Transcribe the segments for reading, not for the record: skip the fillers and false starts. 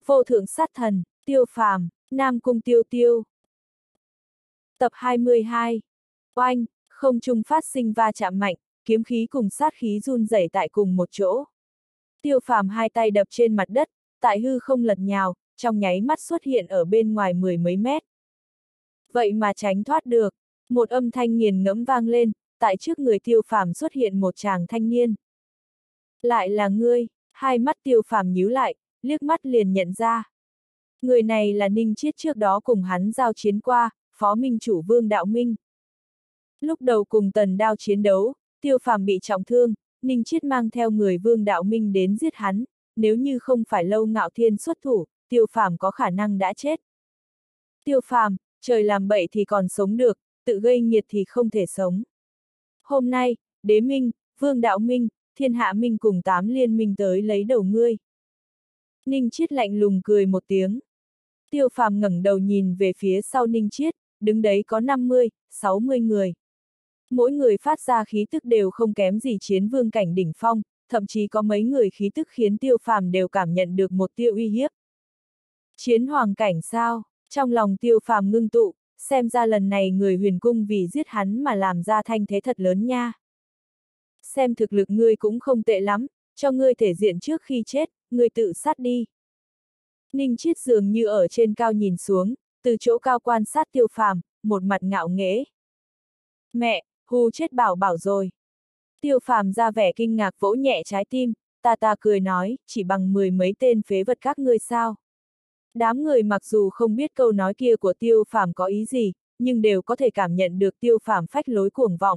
Vô thượng sát thần, Tiêu Phàm, Nam Cung Tiêu Tiêu. Tập 22. Oanh, không trung phát sinh va chạm mạnh, kiếm khí cùng sát khí run rẩy tại cùng một chỗ. Tiêu Phàm hai tay đập trên mặt đất, tại hư không lật nhào, trong nháy mắt xuất hiện ở bên ngoài mười mấy mét. Vậy mà tránh thoát được, một âm thanh nghiền ngẫm vang lên, tại trước người Tiêu Phàm xuất hiện một chàng thanh niên. Lại là ngươi, hai mắt Tiêu Phàm nhíu lại, liếc mắt liền nhận ra. Người này là Ninh Chiết trước đó cùng hắn giao chiến qua, phó minh chủ Vương Đạo Minh. Lúc đầu cùng Tần Đao chiến đấu, Tiêu Phàm bị trọng thương, Ninh Chiết mang theo người Vương Đạo Minh đến giết hắn, nếu như không phải Lâu Ngạo Thiên xuất thủ, Tiêu Phàm có khả năng đã chết. Tiêu Phàm, trời làm bậy thì còn sống được, tự gây nghiệt thì không thể sống. Hôm nay, Đế Minh, Vương Đạo Minh, Thiên Hạ Minh cùng 8 liên minh tới lấy đầu ngươi. Ninh Chiết lạnh lùng cười một tiếng. Tiêu Phàm ngẩng đầu nhìn về phía sau Ninh Chiết, đứng đấy có 50, 60 người. Mỗi người phát ra khí tức đều không kém gì chiến vương cảnh đỉnh phong, thậm chí có mấy người khí tức khiến Tiêu Phàm đều cảm nhận được một tia uy hiếp. Chiến hoàng cảnh sao? Trong lòng Tiêu Phàm ngưng tụ, xem ra lần này người huyền cung vì giết hắn mà làm ra thanh thế thật lớn nha. Xem thực lực ngươi cũng không tệ lắm, cho ngươi thể diện trước khi chết, ngươi tự sát đi. Ninh Chiết dường như ở trên cao nhìn xuống, từ chỗ cao quan sát Tiêu Phàm, một mặt ngạo nghễ. Mẹ, hù chết bảo bảo rồi. Tiêu Phàm ra vẻ kinh ngạc vỗ nhẹ trái tim, ta cười nói, chỉ bằng 10 mấy tên phế vật các ngươi sao. Đám người mặc dù không biết câu nói kia của Tiêu Phàm có ý gì, nhưng đều có thể cảm nhận được Tiêu Phàm phách lối cuồng vọng.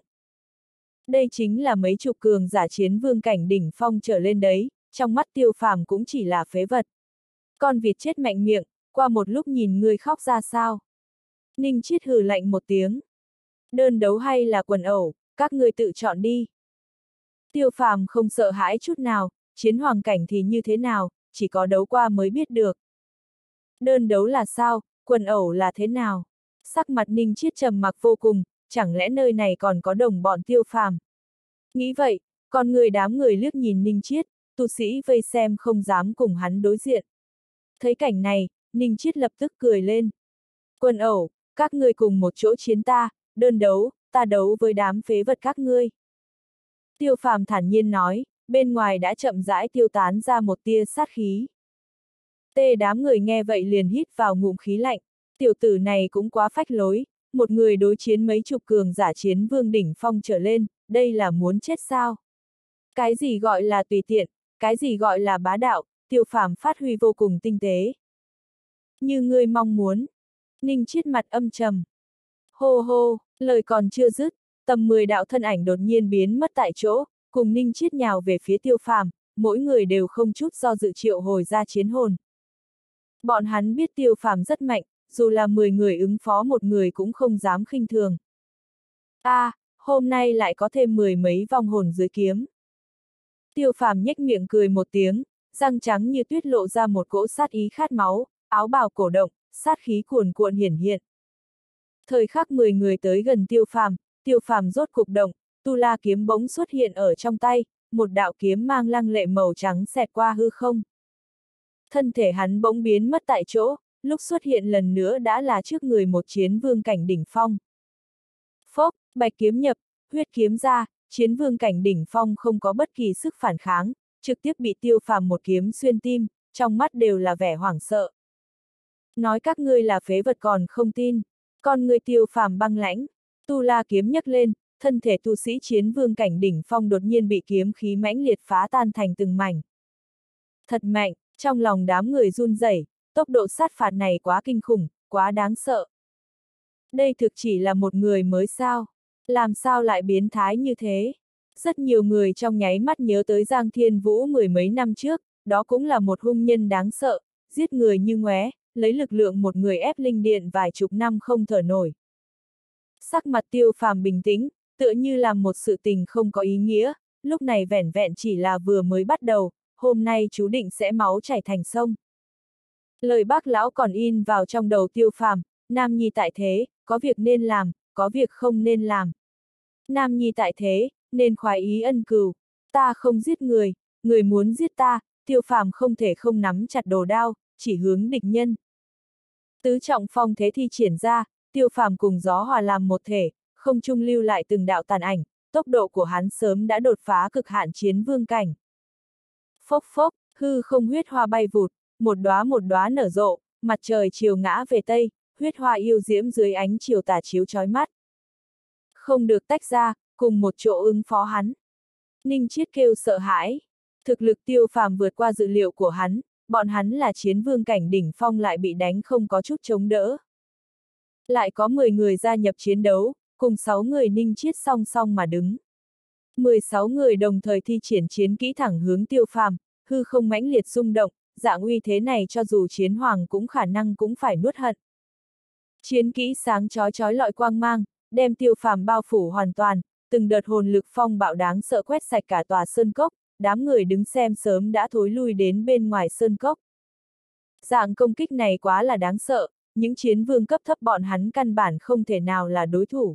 Đây chính là mấy chục cường giả chiến vương cảnh đỉnh phong trở lên đấy, trong mắt Tiêu Phàm cũng chỉ là phế vật. Con vịt chết mạnh miệng, qua một lúc nhìn ngươi khóc ra sao. Ninh Chiết hừ lạnh một tiếng. Đơn đấu hay là quần ẩu, các ngươi tự chọn đi. Tiêu Phàm không sợ hãi chút nào, chiến hoàng cảnh thì như thế nào, chỉ có đấu qua mới biết được. Đơn đấu là sao, quần ẩu là thế nào? Sắc mặt Ninh Chiết trầm mặc vô cùng, chẳng lẽ nơi này còn có đồng bọn Tiêu Phàm? Nghĩ vậy, con người đám người liếc nhìn Ninh Chiết, tu sĩ vây xem không dám cùng hắn đối diện. Thấy cảnh này, Ninh Chiết lập tức cười lên. Quần ẩu, các ngươi cùng một chỗ chiến ta, đơn đấu, ta đấu với đám phế vật các ngươi. Tiêu Phàm thản nhiên nói, bên ngoài đã chậm rãi tiêu tán ra một tia sát khí. Đám người nghe vậy liền hít vào ngụm khí lạnh, tiểu tử này cũng quá phách lối, một người đối chiến mấy chục cường giả chiến vương đỉnh phong trở lên, đây là muốn chết sao? Cái gì gọi là tùy tiện, cái gì gọi là bá đạo, Tiêu Phàm phát huy vô cùng tinh tế. Như ngươi mong muốn. Ninh Chiết mặt âm trầm. Hô hô, lời còn chưa dứt, tầm 10 đạo thân ảnh đột nhiên biến mất tại chỗ, cùng Ninh Chiết nhào về phía Tiêu Phàm, mỗi người đều không chút do dự triệu hồi ra chiến hồn. Bọn hắn biết Tiêu Phàm rất mạnh, dù là 10 người ứng phó một người cũng không dám khinh thường. Hôm nay lại có thêm 10 mấy vong hồn dưới kiếm. Tiêu Phàm nhếch miệng cười một tiếng, răng trắng như tuyết lộ ra một cỗ sát ý khát máu, áo bào cổ động, sát khí cuồn cuộn hiển hiện. Thời khắc 10 người tới gần Tiêu Phàm rốt cục động, tu la kiếm bỗng xuất hiện ở trong tay, một đạo kiếm mang lăng lệ màu trắng xẹt qua hư không. Thân thể hắn bỗng biến mất tại chỗ, lúc xuất hiện lần nữa đã là trước người một chiến vương cảnh đỉnh phong. Phốc, bạch kiếm nhập, huyết kiếm ra, chiến vương cảnh đỉnh phong không có bất kỳ sức phản kháng, trực tiếp bị Tiêu Phàm một kiếm xuyên tim, trong mắt đều là vẻ hoảng sợ. Nói các ngươi là phế vật còn không tin, con người Tiêu Phàm băng lãnh, tu la kiếm nhấc lên, thân thể tu sĩ chiến vương cảnh đỉnh phong đột nhiên bị kiếm khí mãnh liệt phá tan thành từng mảnh. Thật mạnh, trong lòng đám người run rẩy, tốc độ sát phạt này quá kinh khủng, quá đáng sợ. Đây thực chỉ là một người mới sao? Làm sao lại biến thái như thế? Rất nhiều người trong nháy mắt nhớ tới Giang Thiên Vũ 10 mấy năm trước, đó cũng là một hung nhân đáng sợ, giết người như ngoé, lấy lực lượng một người ép linh điện vài chục năm không thở nổi. Sắc mặt Tiêu Phàm bình tĩnh, tựa như làm một sự tình không có ý nghĩa, lúc này vẻn vẹn chỉ là vừa mới bắt đầu, hôm nay chú định sẽ máu chảy thành sông. Lời bác lão còn in vào trong đầu Tiêu Phàm, nam nhi tại thế, có việc nên làm, có việc không nên làm. Nam nhi tại thế, nên khoái ý ân cừu, ta không giết người, người muốn giết ta, Tiêu Phàm không thể không nắm chặt đồ đao, chỉ hướng địch nhân. Tứ trọng phong thế thi triển ra, Tiêu Phàm cùng gió hòa làm một thể, không trung lưu lại từng đạo tàn ảnh, tốc độ của hắn sớm đã đột phá cực hạn chiến vương cảnh. Phốc phốc, hư không huyết hoa bay vụt, một đóa nở rộ, mặt trời chiều ngã về tây, huyết hoa yêu diễm dưới ánh chiều tà chiếu chói mắt. Không được tách ra, cùng một chỗ ứng phó hắn. Ninh Chiết kêu sợ hãi. Thực lực Tiêu Phàm vượt qua dự liệu của hắn, bọn hắn là chiến vương cảnh đỉnh phong lại bị đánh không có chút chống đỡ. Lại có 10 người gia nhập chiến đấu, cùng 6 người Ninh Chiết song song mà đứng. 16 người đồng thời thi triển chiến kỹ thẳng hướng Tiêu Phàm, hư không mãnh liệt rung động, dạng uy thế này cho dù chiến hoàng cũng khả năng cũng phải nuốt hận. Chiến kỹ sáng chói chói lọi quang mang, đem Tiêu Phàm bao phủ hoàn toàn, từng đợt hồn lực phong bạo đáng sợ quét sạch cả tòa sơn cốc, đám người đứng xem sớm đã thối lui đến bên ngoài sơn cốc. Dạng công kích này quá là đáng sợ, những chiến vương cấp thấp bọn hắn căn bản không thể nào là đối thủ.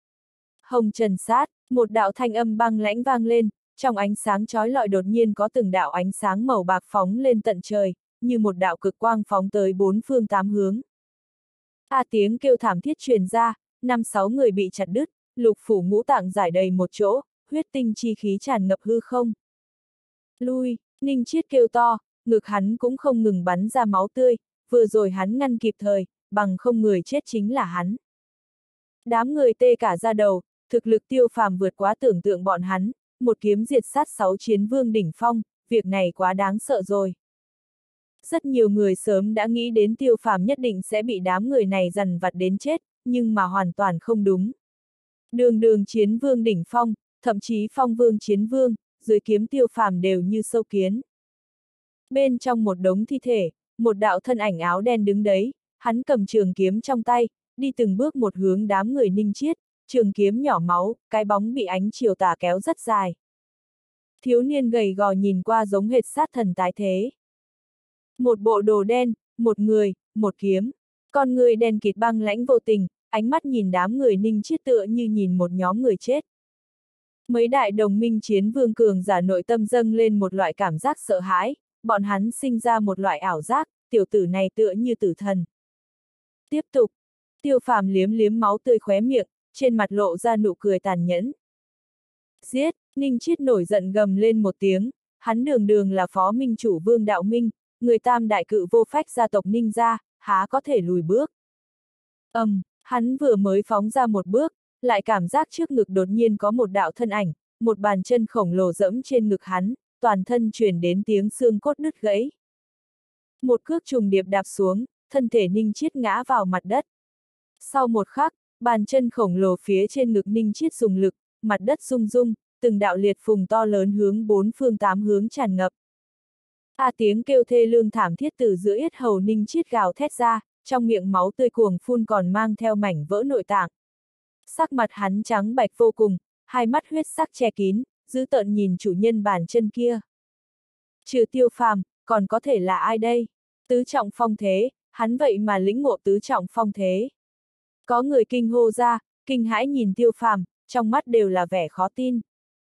Hồng trần sát, một đạo thanh âm băng lãnh vang lên, trong ánh sáng chói lọi đột nhiên có từng đạo ánh sáng màu bạc phóng lên tận trời, như một đạo cực quang phóng tới bốn phương tám hướng. Tiếng kêu thảm thiết truyền ra, 5-6 người bị chặt đứt, lục phủ ngũ tạng rải đầy một chỗ, huyết tinh chi khí tràn ngập hư không. Lui, Ninh Chiết kêu to, ngực hắn cũng không ngừng bắn ra máu tươi, vừa rồi hắn ngăn kịp thời, bằng không người chết chính là hắn. Đám người tê cả da đầu, thực lực Tiêu Phàm vượt quá tưởng tượng bọn hắn, một kiếm diệt sát 6 chiến vương đỉnh phong, việc này quá đáng sợ rồi. Rất nhiều người sớm đã nghĩ đến Tiêu Phàm nhất định sẽ bị đám người này dằn vặt đến chết, nhưng mà hoàn toàn không đúng. Đường chiến vương đỉnh phong, thậm chí phong vương chiến vương, dưới kiếm Tiêu Phàm đều như sâu kiến. Bên trong một đống thi thể, một đạo thân ảnh áo đen đứng đấy, hắn cầm trường kiếm trong tay, đi từng bước một hướng đám người Ninh Chiết, trường kiếm nhỏ máu, cái bóng bị ánh chiều tà kéo rất dài. Thiếu niên gầy gò nhìn qua giống hệt sát thần tái thế. Một bộ đồ đen, một người, một kiếm, con người đen kịt băng lãnh vô tình, ánh mắt nhìn đám người Ninh Chiết tựa như nhìn một nhóm người chết. Mấy đại đồng minh chiến vương cường giả nội tâm dâng lên một loại cảm giác sợ hãi, bọn hắn sinh ra một loại ảo giác, tiểu tử này tựa như tử thần. Tiếp tục, Tiêu Phàm liếm liếm máu tươi khóe miệng, trên mặt lộ ra nụ cười tàn nhẫn. Giết, Ninh Chiết nổi giận gầm lên một tiếng, hắn đường là phó minh chủ Vương Đạo Minh, người tam đại cự vô phách gia tộc Ninh gia, há có thể lùi bước. Hắn vừa mới phóng ra một bước, lại cảm giác trước ngực đột nhiên có một đạo thân ảnh, một bàn chân khổng lồ dẫm trên ngực hắn, toàn thân truyền đến tiếng xương cốt nứt gãy. Một cước trùng điệp đạp xuống, thân thể Ninh Chiết ngã vào mặt đất. Sau một khắc, bàn chân khổng lồ phía trên ngực Ninh Chiết dùng lực, mặt đất rung rung, từng đạo liệt phùng to lớn hướng bốn phương tám hướng tràn ngập. Tiếng kêu thê lương thảm thiết từ giữa yết hầu Ninh Chiết gào thét ra, trong miệng máu tươi cuồng phun còn mang theo mảnh vỡ nội tạng. Sắc mặt hắn trắng bạch vô cùng, hai mắt huyết sắc che kín, dữ tợn nhìn chủ nhân bàn chân kia. Trừ Tiêu Phàm, còn có thể là ai đây? Tứ trọng phong thế, hắn vậy mà lĩnh ngộ tứ trọng phong thế. Có người kinh hô ra, kinh hãi nhìn Tiêu Phàm, trong mắt đều là vẻ khó tin.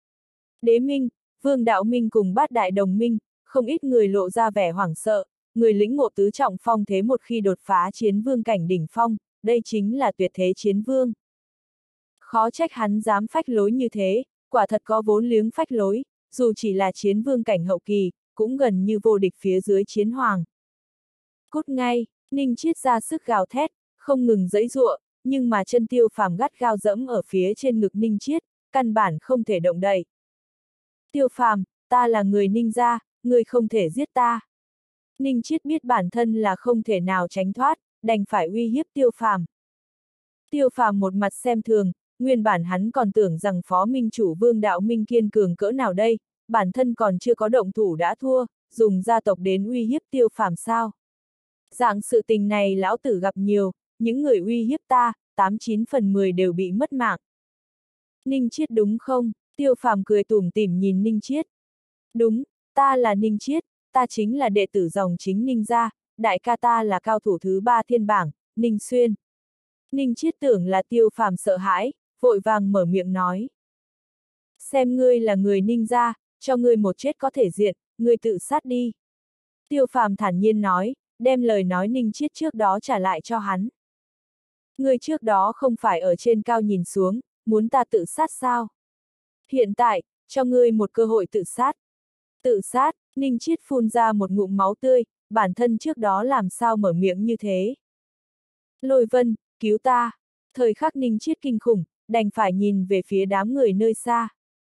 Đế Minh, Vương Đạo Minh cùng Bát Đại Đồng Minh, không ít người lộ ra vẻ hoảng sợ, người lĩnh ngộ tứ trọng phong thế một khi đột phá chiến vương cảnh đỉnh phong, đây chính là tuyệt thế chiến vương. Khó trách hắn dám phách lối như thế, quả thật có vốn liếng phách lối, dù chỉ là chiến vương cảnh hậu kỳ, cũng gần như vô địch phía dưới chiến hoàng. Cút ngay, Ninh Chiết ra sức gào thét, không ngừng giãy giụa, nhưng mà chân Tiêu Phàm gắt gao dẫm ở phía trên ngực Ninh Chiết, căn bản không thể động đậy. Tiêu Phàm, ta là người Ninh gia, ngươi không thể giết ta. Ninh Chiết biết bản thân là không thể nào tránh thoát, đành phải uy hiếp Tiêu Phàm. Tiêu Phàm một mặt xem thường, nguyên bản hắn còn tưởng rằng phó minh chủ Vương Đạo Minh kiên cường cỡ nào đây, bản thân còn chưa có động thủ đã thua, dùng gia tộc đến uy hiếp Tiêu Phàm sao. Dạng sự tình này lão tử gặp nhiều, những người uy hiếp ta, 89 phần 10 đều bị mất mạng. Ninh Chiết đúng không? Tiêu Phàm cười tủm tỉm nhìn Ninh Chiết. Đúng, ta là Ninh Chiết, ta chính là đệ tử dòng chính Ninh gia, đại ca ta là cao thủ thứ 3 thiên bảng, Ninh Xuyên. Ninh Chiết tưởng là Tiêu Phàm sợ hãi, vội vàng mở miệng nói. Xem ngươi là người Ninh gia, cho ngươi một chết có thể diện, ngươi tự sát đi. Tiêu Phàm thản nhiên nói, đem lời nói Ninh Chiết trước đó trả lại cho hắn. Ngươi trước đó không phải ở trên cao nhìn xuống, muốn ta tự sát sao? Hiện tại, cho ngươi một cơ hội tự sát. Tự sát, Ninh Chiết phun ra một ngụm máu tươi, bản thân trước đó làm sao mở miệng như thế. Lôi Vân, cứu ta. Thời khắc Ninh Chiết kinh khủng, đành phải nhìn về phía đám người nơi xa.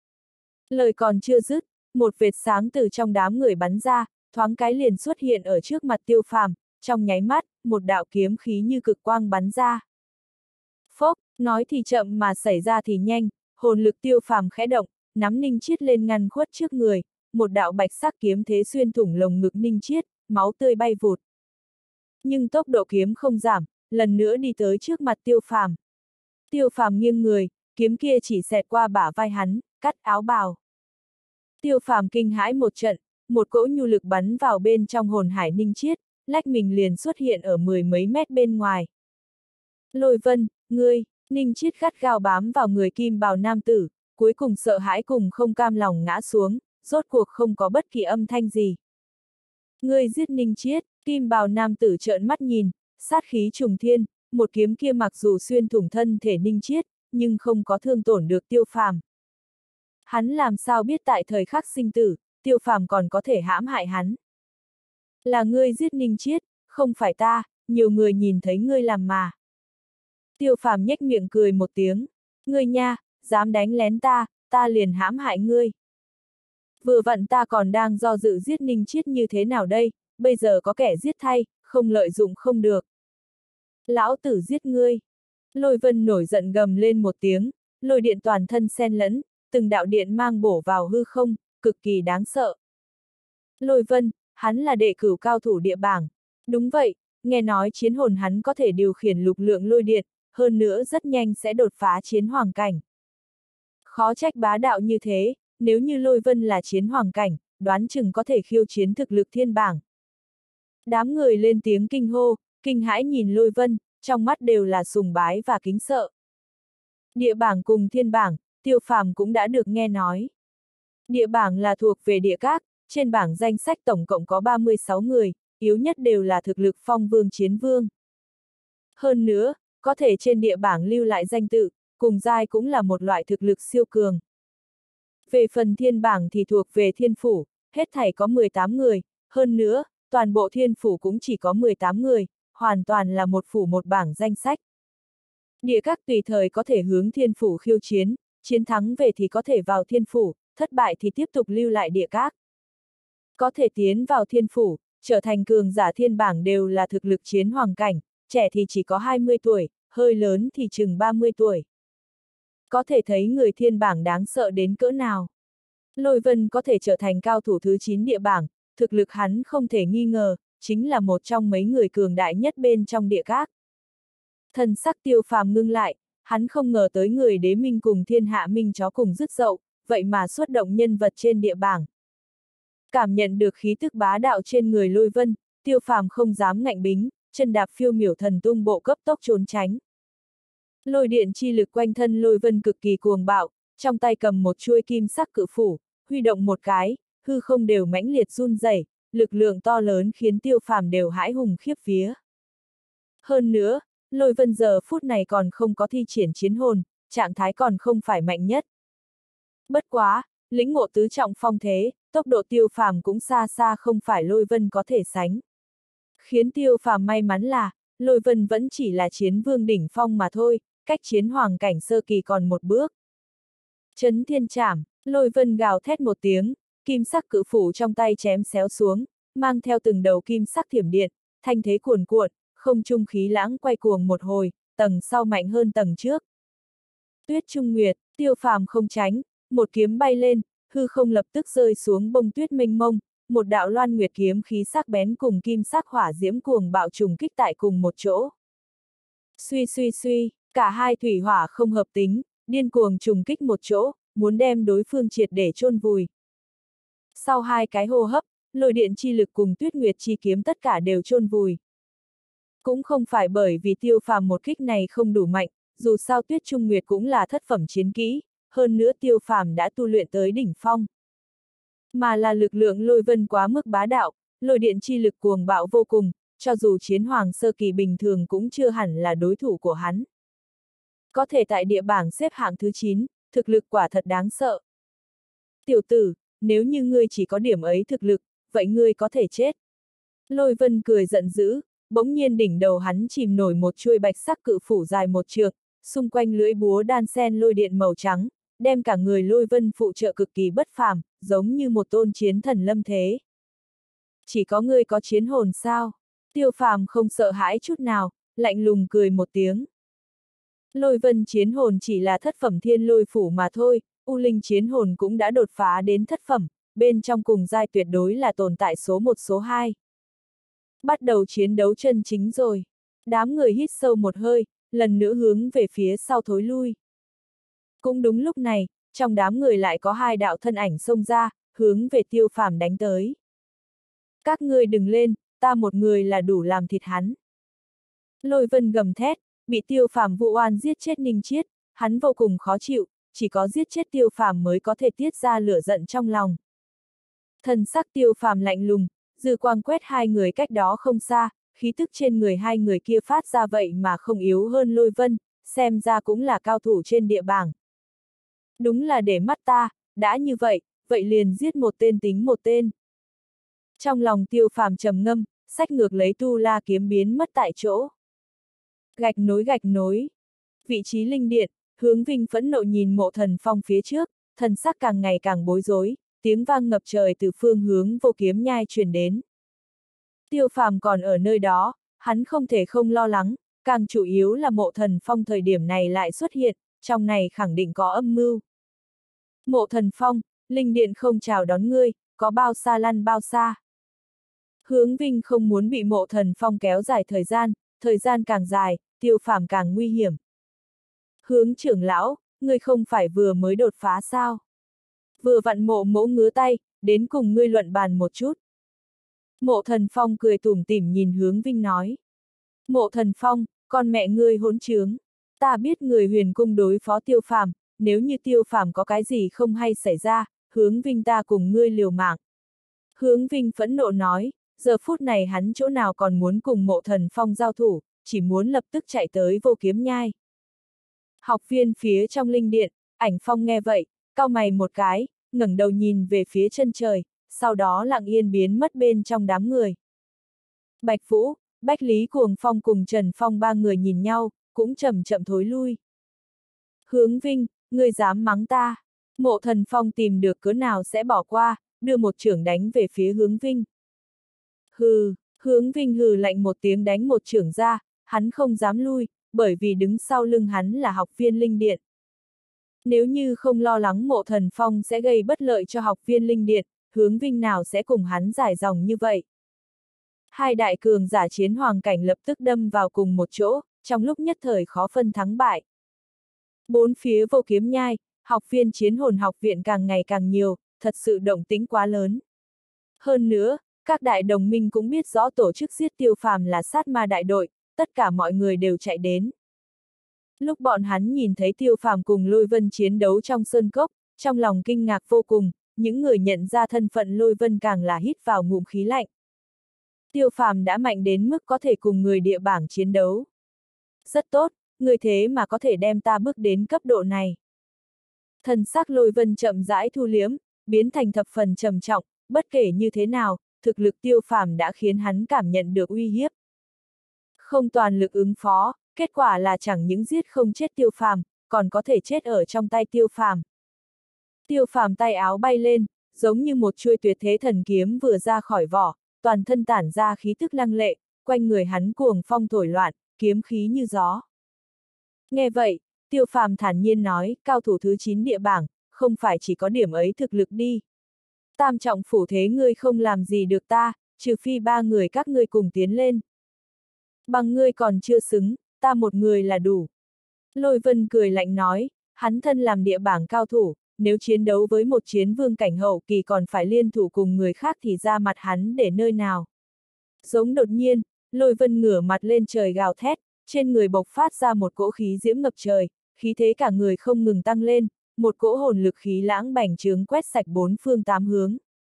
Lời còn chưa dứt, một vệt sáng từ trong đám người bắn ra, thoáng cái liền xuất hiện ở trước mặt Tiêu Phàm, trong nháy mắt, một đạo kiếm khí như cực quang bắn ra. Phốc, nói thì chậm mà xảy ra thì nhanh, hồn lực Tiêu Phàm khẽ động, nắm Ninh Chiết lên ngăn khuất trước người, một đạo bạch sắc kiếm thế xuyên thủng lồng ngực Ninh Chiết, máu tươi bay vụt. Nhưng tốc độ kiếm không giảm, lần nữa đi tới trước mặt Tiêu Phàm. Tiêu Phàm nghiêng người, kiếm kia chỉ xẹt qua bả vai hắn, cắt áo bào. Tiêu Phàm kinh hãi một trận, một cỗ nhu lực bắn vào bên trong hồn hải Ninh Chiết, lách mình liền xuất hiện ở 10 mấy mét bên ngoài. Lôi Vân, ngươi, Ninh Chiết gắt gao bám vào người kim bào nam tử, cuối cùng sợ hãi cùng không cam lòng ngã xuống, rốt cuộc không có bất kỳ âm thanh gì. Ngươi giết Ninh Chiết, kim bào nam tử trợn mắt nhìn, sát khí trùng thiên, một kiếm kia mặc dù xuyên thủng thân thể Ninh Chiết, nhưng không có thương tổn được Tiêu Phàm. Hắn làm sao biết tại thời khắc sinh tử, Tiêu Phàm còn có thể hãm hại hắn. Là ngươi giết Ninh Chiết, không phải ta, nhiều người nhìn thấy ngươi làm mà. Tiêu Phàm nhếch miệng cười một tiếng, ngươi nha, dám đánh lén ta, ta liền hãm hại ngươi. Vừa vặn ta còn đang do dự giết Ninh Chiết như thế nào đây, bây giờ có kẻ giết thay, không lợi dụng không được. Lão tử giết ngươi. Lôi Vân nổi giận gầm lên một tiếng, lôi điện toàn thân xen lẫn, từng đạo điện mang bổ vào hư không, cực kỳ đáng sợ. Lôi Vân, hắn là đệ cửu cao thủ địa bảng. Đúng vậy, nghe nói chiến hồn hắn có thể điều khiển lục lượng lôi điện, hơn nữa rất nhanh sẽ đột phá chiến hoàng cảnh. Khó trách bá đạo như thế, nếu như Lôi Vân là chiến hoàng cảnh, đoán chừng có thể khiêu chiến thực lực thiên bảng. Đám người lên tiếng kinh hô, kinh hãi nhìn Lôi Vân, trong mắt đều là sùng bái và kính sợ. Địa bảng cùng thiên bảng, Tiêu Phàm cũng đã được nghe nói. Địa bảng là thuộc về địa các, trên bảng danh sách tổng cộng có 36 người, yếu nhất đều là thực lực phong vương chiến vương. Hơn nữa, có thể trên địa bảng lưu lại danh tự, cùng giai cũng là một loại thực lực siêu cường. Về phần thiên bảng thì thuộc về thiên phủ, hết thảy có 18 người, hơn nữa, toàn bộ thiên phủ cũng chỉ có 18 người, hoàn toàn là một phủ một bảng danh sách. Địa các tùy thời có thể hướng thiên phủ khiêu chiến, chiến thắng về thì có thể vào thiên phủ, thất bại thì tiếp tục lưu lại địa các. Có thể tiến vào thiên phủ, trở thành cường giả thiên bảng đều là thực lực chiến hoàng cảnh, trẻ thì chỉ có 20 tuổi, hơi lớn thì chừng 30 tuổi. Có thể thấy người thiên bảng đáng sợ đến cỡ nào. Lôi Vân có thể trở thành cao thủ thứ 9 địa bảng, thực lực hắn không thể nghi ngờ, chính là một trong mấy người cường đại nhất bên trong địa các. Thần sắc Tiêu Phàm ngưng lại, hắn không ngờ tới người đế minh cùng thiên hạ minh chó cùng dứt dậu, vậy mà xuất động nhân vật trên địa bảng. Cảm nhận được khí tức bá đạo trên người Lôi Vân, Tiêu Phàm không dám ngạnh bính, chân đạp phiêu miểu thần tung bộ cấp tốc trốn tránh. Lôi điện chi lực quanh thân Lôi Vân cực kỳ cuồng bạo, trong tay cầm một chuôi kim sắc cự phủ, huy động một cái, hư không đều mãnh liệt run rẩy, lực lượng to lớn khiến Tiêu Phàm đều hãi hùng khiếp vía. Hơn nữa, Lôi Vân giờ phút này còn không có thi triển chiến hồn, trạng thái còn không phải mạnh nhất. Bất quá, lĩnh ngộ tứ trọng phong thế, tốc độ Tiêu Phàm cũng xa xa không phải Lôi Vân có thể sánh. Khiến Tiêu Phàm may mắn là, Lôi Vân vẫn chỉ là chiến vương đỉnh phong mà thôi, cách chiến hoàng cảnh sơ kỳ còn một bước. Chấn thiên trảm, Lôi Vân gào thét một tiếng, kim sắc cự phủ trong tay chém xéo xuống, mang theo từng đầu kim sắc thiểm điện, thanh thế cuồn cuộn, không trung khí lãng quay cuồng một hồi, tầng sau mạnh hơn tầng trước. Tuyết Trung Nguyệt, Tiêu Phàm không tránh, một kiếm bay lên, hư không lập tức rơi xuống bông tuyết mênh mông, một đạo loan nguyệt kiếm khí sắc bén cùng kim sắc hỏa diễm cuồng bạo trùng kích tại cùng một chỗ. Suy suy suy, cả hai thủy hỏa không hợp tính, điên cuồng trùng kích một chỗ, muốn đem đối phương triệt để chôn vùi. Sau hai cái hô hấp, lôi điện chi lực cùng tuyết nguyệt chi kiếm tất cả đều chôn vùi. Cũng không phải bởi vì Tiêu Phàm một kích này không đủ mạnh, dù sao Tuyết Trung Nguyệt cũng là thất phẩm chiến kỹ, hơn nữa Tiêu Phàm đã tu luyện tới đỉnh phong. mà là lực lượng lôi vân quá mức bá đạo, lôi điện chi lực cuồng bạo vô cùng, cho dù chiến hoàng sơ kỳ bình thường cũng chưa hẳn là đối thủ của hắn. Có thể tại địa bảng xếp hạng thứ 9, thực lực quả thật đáng sợ. Tiểu tử, nếu như ngươi chỉ có điểm ấy thực lực, vậy ngươi có thể chết. Lôi vân cười giận dữ, bỗng nhiên đỉnh đầu hắn chìm nổi một chuôi bạch sắc cự phủ dài một trượng, xung quanh lưỡi búa đan sen lôi điện màu trắng, đem cả người lôi vân phụ trợ cực kỳ bất phàm, giống như một tôn chiến thần lâm thế. Chỉ có ngươi có chiến hồn sao? Tiêu Phàm không sợ hãi chút nào, lạnh lùng cười một tiếng. Lôi vân chiến hồn chỉ là thất phẩm thiên lôi phủ mà thôi, U Linh chiến hồn cũng đã đột phá đến thất phẩm, bên trong cùng giai tuyệt đối là tồn tại số 1 số 2. Bắt đầu chiến đấu chân chính rồi. Đám người hít sâu một hơi, lần nữa hướng về phía sau thối lui. Cũng đúng lúc này, trong đám người lại có 2 đạo thân ảnh xông ra, hướng về Tiêu Phàm đánh tới. Các ngươi đừng lên, ta một người là đủ làm thịt hắn. Lôi vân gầm thét, bị Tiêu Phàm vụ oan giết chết Ninh Chiết, hắn vô cùng khó chịu, chỉ có giết chết Tiêu Phàm mới có thể tiết ra lửa giận trong lòng. Thần sắc Tiêu Phàm lạnh lùng, dư quang quét 2 người cách đó không xa, khí tức trên người 2 người kia phát ra vậy mà không yếu hơn Lôi Vân, xem ra cũng là cao thủ trên địa bảng. Đúng là để mắt ta, đã như vậy, vậy liền giết một tên tính một tên. Trong lòng Tiêu Phàm trầm ngâm, xách ngược lấy tu la kiếm biến mất tại chỗ. Gạch nối. Vị trí linh điện, Hướng Vinh phẫn nộ nhìn Mộ Thần Phong phía trước, thần sắc càng ngày càng bối rối, tiếng vang ngập trời từ phương hướng Vô Kiếm Nhai truyền đến. Tiêu Phàm còn ở nơi đó, hắn không thể không lo lắng, càng chủ yếu là Mộ Thần Phong thời điểm này lại xuất hiện, trong này khẳng định có âm mưu. Mộ Thần Phong, linh điện không chào đón ngươi, có bao xa lăn bao xa. Hướng Vinh không muốn bị Mộ Thần Phong kéo dài thời gian càng dài, Tiêu Phàm càng nguy hiểm. Hướng trưởng lão, ngươi không phải vừa mới đột phá sao? Vừa vặn Mộ mẫu ngứa tay, đến cùng ngươi luận bàn một chút. Mộ Thần Phong cười tủm tỉm nhìn Hướng Vinh nói. Mộ Thần Phong, con mẹ ngươi hỗn trướng. Ta biết người Huyền Cung đối phó Tiêu Phàm, nếu như Tiêu Phàm có cái gì không hay xảy ra, Hướng Vinh ta cùng ngươi liều mạng. Hướng Vinh phẫn nộ nói, giờ phút này hắn chỗ nào còn muốn cùng Mộ Thần Phong giao thủ, chỉ muốn lập tức chạy tới Vô Kiếm Nhai. Học viên phía trong linh điện, Ảnh Phong nghe vậy, cau mày một cái, ngẩng đầu nhìn về phía chân trời, sau đó lặng yên biến mất bên trong đám người. Bạch Vũ, Bách Lý Cuồng Phong cùng Trần Phong 3 người nhìn nhau, cũng chậm chậm thối lui. Hướng Vinh, ngươi dám mắng ta? Mộ Thần Phong tìm được cớ nào sẽ bỏ qua, đưa một chưởng đánh về phía Hướng Vinh. Hừ, Hướng Vinh hừ lạnh một tiếng đánh một chưởng ra, hắn không dám lui, bởi vì đứng sau lưng hắn là học viên linh điện. Nếu như không lo lắng Mộ Thần Phong sẽ gây bất lợi cho học viên linh điện, Hướng Vinh nào sẽ cùng hắn giải dòng như vậy. 2 đại cường giả chiến hoàng cảnh lập tức đâm vào cùng một chỗ, trong lúc nhất thời khó phân thắng bại. 4 phía Vô Kiếm Nhai, học viên chiến hồn học viện càng ngày càng nhiều, thật sự động tĩnh quá lớn. Hơn nữa, các đại đồng minh cũng biết rõ tổ chức giết Tiêu Phàm là sát ma đại đội, tất cả mọi người đều chạy đến. Lúc bọn hắn nhìn thấy Tiêu Phàm cùng Lôi Vân chiến đấu trong sơn cốc, trong lòng kinh ngạc vô cùng, những người nhận ra thân phận Lôi Vân càng là hít vào ngụm khí lạnh. Tiêu Phàm đã mạnh đến mức có thể cùng người địa bảng chiến đấu. Rất tốt, người thế mà có thể đem ta bước đến cấp độ này. Thần sắc Lôi Vân chậm rãi thu liếm, biến thành thập phần trầm trọng, bất kể như thế nào, thực lực Tiêu Phàm đã khiến hắn cảm nhận được uy hiếp. Không toàn lực ứng phó, kết quả là chẳng những giết không chết Tiêu Phàm, còn có thể chết ở trong tay Tiêu Phàm. Tiêu Phàm tay áo bay lên, giống như một chuôi tuyệt thế thần kiếm vừa ra khỏi vỏ, toàn thân tản ra khí tức lăng lệ, quanh người hắn cuồng phong thổi loạn, kiếm khí như gió. Nghe vậy, Tiêu Phàm thản nhiên nói, cao thủ thứ 9 địa bảng, không phải chỉ có điểm ấy thực lực đi. Tam trọng phủ thế ngươi không làm gì được ta, trừ phi 3 người các ngươi cùng tiến lên. Bằng ngươi còn chưa xứng, ta một người là đủ. Lôi Vân cười lạnh nói, hắn thân làm địa bảng cao thủ, nếu chiến đấu với một chiến vương cảnh hậu kỳ còn phải liên thủ cùng người khác thì ra mặt hắn để nơi nào. Giống đột nhiên, Lôi Vân ngửa mặt lên trời gào thét, trên người bộc phát ra một cỗ khí diễm ngập trời, khí thế cả người không ngừng tăng lên, một cỗ hồn lực khí lãng bành trướng quét sạch 4 phương 8 hướng.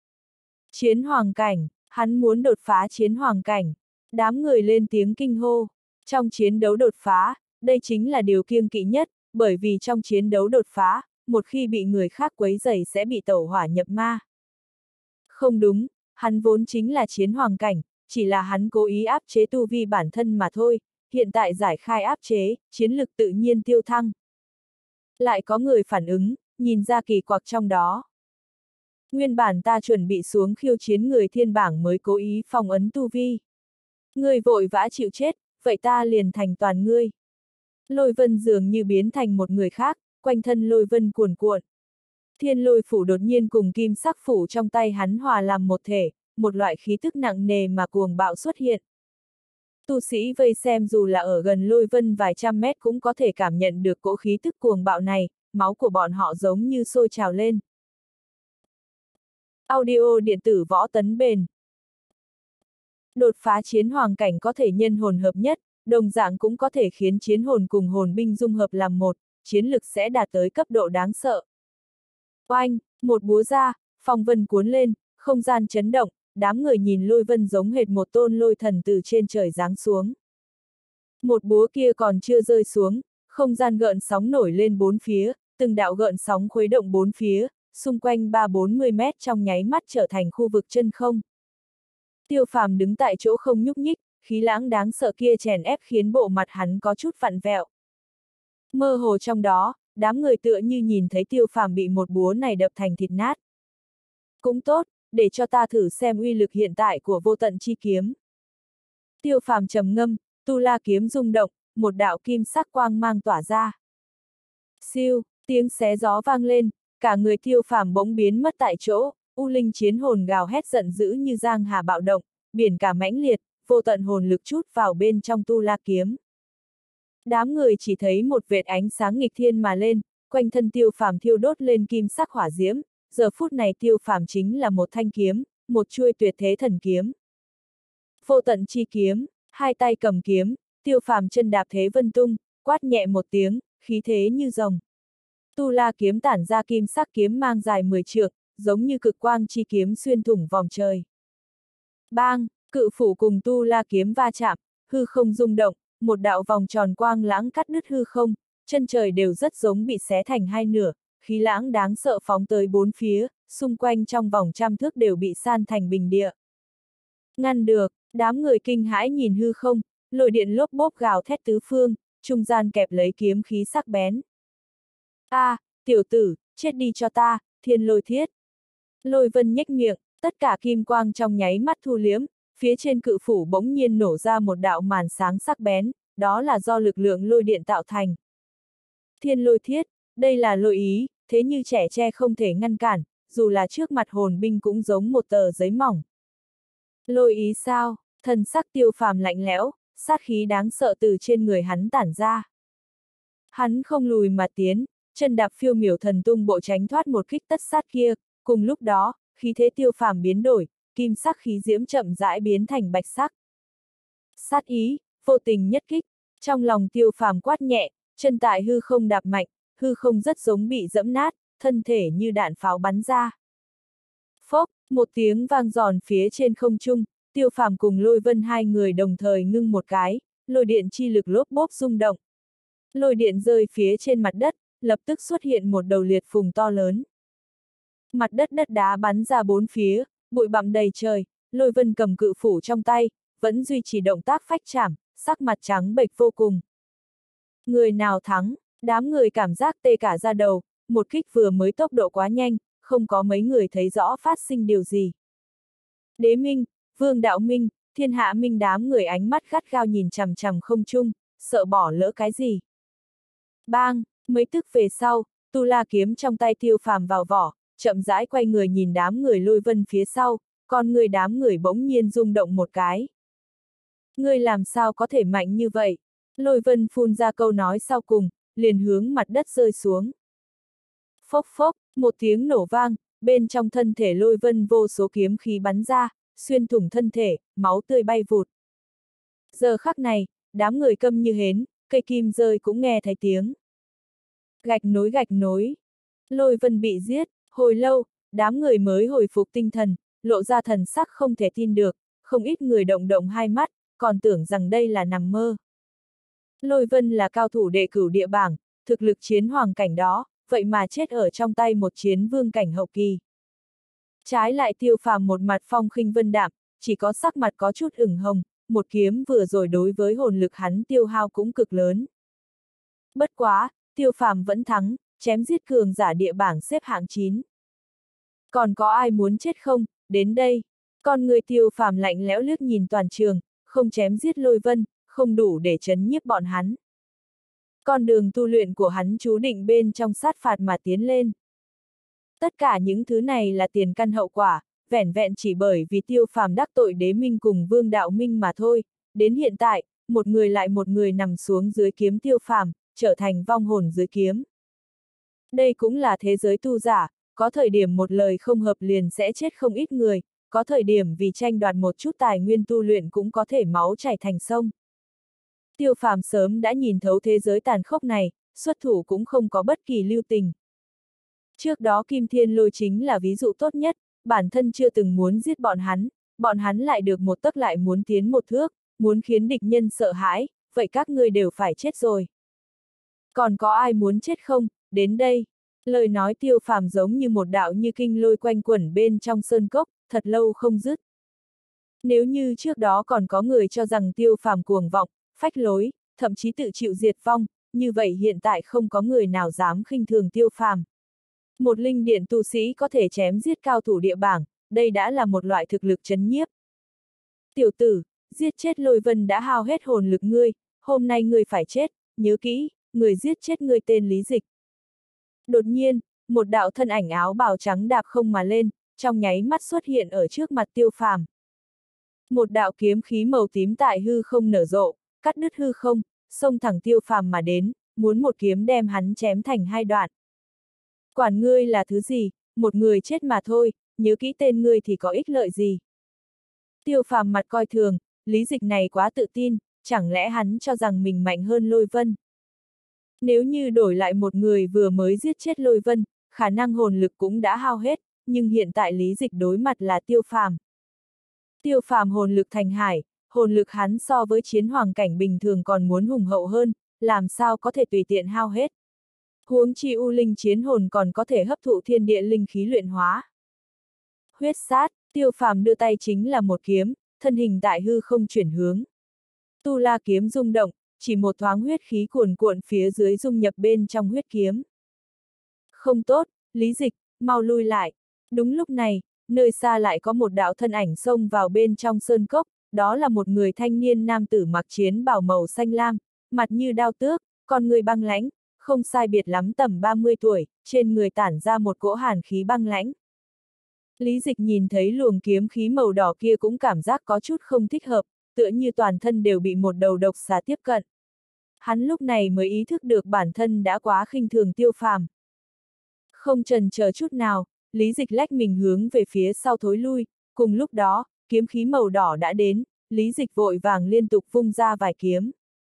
Chiến hoàng cảnh, hắn muốn đột phá chiến hoàng cảnh. Đám người lên tiếng kinh hô. Trong chiến đấu đột phá, đây chính là điều kiêng kỵ nhất, bởi vì trong chiến đấu đột phá, một khi bị người khác quấy rầy sẽ bị tẩu hỏa nhập ma. Không đúng, hắn vốn chính là chiến hoàng cảnh, chỉ là hắn cố ý áp chế tu vi bản thân mà thôi, hiện tại giải khai áp chế, chiến lực tự nhiên tiêu thăng. Lại có người phản ứng, nhìn ra kỳ quặc trong đó. Nguyên bản ta chuẩn bị xuống khiêu chiến người thiên bảng mới cố ý phong ấn tu vi. Ngươi vội vã chịu chết, vậy ta liền thành toàn ngươi. Lôi vân dường như biến thành một người khác, quanh thân lôi vân cuồn cuộn. Thiên lôi phủ đột nhiên cùng kim sắc phủ trong tay hắn hòa làm một thể, một loại khí tức nặng nề mà cuồng bạo xuất hiện. Tu sĩ vây xem dù là ở gần lôi vân vài trăm mét cũng có thể cảm nhận được cỗ khí tức cuồng bạo này, máu của bọn họ giống như sôi trào lên. Audio điện tử võ tấn bền. Đột phá chiến hoàng cảnh có thể nhân hồn hợp nhất, đồng dạng cũng có thể khiến chiến hồn cùng hồn binh dung hợp làm một, chiến lực sẽ đạt tới cấp độ đáng sợ. Oanh, một búa ra, phong vân cuốn lên, không gian chấn động, đám người nhìn lôi vân giống hệt một tôn lôi thần từ trên trời giáng xuống. Một búa kia còn chưa rơi xuống, không gian gợn sóng nổi lên bốn phía, từng đạo gợn sóng khuấy động bốn phía, xung quanh 3-40 mét trong nháy mắt trở thành khu vực chân không. Tiêu Phàm đứng tại chỗ không nhúc nhích, khí lãng đáng sợ kia chèn ép khiến bộ mặt hắn có chút vặn vẹo. Mơ hồ trong đó, đám người tựa như nhìn thấy Tiêu Phàm bị một búa này đập thành thịt nát. Cũng tốt, để cho ta thử xem uy lực hiện tại của vô tận chi kiếm. Tiêu Phàm trầm ngâm, tu la kiếm rung động, một đạo kim sắc quang mang tỏa ra. Siêu, tiếng xé gió vang lên, cả người Tiêu Phàm bỗng biến mất tại chỗ, u linh chiến hồn gào hét giận dữ như giang hà bạo động, biển cả mãnh liệt, vô tận hồn lực trút vào bên trong tu la kiếm. Đám người chỉ thấy một vệt ánh sáng nghịch thiên mà lên, quanh thân Tiêu Phàm thiêu đốt lên kim sắc hỏa diễm, giờ phút này Tiêu Phàm chính là một thanh kiếm, một chuôi tuyệt thế thần kiếm. Vô tận chi kiếm, hai tay cầm kiếm, Tiêu Phàm chân đạp thế vân tung, quát nhẹ một tiếng, khí thế như rồng. Tu la kiếm tản ra kim sắc kiếm mang dài 10 trượng, giống như cực quang chi kiếm xuyên thủng vòng trời. Bang, cự phủ cùng tu la kiếm va chạm, hư không rung động, một đạo vòng tròn quang lãng cắt đứt hư không, chân trời đều rất giống bị xé thành hai nửa, khí lãng đáng sợ phóng tới bốn phía, xung quanh trong vòng trăm thước đều bị san thành bình địa. Ngăn được, đám người kinh hãi nhìn hư không, lôi điện lốp bốp gào thét tứ phương, trung gian kẹp lấy kiếm khí sắc bén. Tiểu tử, chết đi cho ta, thiên lôi thiết. Lôi vân nhếch miệng, tất cả kim quang trong nháy mắt thu liếm, phía trên cự phủ bỗng nhiên nổ ra một đạo màn sáng sắc bén, đó là do lực lượng lôi điện tạo thành. Thiên lôi thiết, đây là lôi ý, thế như trẻ tre không thể ngăn cản, dù là trước mặt hồn binh cũng giống một tờ giấy mỏng. Lôi ý sao? Thần sắc Tiêu Phàm lạnh lẽo, sát khí đáng sợ từ trên người hắn tản ra. Hắn không lùi mà tiến, chân đạp phiêu miểu thần tung bộ tránh thoát một kích tất sát kia, cùng lúc đó, khí thế Tiêu Phàm biến đổi, kim sắc khí diễm chậm rãi biến thành bạch sắc. Sát ý, vô tình nhất kích, trong lòng Tiêu Phàm quát nhẹ, chân tại hư không đạp mạnh, hư không rất giống bị dẫm nát, thân thể như đạn pháo bắn ra. Phốc, một tiếng vang giòn phía trên không trung, Tiêu Phàm cùng Lôi Vân hai người đồng thời ngưng một cái, lôi điện chi lực lốp bốp rung động. Lôi điện rơi phía trên mặt đất, lập tức xuất hiện một đầu liệt phùng to lớn. Mặt đất đất đá bắn ra bốn phía, bụi bặm đầy trời, Lôi Vân cầm cự phủ trong tay, vẫn duy trì động tác phách chảm, sắc mặt trắng bệch vô cùng. Người nào thắng, đám người cảm giác tê cả da đầu, một kích vừa mới tốc độ quá nhanh, không có mấy người thấy rõ phát sinh điều gì. Đế Minh, Vương Đạo Minh, Thiên Hạ Minh đám người ánh mắt gắt gao nhìn chằm chằm không trung, sợ bỏ lỡ cái gì. Bang, mấy tức về sau, tu la kiếm trong tay Tiêu Phàm vào vỏ, chậm rãi quay người nhìn đám người Lôi Vân phía sau, còn người đám người bỗng nhiên rung động một cái. Ngươi làm sao có thể mạnh như vậy? Lôi Vân phun ra câu nói sau cùng, liền hướng mặt đất rơi xuống. Phốc phốc, một tiếng nổ vang, bên trong thân thể Lôi Vân vô số kiếm khí bắn ra, xuyên thủng thân thể, máu tươi bay vụt. Giờ khắc này, đám người câm như hến, cây kim rơi cũng nghe thấy tiếng. Gạch nối, Lôi Vân bị giết, hồi lâu, đám người mới hồi phục tinh thần, lộ ra thần sắc không thể tin được, không ít người động động hai mắt, còn tưởng rằng đây là nằm mơ. Lôi Vân là cao thủ đệ cửu địa bảng, thực lực chiến hoàng cảnh đó, vậy mà chết ở trong tay một chiến vương cảnh hậu kỳ. Trái lại Tiêu Phàm một mặt phong khinh vân đạm, chỉ có sắc mặt có chút ửng hồng, một kiếm vừa rồi đối với hồn lực hắn tiêu hao cũng cực lớn. Bất quá, Tiêu Phàm vẫn thắng, chém giết cường giả địa bảng xếp hạng 9. Còn có ai muốn chết không, đến đây. Con người Tiêu Phàm lạnh lẽo liếc nhìn toàn trường, không chém giết Lôi Vân, không đủ để trấn nhiếp bọn hắn. Con đường tu luyện của hắn chú định bên trong sát phạt mà tiến lên. Tất cả những thứ này là tiền căn hậu quả, vẻn vẹn chỉ bởi vì Tiêu Phàm đắc tội Đế Minh cùng Vương Đạo Minh mà thôi. Đến hiện tại, một người lại một người nằm xuống dưới kiếm Tiêu Phàm, trở thành vong hồn dưới kiếm. Đây cũng là thế giới tu giả, có thời điểm một lời không hợp liền sẽ chết không ít người, có thời điểm vì tranh đoạt một chút tài nguyên tu luyện cũng có thể máu chảy thành sông. Tiêu Phàm sớm đã nhìn thấu thế giới tàn khốc này, xuất thủ cũng không có bất kỳ lưu tình. Trước đó Kim Thiên Lôi chính là ví dụ tốt nhất, bản thân chưa từng muốn giết bọn hắn lại được một tấc lại muốn tiến một thước, muốn khiến địch nhân sợ hãi, vậy các ngươi đều phải chết rồi. Còn có ai muốn chết không, đến đây. Lời nói Tiêu Phàm giống như một đạo như kinh lôi quanh quẩn bên trong sơn cốc, thật lâu không dứt. Nếu như trước đó còn có người cho rằng Tiêu Phàm cuồng vọng, phách lối, thậm chí tự chịu diệt vong, như vậy hiện tại không có người nào dám khinh thường Tiêu Phàm. Một linh điện tu sĩ có thể chém giết cao thủ địa bảng, đây đã là một loại thực lực trấn nhiếp. Tiểu tử, giết chết Lôi Vân đã hao hết hồn lực ngươi, hôm nay ngươi phải chết, nhớ kỹ, người giết chết ngươi tên Lý Dịch. Đột nhiên, một đạo thân ảnh áo bào trắng đạp không mà lên, trong nháy mắt xuất hiện ở trước mặt Tiêu Phàm. Một đạo kiếm khí màu tím tại hư không nở rộ, cắt đứt hư không, xông thẳng Tiêu Phàm mà đến, muốn một kiếm đem hắn chém thành hai đoạn. Quản ngươi là thứ gì, một người chết mà thôi, nhớ kỹ tên ngươi thì có ích lợi gì. Tiêu Phàm mặt coi thường, Lý Dịch này quá tự tin, chẳng lẽ hắn cho rằng mình mạnh hơn Lôi Vân. Nếu như đổi lại một người vừa mới giết chết Lôi Vân, khả năng hồn lực cũng đã hao hết, nhưng hiện tại Lý Dịch đối mặt là Tiêu Phàm. Tiêu Phàm hồn lực thành hải, hồn lực hắn so với chiến hoàng cảnh bình thường còn muốn hùng hậu hơn, làm sao có thể tùy tiện hao hết. Huống chi U Linh chiến hồn còn có thể hấp thụ thiên địa linh khí luyện hóa. Huyết sát, Tiêu Phàm đưa tay chính là một kiếm, thân hình tại hư không chuyển hướng. Tu La kiếm rung động, chỉ một thoáng huyết khí cuồn cuộn phía dưới dung nhập bên trong huyết kiếm. Không tốt, Lý Dịch, mau lui lại. Đúng lúc này, nơi xa lại có một đạo thân ảnh xông vào bên trong sơn cốc, đó là một người thanh niên nam tử mặc chiến bào màu xanh lam, mặt như đao tước, con người băng lãnh, không sai biệt lắm tầm 30 tuổi, trên người tản ra một cỗ hàn khí băng lãnh. Lý Dịch nhìn thấy luồng kiếm khí màu đỏ kia cũng cảm giác có chút không thích hợp, tựa như toàn thân đều bị một đầu độc xà tiếp cận. Hắn lúc này mới ý thức được bản thân đã quá khinh thường Tiêu Phàm. Không chần chờ chút nào, Lý Dịch lách mình hướng về phía sau thối lui, cùng lúc đó, kiếm khí màu đỏ đã đến, Lý Dịch vội vàng liên tục vung ra vài kiếm.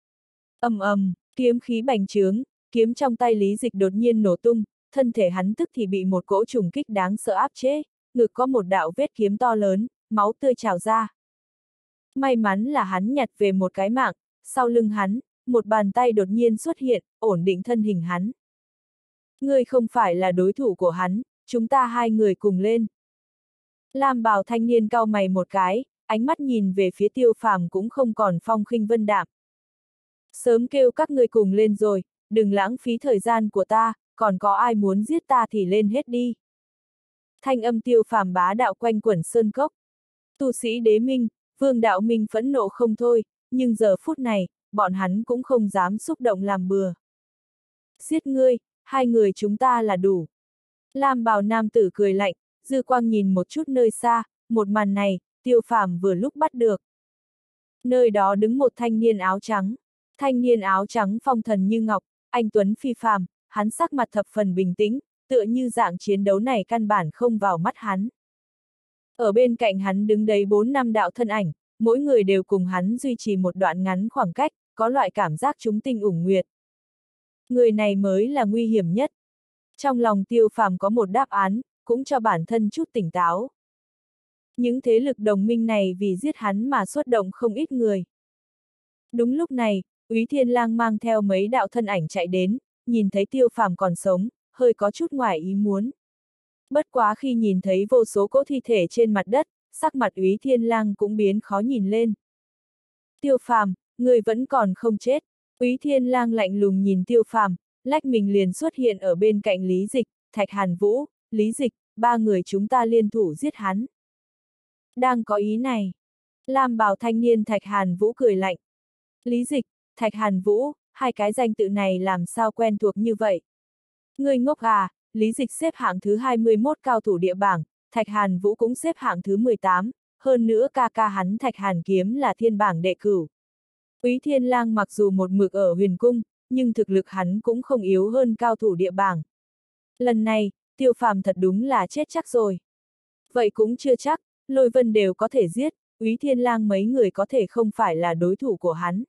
Ầm ầm, kiếm khí bành trướng, kiếm trong tay Lý Dịch đột nhiên nổ tung, thân thể hắn tức thì bị một cỗ trùng kích đáng sợ áp chế, ngực có một đạo vết kiếm to lớn, máu tươi trào ra. May mắn là hắn nhặt về một cái mạng, sau lưng hắn, một bàn tay đột nhiên xuất hiện, ổn định thân hình hắn. Ngươi không phải là đối thủ của hắn, chúng ta hai người cùng lên. Lam bào thanh niên cau mày một cái, ánh mắt nhìn về phía Tiêu Phàm cũng không còn phong khinh vân đạm. Sớm kêu các ngươi cùng lên rồi, đừng lãng phí thời gian của ta, còn có ai muốn giết ta thì lên hết đi. Thanh âm Tiêu Phàm bá đạo quanh quẩn sơn cốc. Tu sĩ Đế Minh, Vương Đạo Minh phẫn nộ không thôi, nhưng giờ phút này, bọn hắn cũng không dám xúc động làm bừa. Giết ngươi, hai người chúng ta là đủ. Lam bào nam tử cười lạnh, dư quang nhìn một chút nơi xa, một màn này, Tiêu Phàm vừa lúc bắt được. Nơi đó đứng một thanh niên áo trắng. Thanh niên áo trắng phong thần như ngọc, anh tuấn phi phàm, hắn sắc mặt thập phần bình tĩnh, tựa như dạng chiến đấu này căn bản không vào mắt hắn. Ở bên cạnh hắn đứng đấy 4 năm đạo thân ảnh, mỗi người đều cùng hắn duy trì một đoạn ngắn khoảng cách, có loại cảm giác chúng tinh ủng nguyệt. Người này mới là nguy hiểm nhất. Trong lòng Tiêu Phàm có một đáp án, cũng cho bản thân chút tỉnh táo. Những thế lực đồng minh này vì giết hắn mà xuất động không ít người. Đúng lúc này, Úy Thiên Lang mang theo mấy đạo thân ảnh chạy đến, nhìn thấy Tiêu Phàm còn sống, hơi có chút ngoài ý muốn. Bất quá khi nhìn thấy vô số cỗ thi thể trên mặt đất, sắc mặt Úy Thiên Lang cũng biến khó nhìn lên. Tiêu Phàm, người vẫn còn không chết. Úy Thiên Lang lạnh lùng nhìn Tiêu Phàm, lách mình liền xuất hiện ở bên cạnh Lý Dịch, Thạch Hàn Vũ, Lý Dịch, ba người chúng ta liên thủ giết hắn. Đang có ý này. Lam bào thanh niên Thạch Hàn Vũ cười lạnh. Lý Dịch, Thạch Hàn Vũ, hai cái danh tự này làm sao quen thuộc như vậy? Ngươi ngốc à, Lý Dịch xếp hạng thứ 21 cao thủ địa bảng, Thạch Hàn Vũ cũng xếp hạng thứ 18, hơn nữa ca ca hắn Thạch Hàn Kiếm là thiên bảng đệ cửu. Úy Thiên Lang mặc dù một mực ở huyền cung, nhưng thực lực hắn cũng không yếu hơn cao thủ địa bảng. Lần này, Tiêu Phàm thật đúng là chết chắc rồi. Vậy cũng chưa chắc, Lôi Vân đều có thể giết, Úy Thiên Lang mấy người có thể không phải là đối thủ của hắn.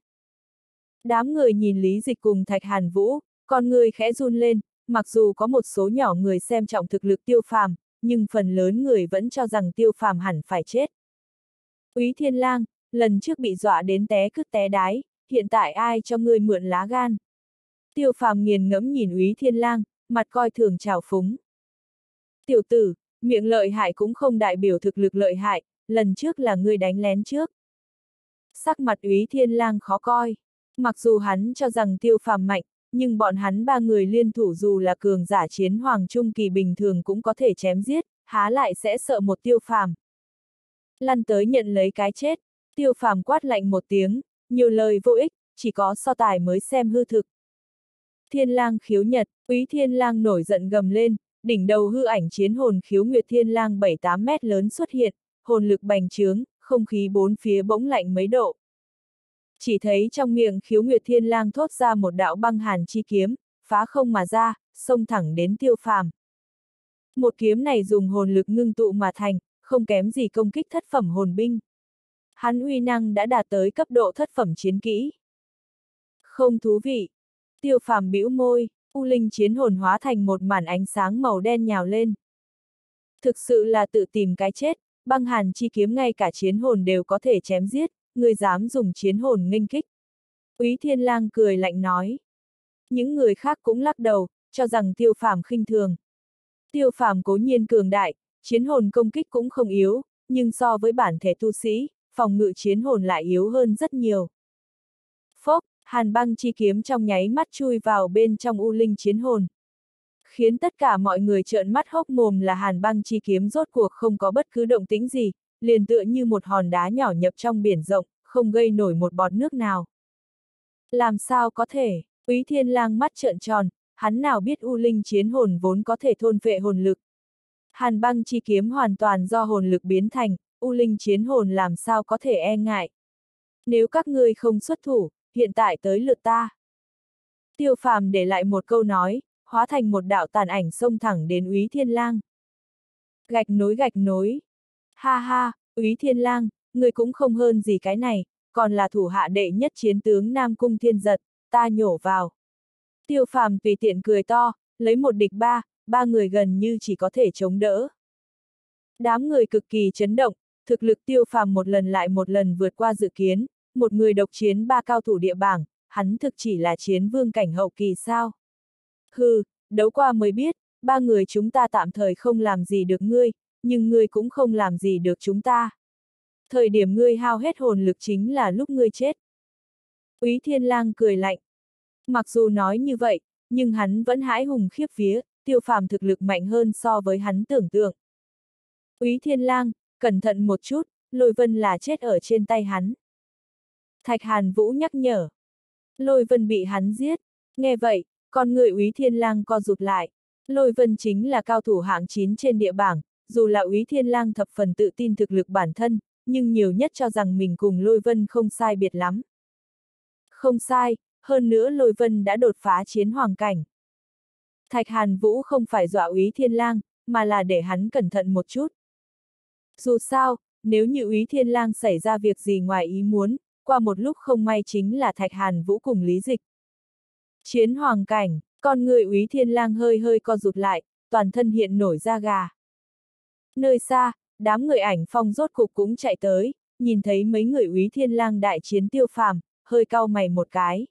Đám người nhìn Lý Dịch cùng Thạch Hàn Vũ, con người khẽ run lên, mặc dù có một số nhỏ người xem trọng thực lực Tiêu Phàm, nhưng phần lớn người vẫn cho rằng Tiêu Phàm hẳn phải chết. Úy Thiên Lang, lần trước bị dọa đến té cứt té đái, hiện tại ai cho ngươi mượn lá gan? Tiêu Phàm nghiền ngẫm nhìn Úy Thiên Lang, mặt coi thường trào phúng. Tiểu tử, miệng lợi hại cũng không đại biểu thực lực lợi hại, lần trước là ngươi đánh lén trước. Sắc mặt Úy Thiên Lang khó coi. Mặc dù hắn cho rằng Tiêu Phàm mạnh, nhưng bọn hắn ba người liên thủ dù là cường giả chiến hoàng trung kỳ bình thường cũng có thể chém giết, há lại sẽ sợ một Tiêu Phàm. Lăn tới nhận lấy cái chết, Tiêu Phàm quát lạnh một tiếng, nhiều lời vô ích, chỉ có so tài mới xem hư thực. Thiên Lang khiếu nhật, Úy Thiên Lang nổi giận gầm lên, đỉnh đầu hư ảnh chiến hồn khiếu Nguyệt Thiên Lang 7-8 mét lớn xuất hiện, hồn lực bành trướng, không khí bốn phía bỗng lạnh mấy độ. Chỉ thấy trong miệng khiếu Nguyệt Thiên Lang thốt ra một đạo băng hàn chi kiếm, phá không mà ra, xông thẳng đến Tiêu Phàm. Một kiếm này dùng hồn lực ngưng tụ mà thành, không kém gì công kích thất phẩm hồn binh. Hắn uy năng đã đạt tới cấp độ thất phẩm chiến kỹ. Không thú vị. Tiêu Phàm bĩu môi, U Linh chiến hồn hóa thành một màn ánh sáng màu đen nhào lên. Thực sự là tự tìm cái chết, băng hàn chi kiếm ngay cả chiến hồn đều có thể chém giết, người dám dùng chiến hồn nghênh kích. Úy Thiên Lang cười lạnh nói. Những người khác cũng lắc đầu, cho rằng Tiêu Phàm khinh thường. Tiêu Phàm cố nhiên cường đại, chiến hồn công kích cũng không yếu, nhưng so với bản thể tu sĩ, phòng ngự chiến hồn lại yếu hơn rất nhiều. Phốc, hàn băng chi kiếm trong nháy mắt chui vào bên trong U Linh chiến hồn. Khiến tất cả mọi người trợn mắt hốc mồm là hàn băng chi kiếm rốt cuộc không có bất cứ động tĩnh gì, liền tựa như một hòn đá nhỏ nhập trong biển rộng, không gây nổi một bọt nước nào. Làm sao có thể? Úy Thiên Lang mắt trợn tròn, hắn nào biết U Linh chiến hồn vốn có thể thôn phệ hồn lực. Hàn băng chi kiếm hoàn toàn do hồn lực biến thành, U Linh chiến hồn làm sao có thể e ngại. Nếu các ngươi không xuất thủ, hiện tại tới lượt ta. Tiêu Phàm để lại một câu nói, hóa thành một đạo tàn ảnh xông thẳng đến Úy Thiên Lang. Gạch nối gạch nối. Ha ha, Úy Thiên Lang, ngươi cũng không hơn gì cái này, còn là thủ hạ đệ nhất chiến tướng Nam Cung Thiên Giật, ta nhổ vào. Tiêu Phàm tùy tiện cười to, lấy một địch ba người gần như chỉ có thể chống đỡ. Đám người cực kỳ chấn động, thực lực Tiêu Phàm một lần lại một lần vượt qua dự kiến, một người độc chiến ba cao thủ địa bảng, hắn thực chỉ là chiến vương cảnh hậu kỳ sao? Hừ, đấu qua mới biết, ba người chúng ta tạm thời không làm gì được ngươi, nhưng ngươi cũng không làm gì được chúng ta. Thời điểm ngươi hao hết hồn lực chính là lúc ngươi chết. Úy Thiên Lang cười lạnh. Mặc dù nói như vậy, nhưng hắn vẫn hãi hùng khiếp vía, Tiêu Phàm thực lực mạnh hơn so với hắn tưởng tượng. Úy Thiên Lang, cẩn thận một chút, Lôi Vân là chết ở trên tay hắn. Thạch Hàn Vũ nhắc nhở. Lôi Vân bị hắn giết. Nghe vậy, con người Úy Thiên Lang co rụt lại. Lôi Vân chính là cao thủ hạng 9 trên địa bảng, dù là Úy Thiên Lang thập phần tự tin thực lực bản thân, nhưng nhiều nhất cho rằng mình cùng Lôi Vân không sai biệt lắm. Không sai, hơn nữa Lôi Vân đã đột phá chiến hoàng cảnh. Thạch Hàn Vũ không phải dọa Úy Thiên Lang, mà là để hắn cẩn thận một chút. Dù sao, nếu như Úy Thiên Lang xảy ra việc gì ngoài ý muốn, qua một lúc không may chính là Thạch Hàn Vũ cùng Lý Dịch. Chiến hoàng cảnh, con người Úy Thiên Lang hơi hơi co rụt lại, toàn thân hiện nổi da gà. Nơi xa, đám người Ảnh Phong rốt cục cũng chạy tới, nhìn thấy mấy người Úy Thiên Lang đại chiến Tiêu Phàm, hơi cau mày một cái.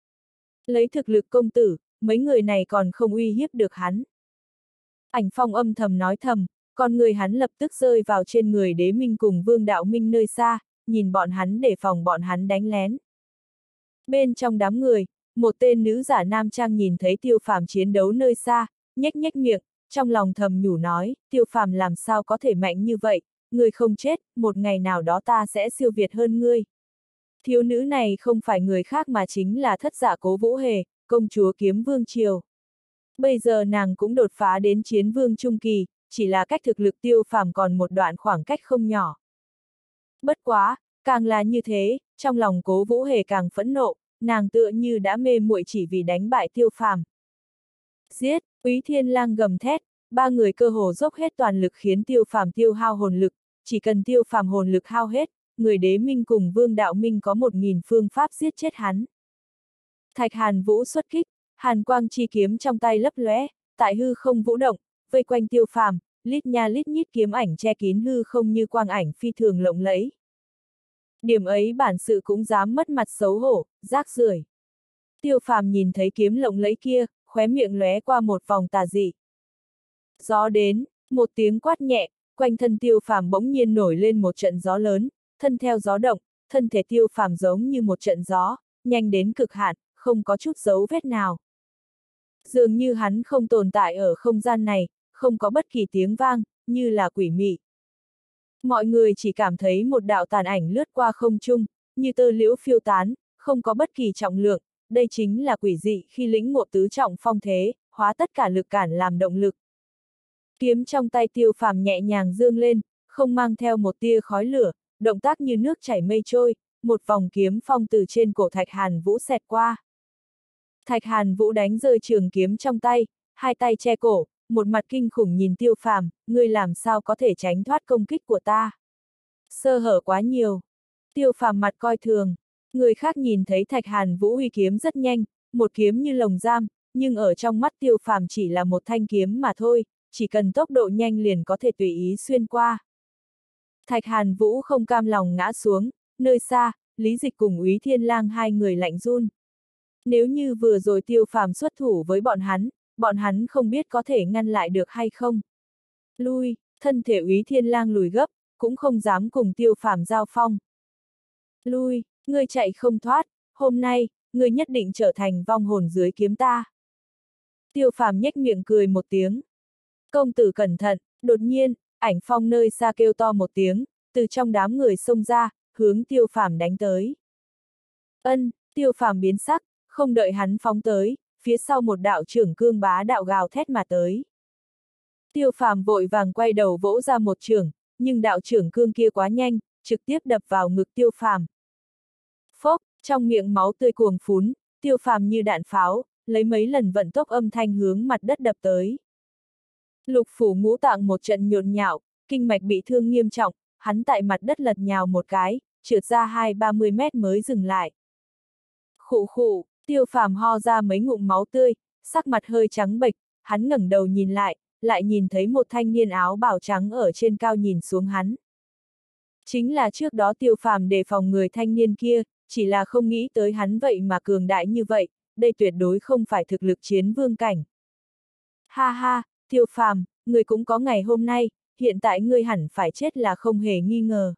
Lấy thực lực công tử, mấy người này còn không uy hiếp được hắn. Ảnh Phong âm thầm nói thầm, con người hắn lập tức rơi vào trên người Đế Minh cùng Vương Đạo Minh nơi xa, nhìn bọn hắn để phòng bọn hắn đánh lén. Bên trong đám người, một tên nữ giả nam trang nhìn thấy Tiêu Phàm chiến đấu nơi xa, nhếch nhếch miệng, trong lòng thầm nhủ nói, Tiêu Phàm làm sao có thể mạnh như vậy, ngươi không chết, một ngày nào đó ta sẽ siêu việt hơn ngươi. Thiếu nữ này không phải người khác mà chính là thất giả Cố Vũ Hề, công chúa Kiếm Vương Triều. Bây giờ nàng cũng đột phá đến chiến vương trung kỳ, chỉ là cách thực lực Tiêu Phàm còn một đoạn khoảng cách không nhỏ. Bất quá, càng là như thế, trong lòng Cố Vũ Hề càng phẫn nộ, nàng tựa như đã mê muội chỉ vì đánh bại Tiêu Phàm. Giết! Úy Thiên Lang gầm thét, ba người cơ hồ dốc hết toàn lực khiến Tiêu Phàm tiêu hao hồn lực, chỉ cần Tiêu Phàm hồn lực hao hết, người Đế Minh cùng Vương Đạo Minh có 1000 phương pháp giết chết hắn. Thạch Hàn Vũ xuất kích, hàn quang chi kiếm trong tay lấp lóe, tại hư không vũ động, vây quanh Tiêu Phàm, lít nha lít nhít kiếm ảnh che kín hư không như quang ảnh phi thường lộng lẫy. Điểm ấy bản sự cũng dám mất mặt xấu hổ, rác rưởi. Tiêu Phàm nhìn thấy kiếm lộng lẫy kia, khóe miệng lóe qua một vòng tà dị. Gió đến, một tiếng quát nhẹ, quanh thân Tiêu Phàm bỗng nhiên nổi lên một trận gió lớn, thân theo gió động, thân thể Tiêu Phàm giống như một trận gió, nhanh đến cực hạn, không có chút dấu vết nào. Dường như hắn không tồn tại ở không gian này, không có bất kỳ tiếng vang, như là quỷ mị. Mọi người chỉ cảm thấy một đạo tàn ảnh lướt qua không trung, như tơ liễu phiêu tán, không có bất kỳ trọng lượng, đây chính là quỷ dị khi lĩnh ngộ tứ trọng phong thế, hóa tất cả lực cản làm động lực. Kiếm trong tay Tiêu Phàm nhẹ nhàng dương lên, không mang theo một tia khói lửa, động tác như nước chảy mây trôi, một vòng kiếm phong từ trên cổ Thạch Hàn Vũ xẹt qua. Thạch Hàn Vũ đánh rơi trường kiếm trong tay, hai tay che cổ, một mặt kinh khủng nhìn Tiêu Phàm, ngươi làm sao có thể tránh thoát công kích của ta? Sơ hở quá nhiều. Tiêu Phàm mặt coi thường, người khác nhìn thấy Thạch Hàn Vũ huy kiếm rất nhanh, một kiếm như lồng giam, nhưng ở trong mắt Tiêu Phàm chỉ là một thanh kiếm mà thôi, chỉ cần tốc độ nhanh liền có thể tùy ý xuyên qua. Thạch Hàn Vũ không cam lòng ngã xuống, nơi xa, Lý Dịch cùng Úy Thiên Lang hai người lạnh run. Nếu như vừa rồi Tiêu Phàm xuất thủ với bọn hắn không biết có thể ngăn lại được hay không. Lui, thân thể Úy Thiên Lang lùi gấp, cũng không dám cùng Tiêu Phàm giao phong. Lui, ngươi chạy không thoát, hôm nay, ngươi nhất định trở thành vong hồn dưới kiếm ta. Tiêu Phàm nhếch miệng cười một tiếng. Công tử cẩn thận, đột nhiên, Ảnh Phong nơi xa kêu to một tiếng, từ trong đám người xông ra, hướng Tiêu Phàm đánh tới. Ân, Tiêu Phàm biến sắc, không đợi hắn phóng tới, phía sau một đạo trưởng cương bá đạo gào thét mà tới. Tiêu Phàm vội vàng quay đầu vỗ ra một chưởng, nhưng đạo trưởng cương kia quá nhanh, trực tiếp đập vào ngực Tiêu Phàm. Phốc, trong miệng máu tươi cuồng phún, Tiêu Phàm như đạn pháo, lấy mấy lần vận tốc âm thanh hướng mặt đất đập tới. Lục phủ ngũ tạng một trận nhộn nhạo, kinh mạch bị thương nghiêm trọng, hắn tại mặt đất lật nhào một cái, trượt ra 20-30 mét mới dừng lại. Khụ khụ, Tiêu Phàm ho ra mấy ngụm máu tươi, sắc mặt hơi trắng bệch, hắn ngẩng đầu nhìn lại nhìn thấy một thanh niên áo bào trắng ở trên cao nhìn xuống hắn. Chính là trước đó Tiêu Phàm đề phòng người thanh niên kia, chỉ là không nghĩ tới hắn vậy mà cường đại như vậy, đây tuyệt đối không phải thực lực chiến vương cảnh. Ha ha, Tiêu Phàm, ngươi cũng có ngày hôm nay, hiện tại ngươi hẳn phải chết là không hề nghi ngờ.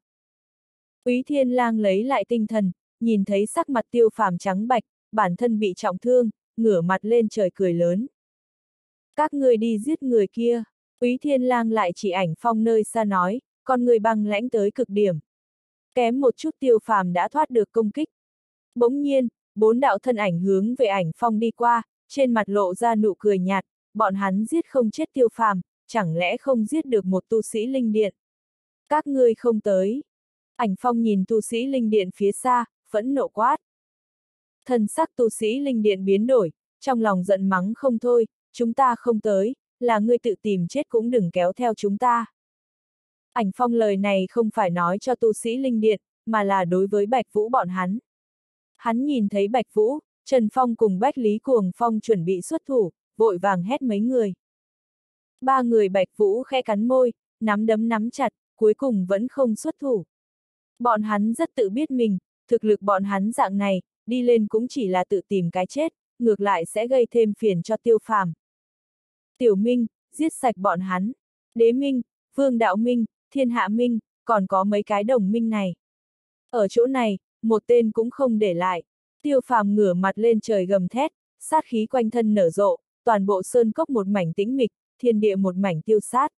Úy Thiên Lang lấy lại tinh thần, nhìn thấy sắc mặt Tiêu Phàm trắng bạch, bản thân bị trọng thương, ngửa mặt lên trời cười lớn. Các ngươi đi giết người kia, Úy Thiên Lang lại chỉ Ảnh Phong nơi xa nói, con người băng lãnh tới cực điểm. Kém một chút Tiêu Phàm đã thoát được công kích. Bỗng nhiên, 4 đạo thân ảnh hướng về Ảnh Phong đi qua, trên mặt lộ ra nụ cười nhạt, bọn hắn giết không chết Tiêu Phàm, chẳng lẽ không giết được một tu sĩ linh điện? Các ngươi không tới. Ảnh Phong nhìn tu sĩ linh điện phía xa, phẫn nộ quát. Thần sắc tu sĩ linh điện biến đổi, trong lòng giận mắng không thôi, chúng ta không tới, là ngươi tự tìm chết cũng đừng kéo theo chúng ta. Ảnh Phong lời này không phải nói cho tu sĩ linh điện, mà là đối với Bạch Vũ bọn hắn. Hắn nhìn thấy Bạch Vũ, Trần Phong cùng Bách Lý Cuồng Phong chuẩn bị xuất thủ, vội vàng hét mấy người. Ba người Bạch Vũ khẽ cắn môi, nắm đấm nắm chặt, cuối cùng vẫn không xuất thủ. Bọn hắn rất tự biết mình, thực lực bọn hắn dạng này, đi lên cũng chỉ là tự tìm cái chết, ngược lại sẽ gây thêm phiền cho Tiêu Phàm. Tiểu Minh, giết sạch bọn hắn. Đế Minh, Vương Đạo Minh, Thiên Hạ Minh, còn có mấy cái đồng minh này. Ở chỗ này, một tên cũng không để lại. Tiêu Phàm ngửa mặt lên trời gầm thét, sát khí quanh thân nở rộ, toàn bộ sơn cốc một mảnh tĩnh mịch, thiên địa một mảnh tiêu sát.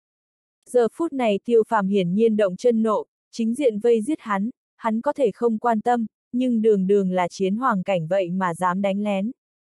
Giờ phút này Tiêu Phàm hiển nhiên động chân nộ, chính diện vây giết hắn có thể không quan tâm, nhưng đường đường là chiến hoàng cảnh vậy mà dám đánh lén.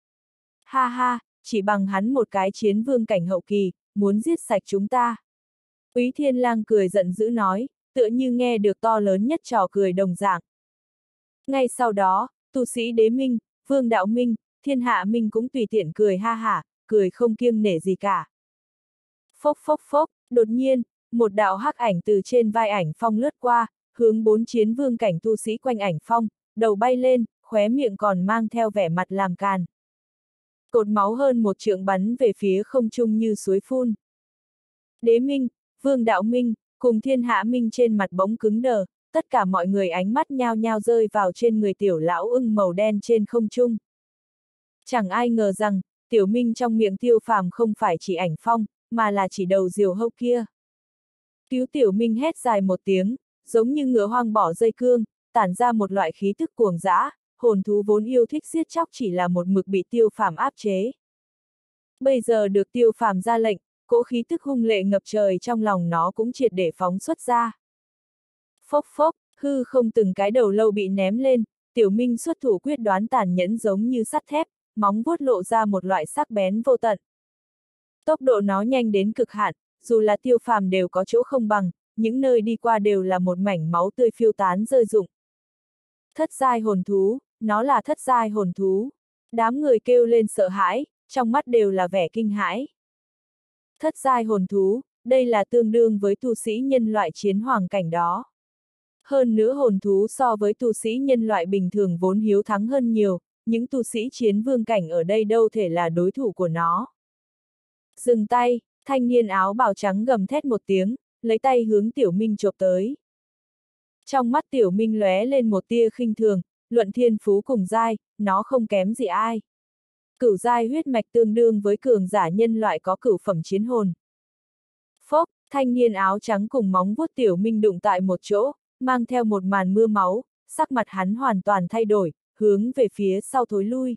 Ha ha, chỉ bằng hắn một cái chiến vương cảnh hậu kỳ, muốn giết sạch chúng ta. Úy Thiên Lang cười giận dữ nói, tựa như nghe được to lớn nhất trò cười đồng dạng. Ngay sau đó, tu sĩ Đế Minh, Vương Đạo Minh, Thiên Hạ Minh cũng tùy tiện cười ha hả, cười không kiêng nể gì cả. Phốc phốc phốc, đột nhiên, một đạo hắc ảnh từ trên vai ảnh phong lướt qua, hướng 4 chiến vương cảnh tu sĩ quanh ảnh phong, đầu bay lên, khóe miệng còn mang theo vẻ mặt làm càn. Cột máu hơn 1 trượng bắn về phía không trung như suối phun. Đế Minh, Vương Đạo Minh, cùng Thiên Hạ Minh trên mặt bỗng cứng đờ, tất cả mọi người ánh mắt nhao nhao rơi vào trên người tiểu lão ưng màu đen trên không trung. Chẳng ai ngờ rằng, tiểu Minh trong miệng Tiêu Phàm không phải chỉ ảnh phong, mà là chỉ đầu diều hâu kia. Cứu tiểu Minh hét dài một tiếng, giống như ngựa hoang bỏ dây cương, tản ra một loại khí tức cuồng dã, hồn thú vốn yêu thích giết chóc chỉ là một mực bị Tiêu Phàm áp chế. Bây giờ được Tiêu Phàm ra lệnh, cỗ khí tức hung lệ ngập trời trong lòng nó cũng triệt để phóng xuất ra. Phốc phốc, hư không từng cái đầu lâu bị ném lên, tiểu Minh xuất thủ quyết đoán tàn nhẫn giống như sắt thép, móng vuốt lộ ra một loại sắc bén vô tận. Tốc độ nó nhanh đến cực hạn, dù là Tiêu Phàm đều có chỗ không bằng, những nơi đi qua đều là một mảnh máu tươi phiêu tán rơi rụng. Thất giai hồn thú, nó là thất giai hồn thú. Đám người kêu lên sợ hãi, trong mắt đều là vẻ kinh hãi. Thất giai hồn thú, đây là tương đương với tu sĩ nhân loại chiến hoàng cảnh đó. Hơn nữa hồn thú so với tu sĩ nhân loại bình thường vốn hiếu thắng hơn nhiều, những tu sĩ chiến vương cảnh ở đây đâu thể là đối thủ của nó. Dừng tay, thanh niên áo bào trắng gầm thét một tiếng, lấy tay hướng Tiểu Minh chộp tới. Trong mắt Tiểu Minh lóe lên một tia khinh thường, luận thiên phú cùng giai, nó không kém gì ai. Cửu giai huyết mạch tương đương với cường giả nhân loại có cửu phẩm chiến hồn. Phốc, thanh niên áo trắng cùng móng vuốt Tiểu Minh đụng tại một chỗ, mang theo một màn mưa máu, sắc mặt hắn hoàn toàn thay đổi, hướng về phía sau thối lui.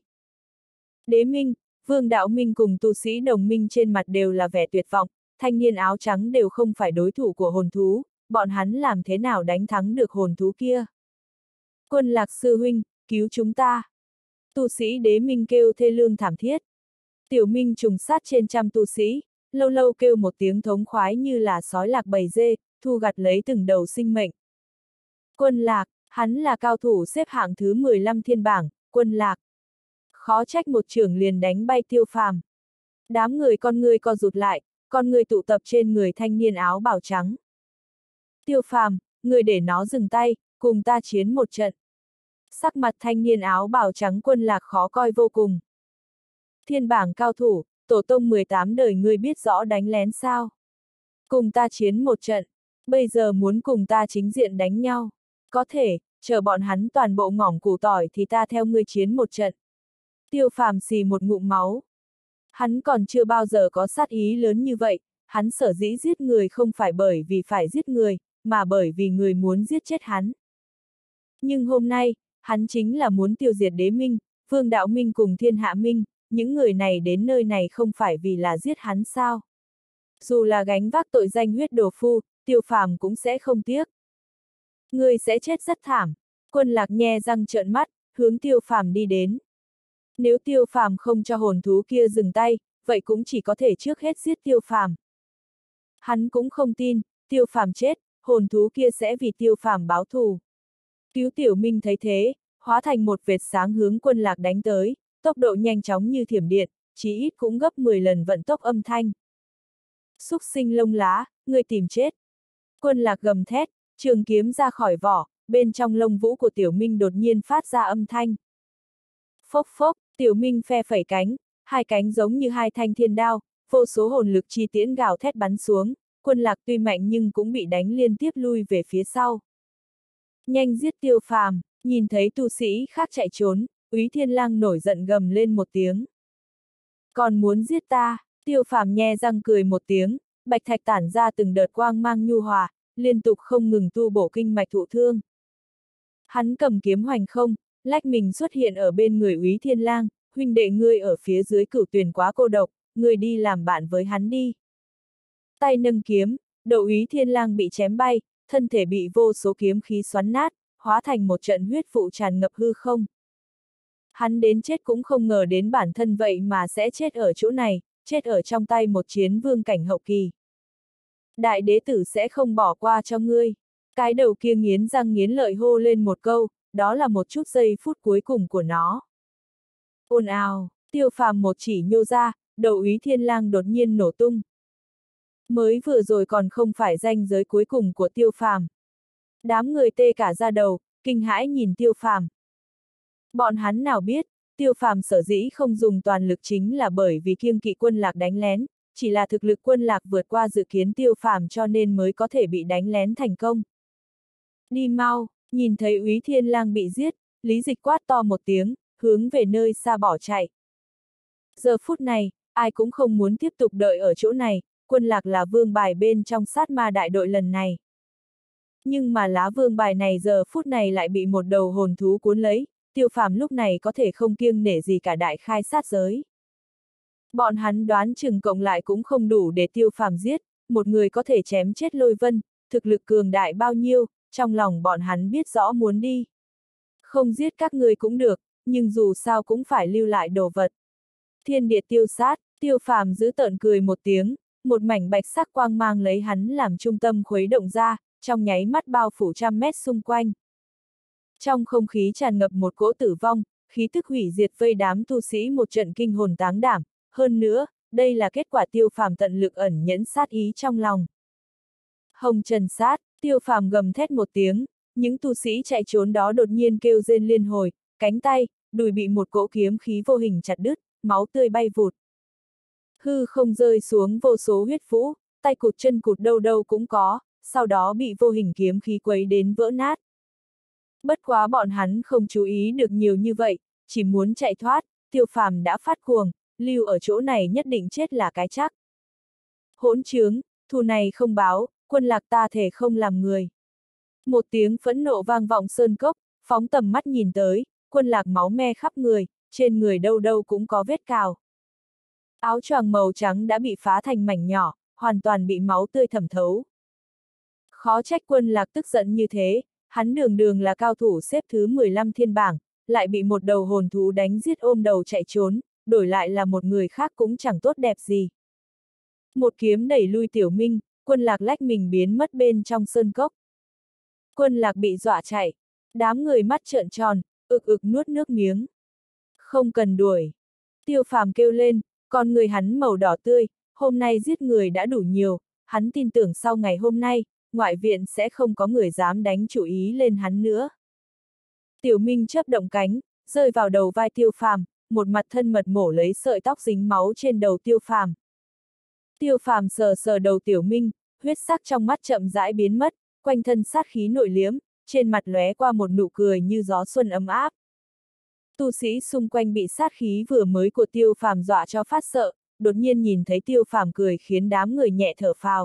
Đế Minh, Vương Đạo Minh cùng tu sĩ đồng minh trên mặt đều là vẻ tuyệt vọng, thanh niên áo trắng đều không phải đối thủ của hồn thú, bọn hắn làm thế nào đánh thắng được hồn thú kia. Quân Lạc sư huynh, cứu chúng ta. Tu sĩ Đế Minh kêu thê lương thảm thiết. Tiểu Minh trùng sát trên trăm tu sĩ, lâu lâu kêu một tiếng thống khoái như là sói lạc bầy dê, thu gặt lấy từng đầu sinh mệnh. Quân Lạc, hắn là cao thủ xếp hạng thứ 15 thiên bảng, Quân Lạc. Khó trách một chưởng liền đánh bay Tiêu Phàm. Đám người con ngươi co rụt lại, con người tụ tập trên người thanh niên áo bào trắng. Tiêu Phàm, người để nó dừng tay, cùng ta chiến một trận. Sắc mặt thanh niên áo bào trắng Quân Lạc khó coi vô cùng. Thiên bảng cao thủ, tổ tông 18 đời ngươi biết rõ đánh lén sao? Cùng ta chiến một trận, bây giờ muốn cùng ta chính diện đánh nhau. Có thể, chờ bọn hắn toàn bộ ngỏm củ tỏi thì ta theo ngươi chiến một trận. Tiêu Phàm xì một ngụm máu. Hắn còn chưa bao giờ có sát ý lớn như vậy, hắn sở dĩ giết người không phải bởi vì phải giết người, mà bởi vì người muốn giết chết hắn. Nhưng hôm nay, hắn chính là muốn tiêu diệt Đế Minh, Vương Đạo Minh cùng Thiên Hạ Minh, những người này đến nơi này không phải vì là giết hắn sao. Dù là gánh vác tội danh huyết đồ phu, Tiêu Phàm cũng sẽ không tiếc. Người sẽ chết rất thảm. Quân Lạc nhe răng trợn mắt, hướng Tiêu Phàm đi đến. Nếu Tiêu Phàm không cho hồn thú kia dừng tay, vậy cũng chỉ có thể trước hết giết Tiêu Phàm. Hắn cũng không tin, Tiêu Phàm chết, hồn thú kia sẽ vì Tiêu Phàm báo thù. Cứu Tiểu Minh thấy thế, hóa thành một vệt sáng hướng Quân Lạc đánh tới, tốc độ nhanh chóng như thiểm điện, chí ít cũng gấp 10 lần vận tốc âm thanh. Xúc sinh lông lá, người tìm chết. Quân Lạc gầm thét, trường kiếm ra khỏi vỏ, bên trong lông vũ của Tiểu Minh đột nhiên phát ra âm thanh. Phốc phốc, Tiểu Minh phe phẩy cánh, hai cánh giống như hai thanh thiên đao, vô số hồn lực chi tiễn gào thét bắn xuống, quân lạc tuy mạnh nhưng cũng bị đánh liên tiếp lui về phía sau. Nhanh giết Tiêu Phàm, nhìn thấy tu sĩ khác chạy trốn, Úy Thiên Lang nổi giận gầm lên một tiếng. Còn muốn giết ta? Tiêu Phàm nhe răng cười một tiếng, bạch thạch tản ra từng đợt quang mang nhu hòa, liên tục không ngừng tu bổ kinh mạch thụ thương. Hắn cầm kiếm hoành không, lách mình xuất hiện ở bên người Úy Thiên Lang, huynh đệ ngươi ở phía dưới Cửu Tuyền quá cô độc, ngươi đi làm bạn với hắn đi. Tay nâng kiếm, đầu Úy Thiên Lang bị chém bay, thân thể bị vô số kiếm khí xoắn nát, hóa thành một trận huyết vụ tràn ngập hư không. Hắn đến chết cũng không ngờ đến bản thân vậy mà sẽ chết ở chỗ này, chết ở trong tay một chiến vương cảnh hậu kỳ. Đại đế tử sẽ không bỏ qua cho ngươi. Cái đầu kia nghiến răng nghiến lợi hô lên một câu, đó là một chút giây phút cuối cùng của nó. Ồn ào, Tiêu Phàm một chỉ nhô ra, đầu Úy Thiên Lang đột nhiên nổ tung. Mới vừa rồi còn không phải ranh giới cuối cùng của Tiêu Phàm. Đám người tê cả da đầu, kinh hãi nhìn Tiêu Phàm. Bọn hắn nào biết, Tiêu Phàm sở dĩ không dùng toàn lực chính là bởi vì kiêng kỵ quân lạc đánh lén, chỉ là thực lực quân lạc vượt qua dự kiến Tiêu Phàm cho nên mới có thể bị đánh lén thành công. Đi mau, nhìn thấy Úy Thiên Lang bị giết, Lý Dịch quát to một tiếng, hướng về nơi xa bỏ chạy. Giờ phút này, ai cũng không muốn tiếp tục đợi ở chỗ này, quân lạc là vương bài bên trong sát ma đại đội lần này. Nhưng mà lá vương bài này giờ phút này lại bị một đầu hồn thú cuốn lấy, Tiêu Phàm lúc này có thể không kiêng nể gì cả đại khai sát giới. Bọn hắn đoán chừng cộng lại cũng không đủ để Tiêu Phàm giết, một người có thể chém chết Lôi Vân, thực lực cường đại bao nhiêu, trong lòng bọn hắn biết rõ muốn đi. Không giết các ngươi cũng được, nhưng dù sao cũng phải lưu lại đồ vật. Thiên địa tiêu sát, Tiêu Phàm giữ tợn cười một tiếng, một mảnh bạch sắc quang mang lấy hắn làm trung tâm khuấy động ra, trong nháy mắt bao phủ trăm mét xung quanh. Trong không khí tràn ngập một cỗ tử vong, khí tức hủy diệt vây đám tu sĩ một trận kinh hồn táng đảm, hơn nữa, đây là kết quả Tiêu Phàm tận lực ẩn nhẫn sát ý trong lòng. Hồng Trần sát, Tiêu Phàm gầm thét một tiếng, những tu sĩ chạy trốn đó đột nhiên kêu rên liên hồi, cánh tay, đùi bị một cỗ kiếm khí vô hình chặt đứt, máu tươi bay vụt. Hư không rơi xuống vô số huyết vũ, tay cụt chân cụt đâu đâu cũng có, sau đó bị vô hình kiếm khí quấy đến vỡ nát. Bất quá bọn hắn không chú ý được nhiều như vậy, chỉ muốn chạy thoát, Tiêu Phàm đã phát cuồng, lưu ở chỗ này nhất định chết là cái chắc. Hỗn trướng, thù này không báo, quân lạc ta thể không làm người. Một tiếng phẫn nộ vang vọng sơn cốc, phóng tầm mắt nhìn tới, quân lạc máu me khắp người, trên người đâu đâu cũng có vết cào. Áo choàng màu trắng đã bị phá thành mảnh nhỏ, hoàn toàn bị máu tươi thẩm thấu. Khó trách quân lạc tức giận như thế, hắn đường đường là cao thủ xếp thứ 15 thiên bảng, lại bị một đầu hồn thú đánh giết ôm đầu chạy trốn, đổi lại là một người khác cũng chẳng tốt đẹp gì. Một kiếm đẩy lui Tiểu Minh, quân lạc lách mình biến mất bên trong sơn cốc. Quân lạc bị dọa chạy, đám người mắt trợn tròn, ực ực nuốt nước miếng. Không cần đuổi. Tiêu Phàm kêu lên, con người hắn màu đỏ tươi, hôm nay giết người đã đủ nhiều, hắn tin tưởng sau ngày hôm nay, ngoại viện sẽ không có người dám đánh chủ ý lên hắn nữa. Tiểu Minh chớp động cánh, rơi vào đầu vai Tiêu Phàm, một mặt thân mật mổ lấy sợi tóc dính máu trên đầu Tiêu Phàm. Tiêu Phàm sờ sờ đầu Tiểu Minh, huyết sắc trong mắt chậm rãi biến mất, quanh thân sát khí nội liếm, trên mặt lóe qua một nụ cười như gió xuân ấm áp. Tu sĩ xung quanh bị sát khí vừa mới của Tiêu Phàm dọa cho phát sợ, đột nhiên nhìn thấy Tiêu Phàm cười khiến đám người nhẹ thở phào.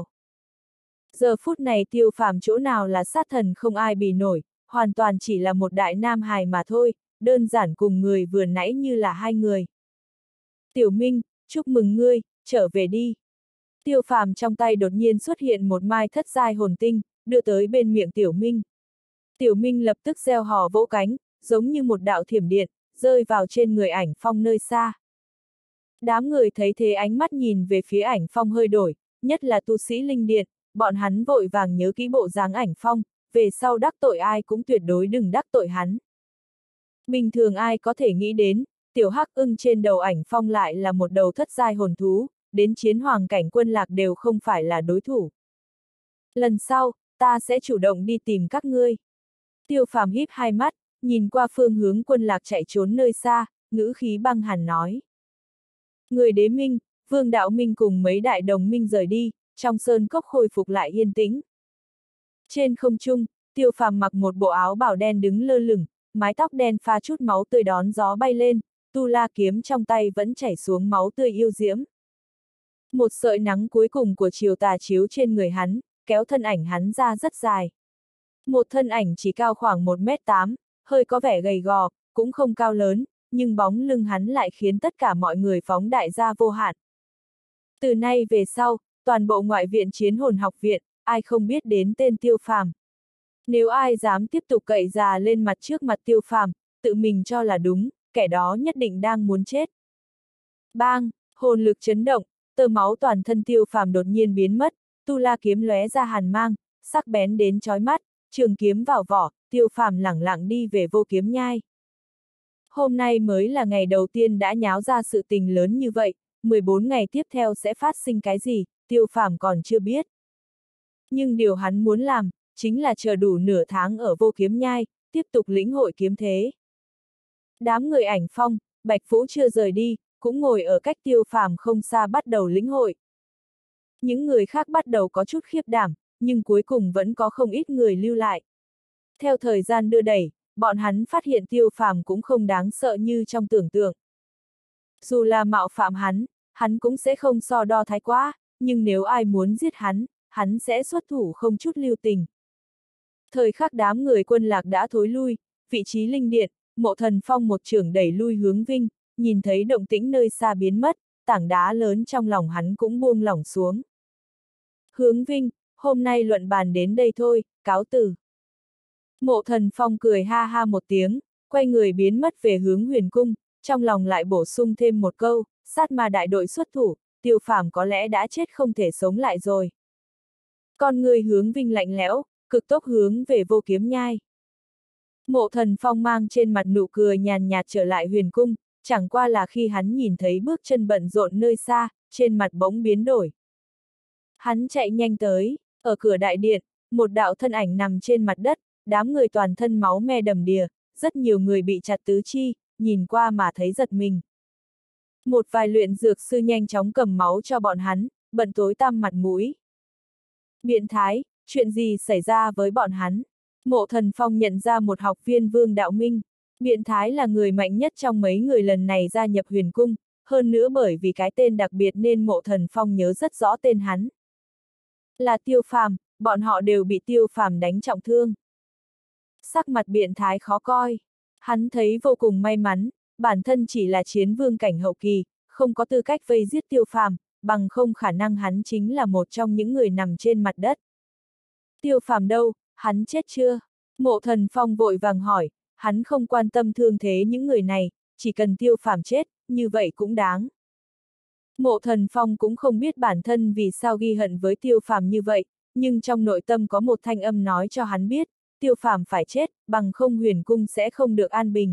Giờ phút này Tiêu Phàm chỗ nào là sát thần không ai bì nổi, hoàn toàn chỉ là một đại nam hài mà thôi, đơn giản cùng người vừa nãy như là hai người. Tiểu Minh, chúc mừng ngươi, trở về đi. Tiêu Phàm trong tay đột nhiên xuất hiện một mai thất giai hồn tinh, đưa tới bên miệng Tiểu Minh. Tiểu Minh lập tức reo hò vỗ cánh, giống như một đạo thiểm điện, rơi vào trên người Ảnh Phong nơi xa. Đám người thấy thế ánh mắt nhìn về phía Ảnh Phong hơi đổi, nhất là tu sĩ linh điện, bọn hắn vội vàng nhớ kỹ bộ dáng Ảnh Phong, về sau đắc tội ai cũng tuyệt đối đừng đắc tội hắn. Bình thường ai có thể nghĩ đến, tiểu hắc ưng trên đầu Ảnh Phong lại là một đầu thất giai hồn thú, đến chiến hoàng cảnh quân lạc đều không phải là đối thủ. Lần sau, ta sẽ chủ động đi tìm các ngươi. Tiêu Phàm híp hai mắt, nhìn qua phương hướng quân lạc chạy trốn nơi xa, ngữ khí băng hàn nói. Người Đế Minh, Vương Đạo Minh cùng mấy đại đồng minh rời đi, trong sơn cốc khôi phục lại yên tĩnh. Trên không trung, Tiêu Phàm mặc một bộ áo bào đen đứng lơ lửng, mái tóc đen pha chút máu tươi đón gió bay lên, tu la kiếm trong tay vẫn chảy xuống máu tươi yêu diễm. Một sợi nắng cuối cùng của chiều tà chiếu trên người hắn, kéo thân ảnh hắn ra rất dài. Một thân ảnh chỉ cao khoảng 1m8, hơi có vẻ gầy gò, cũng không cao lớn, nhưng bóng lưng hắn lại khiến tất cả mọi người phóng đại ra vô hạn. Từ nay về sau, toàn bộ ngoại viện Chiến Hồn học viện, ai không biết đến tên Tiêu Phàm. Nếu ai dám tiếp tục cậy già lên mặt trước mặt Tiêu Phàm, tự mình cho là đúng, kẻ đó nhất định đang muốn chết. Bang, hồn lực chấn động, tơ máu toàn thân Tiêu Phàm đột nhiên biến mất, tu la kiếm lóe ra hàn mang, sắc bén đến chói mắt, trường kiếm vào vỏ, Tiêu Phàm lẳng lặng đi về Vô Kiếm Nhai. Hôm nay mới là ngày đầu tiên đã nháo ra sự tình lớn như vậy, 14 ngày tiếp theo sẽ phát sinh cái gì, Tiêu Phàm còn chưa biết. Nhưng điều hắn muốn làm, chính là chờ đủ nửa tháng ở Vô Kiếm Nhai, tiếp tục lĩnh hội kiếm thế. Đám người Ảnh Phong, Bạch Vũ chưa rời đi, cũng ngồi ở cách Tiêu Phàm không xa bắt đầu lĩnh hội. Những người khác bắt đầu có chút khiếp đảm, nhưng cuối cùng vẫn có không ít người lưu lại. Theo thời gian đưa đẩy, bọn hắn phát hiện Tiêu Phàm cũng không đáng sợ như trong tưởng tượng. Dù là mạo phạm hắn cũng sẽ không so đo thái quá, nhưng nếu ai muốn giết hắn sẽ xuất thủ không chút lưu tình. Thời khắc đám người Quân Lạc đã thối lui, vị trí linh điện, Mộ Thần Phong một chưởng đẩy lui Hướng Vinh, nhìn thấy động tĩnh nơi xa biến mất, tảng đá lớn trong lòng hắn cũng buông lỏng xuống. Hướng Vinh, hôm nay luận bàn đến đây thôi, cáo từ. Mộ Thần Phong cười ha ha một tiếng, quay người biến mất về hướng Huyền Cung, trong lòng lại bổ sung thêm một câu, sát ma đại đội xuất thủ, Tiêu Phàm có lẽ đã chết không thể sống lại rồi. Con người Hướng Vinh lạnh lẽo, cực tốc hướng về Vô Kiếm Nhai. Mộ Thần Phong mang trên mặt nụ cười nhàn nhạt trở lại Huyền Cung, chẳng qua là khi hắn nhìn thấy bước chân bận rộn nơi xa, trên mặt bỗng biến đổi. Hắn chạy nhanh tới, ở cửa đại điện, một đạo thân ảnh nằm trên mặt đất, đám người toàn thân máu me đầm đìa, rất nhiều người bị chặt tứ chi, nhìn qua mà thấy giật mình. Một vài luyện dược sư nhanh chóng cầm máu cho bọn hắn, bận tối tăm mặt mũi. Biện thái, chuyện gì xảy ra với bọn hắn? Mộ Thần Phong nhận ra một học viên Vương Đạo Minh. Biện thái là người mạnh nhất trong mấy người lần này gia nhập Huyền Cung, hơn nữa bởi vì cái tên đặc biệt nên Mộ Thần Phong nhớ rất rõ tên hắn. Là Tiêu Phàm, bọn họ đều bị Tiêu Phàm đánh trọng thương. Sắc mặt biện thái khó coi. Hắn thấy vô cùng may mắn, bản thân chỉ là chiến vương cảnh hậu kỳ, không có tư cách vây giết Tiêu Phàm, bằng không khả năng hắn chính là một trong những người nằm trên mặt đất. Tiêu Phàm đâu, hắn chết chưa? Mộ Thần Phong vội vàng hỏi, hắn không quan tâm thương thế những người này, chỉ cần Tiêu Phàm chết, như vậy cũng đáng. Mộ Thần Phong cũng không biết bản thân vì sao ghi hận với Tiêu Phàm như vậy, nhưng trong nội tâm có một thanh âm nói cho hắn biết, Tiêu Phàm phải chết, bằng không Huyền Cung sẽ không được an bình.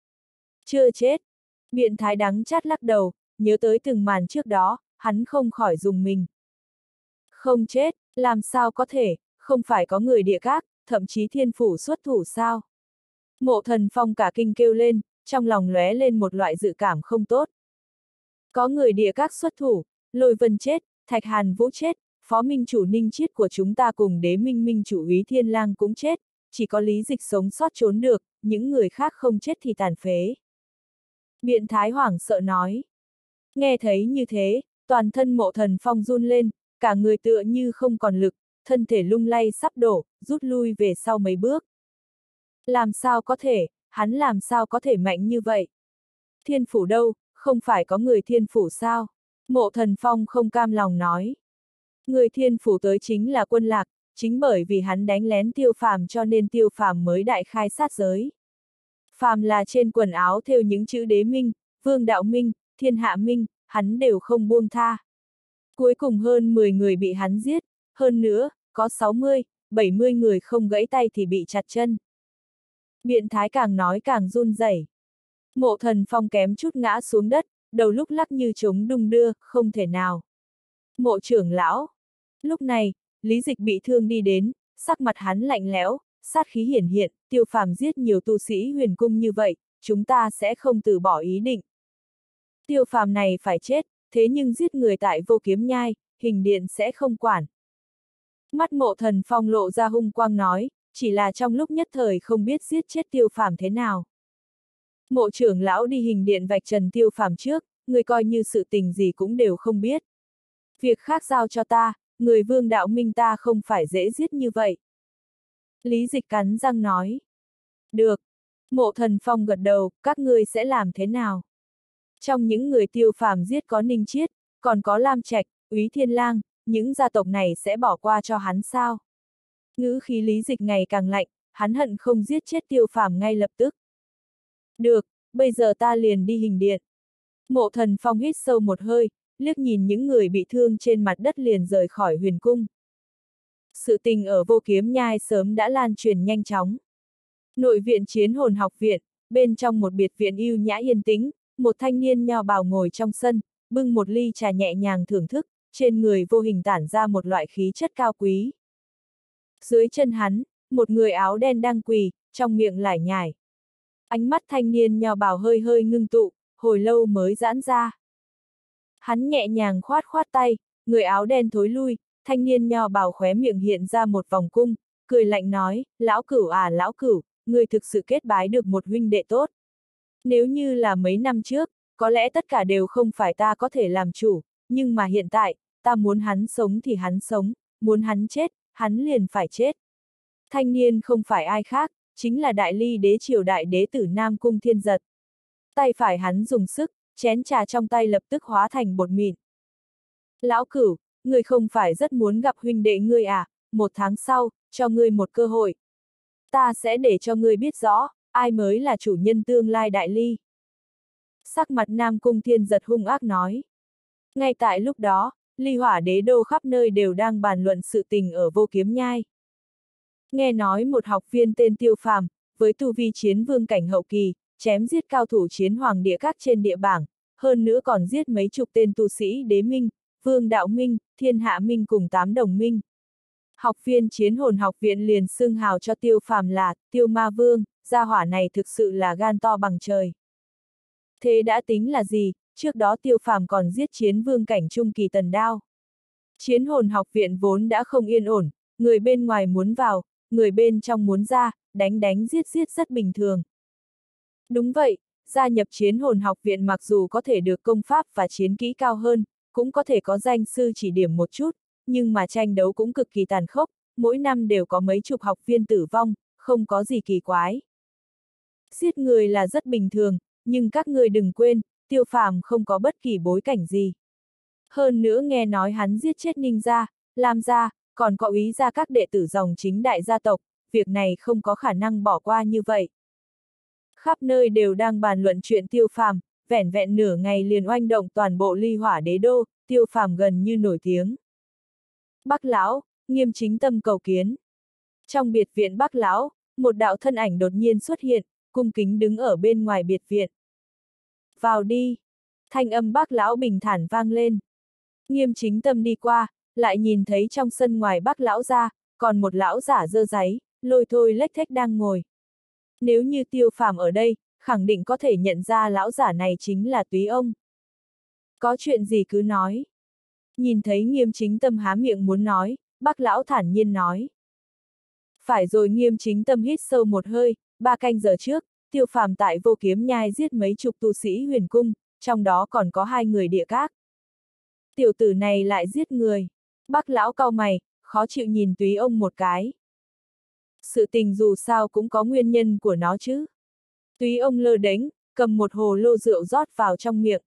Chưa chết. Biện thái đắng chát lắc đầu, nhớ tới từng màn trước đó, hắn không khỏi rùng mình. Không chết, làm sao có thể, không phải có người địa các, thậm chí thiên phủ xuất thủ sao? Mộ Thần Phong cả kinh kêu lên, trong lòng lóe lên một loại dự cảm không tốt. Có người địa các xuất thủ, Lôi Vân chết, Thạch Hàn Vũ chết, Phó Minh Chủ Ninh Chiết của chúng ta cùng Đế Minh Minh Chủ Úy Thiên Lang cũng chết, chỉ có Lý Dịch sống sót trốn được, những người khác không chết thì tàn phế. Biện thái hoảng sợ nói. Nghe thấy như thế, toàn thân Mộ Thần Phong run lên, cả người tựa như không còn lực, thân thể lung lay sắp đổ, rút lui về sau mấy bước. Làm sao có thể, hắn làm sao có thể mạnh như vậy? Thiên phủ đâu, không phải có người thiên phủ sao? Mộ Thần Phong không cam lòng nói. Người thiên phủ tới chính là Quân Lạc, chính bởi vì hắn đánh lén Tiêu Phàm cho nên Tiêu Phàm mới đại khai sát giới. Phàm là trên quần áo thêu những chữ Đế Minh, Vương Đạo Minh, Thiên Hạ Minh, hắn đều không buông tha. Cuối cùng hơn 10 người bị hắn giết, hơn nữa, có 60, 70 người không gãy tay thì bị chặt chân. Biện thái càng nói càng run rẩy. Mộ Thần Phong kém chút ngã xuống đất, đầu lúc lắc như trống đung đưa, không thể nào. Mộ trưởng lão. Lúc này, Lý Dịch bị thương đi đến, sắc mặt hắn lạnh lẽo, sát khí hiển hiện, Tiêu Phàm giết nhiều tu sĩ Huyền Cung như vậy, chúng ta sẽ không từ bỏ ý định. Tiêu Phàm này phải chết, thế nhưng giết người tại Vô Kiếm Nhai, hình điện sẽ không quản. Mắt Mộ Thần Phong lộ ra hung quang nói, chỉ là trong lúc nhất thời không biết giết chết Tiêu Phàm thế nào. Mộ trưởng lão đi hình điện vạch trần Tiêu Phàm trước, người coi như sự tình gì cũng đều không biết. Việc khác giao cho ta, người Vương Đạo Minh ta không phải dễ giết như vậy. Lý Dịch cắn răng nói. Được. Mộ Thần Phong gật đầu, các ngươi sẽ làm thế nào? Trong những người Tiêu Phàm giết có Ninh Chiết, còn có Lam Trạch, Úy Thiên Lang, những gia tộc này sẽ bỏ qua cho hắn sao? Ngữ khí Lý Dịch ngày càng lạnh, hắn hận không giết chết Tiêu Phàm ngay lập tức. Được, bây giờ ta liền đi hình điện. Mộ Thần Phong hít sâu một hơi, liếc nhìn những người bị thương trên mặt đất liền rời khỏi huyền cung. Sự tình ở Vô Kiếm Nhai sớm đã lan truyền nhanh chóng. Nội viện Chiến Hồn học viện, bên trong một biệt viện yêu nhã yên tĩnh, một thanh niên nho bào ngồi trong sân, bưng một ly trà nhẹ nhàng thưởng thức, trên người vô hình tản ra một loại khí chất cao quý. Dưới chân hắn, một người áo đen đang quỳ, trong miệng lải nhải. Ánh mắt thanh niên nho bào hơi hơi ngưng tụ, hồi lâu mới giãn ra. Hắn nhẹ nhàng khoát khoát tay, người áo đen thối lui, thanh niên nho bào khóe miệng hiện ra một vòng cung, cười lạnh nói, lão cửu à lão cửu, người thực sự kết bái được một huynh đệ tốt. Nếu như là mấy năm trước, có lẽ tất cả đều không phải ta có thể làm chủ, nhưng mà hiện tại, ta muốn hắn sống thì hắn sống, muốn hắn chết, hắn liền phải chết. Thanh niên không phải ai khác, chính là Đại Ly đế triều đại đế tử Nam Cung Thiên Giật. Tay phải hắn dùng sức, chén trà trong tay lập tức hóa thành bột mịn. Lão cửu, ngươi không phải rất muốn gặp huynh đệ ngươi à, 1 tháng sau, cho ngươi một cơ hội. Ta sẽ để cho ngươi biết rõ, ai mới là chủ nhân tương lai Đại Ly. Sắc mặt Nam Cung Thiên Giật hung ác nói. Ngay tại lúc đó, Ly Hỏa đế đô khắp nơi đều đang bàn luận sự tình ở Vô Kiếm Nhai. Nghe nói một học viên tên Tiêu Phàm, với tu vi chiến vương cảnh hậu kỳ, chém giết cao thủ chiến hoàng địa các trên địa bảng, hơn nữa còn giết mấy chục tên tu sĩ đế minh, Vương Đạo Minh, Thiên Hạ Minh cùng 8 đồng minh. Học viên Chiến Hồn học viện liền xưng hào cho Tiêu Phàm là Tiêu Ma Vương, gia hỏa này thực sự là gan to bằng trời. Thế đã tính là gì, trước đó Tiêu Phàm còn giết chiến vương cảnh trung kỳ Tần Đao. Chiến Hồn học viện vốn đã không yên ổn, người bên ngoài muốn vào, người bên trong muốn ra, đánh đánh giết giết rất bình thường. Đúng vậy, gia nhập Chiến Hồn học viện mặc dù có thể được công pháp và chiến kỹ cao hơn, cũng có thể có danh sư chỉ điểm một chút, nhưng mà tranh đấu cũng cực kỳ tàn khốc, mỗi năm đều có mấy chục học viên tử vong, không có gì kỳ quái. Giết người là rất bình thường, nhưng các ngươi đừng quên, Tiêu Phàm không có bất kỳ bối cảnh gì. Hơn nữa nghe nói hắn giết chết Ninh gia, Lam gia, còn có Úy gia các đệ tử dòng chính đại gia tộc, việc này không có khả năng bỏ qua như vậy. Khắp nơi đều đang bàn luận chuyện Tiêu Phàm, vẻn vẹn nửa ngày liền oanh động toàn bộ Ly Hỏa đế đô, Tiêu Phàm gần như nổi tiếng. Bắc lão, Nghiêm Chính Tâm cầu kiến. Trong biệt viện Bắc lão, một đạo thân ảnh đột nhiên xuất hiện, cung kính đứng ở bên ngoài biệt viện. Vào đi. Thanh âm Bắc lão bình thản vang lên. Nghiêm Chính Tâm đi qua, lại nhìn thấy trong sân ngoài Bắc lão ra, còn một lão giả dơ dáy, lôi thôi lếch thếch đang ngồi. Nếu như Tiêu Phàm ở đây, khẳng định có thể nhận ra lão giả này chính là Túy ông. Có chuyện gì cứ nói. Nhìn thấy Nghiêm Chính Tâm há miệng muốn nói, Bắc lão thản nhiên nói. Phải rồi. Nghiêm Chính Tâm hít sâu một hơi, 3 canh giờ trước, Tiêu Phàm tại Vô Kiếm Nhai giết mấy chục tu sĩ huyền cung, trong đó còn có 2 người địa các. Tiểu tử này lại giết người. Bắc lão cau mày, khó chịu nhìn Túy ông một cái. Sự tình dù sao cũng có nguyên nhân của nó chứ. Túy ông lơ đễnh, cầm một hồ lô rượu rót vào trong miệng.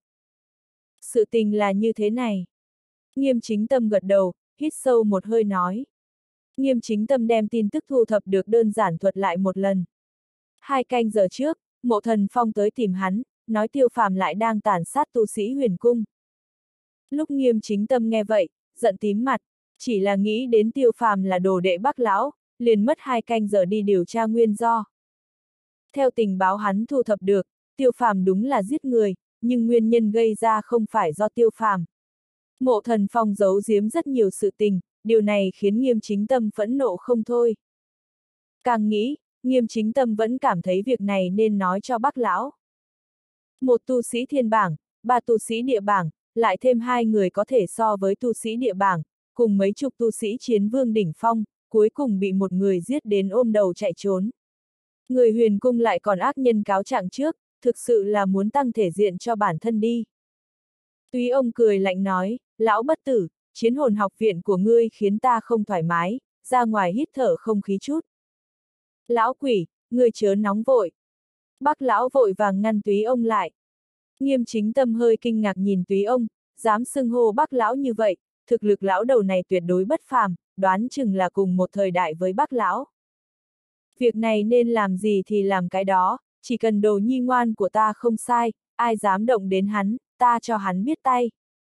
Sự tình là như thế này. Nghiêm Chính Tâm gật đầu, hít sâu một hơi nói. Nghiêm Chính Tâm đem tin tức thu thập được đơn giản thuật lại một lần. 2 canh giờ trước, Mộ Thần Phong tới tìm hắn, nói Tiêu Phàm lại đang tàn sát tu sĩ huyền cung. Lúc Nghiêm Chính Tâm nghe vậy, giận tím mặt, chỉ là nghĩ đến Tiêu Phàm là đồ đệ Bắc lão, liền mất 2 canh giờ đi điều tra nguyên do. Theo tình báo hắn thu thập được, Tiêu Phàm đúng là giết người, nhưng nguyên nhân gây ra không phải do Tiêu Phàm. Mộ Thần Phong giấu giếm rất nhiều sự tình, điều này khiến Nghiêm Chính Tâm phẫn nộ không thôi. Càng nghĩ, Nghiêm Chính Tâm vẫn cảm thấy việc này nên nói cho Bắc lão. Một tu sĩ thiên bảng, 3 tu sĩ địa bảng, lại thêm hai người có thể so với tu sĩ địa bảng, cùng mấy chục tu sĩ chiến vương đỉnh phong, cuối cùng bị một người giết đến ôm đầu chạy trốn. Người huyền cung lại còn ác nhân cáo trạng trước, thực sự là muốn tăng thể diện cho bản thân đi. Túy ông cười lạnh nói, lão bất tử, chiến hồn học viện của ngươi khiến ta không thoải mái, ra ngoài hít thở không khí chút. Lão quỷ, ngươi chớ nóng vội. Bác lão vội vàng ngăn Túy ông lại. Nghiêm Chính Tâm hơi kinh ngạc nhìn Túy ông, dám xưng hô bác lão như vậy, thực lực lão đầu này tuyệt đối bất phàm, đoán chừng là cùng một thời đại với bác lão. Việc này nên làm gì thì làm cái đó, chỉ cần đồ nhi ngoan của ta không sai, ai dám động đến hắn, ta cho hắn biết tay.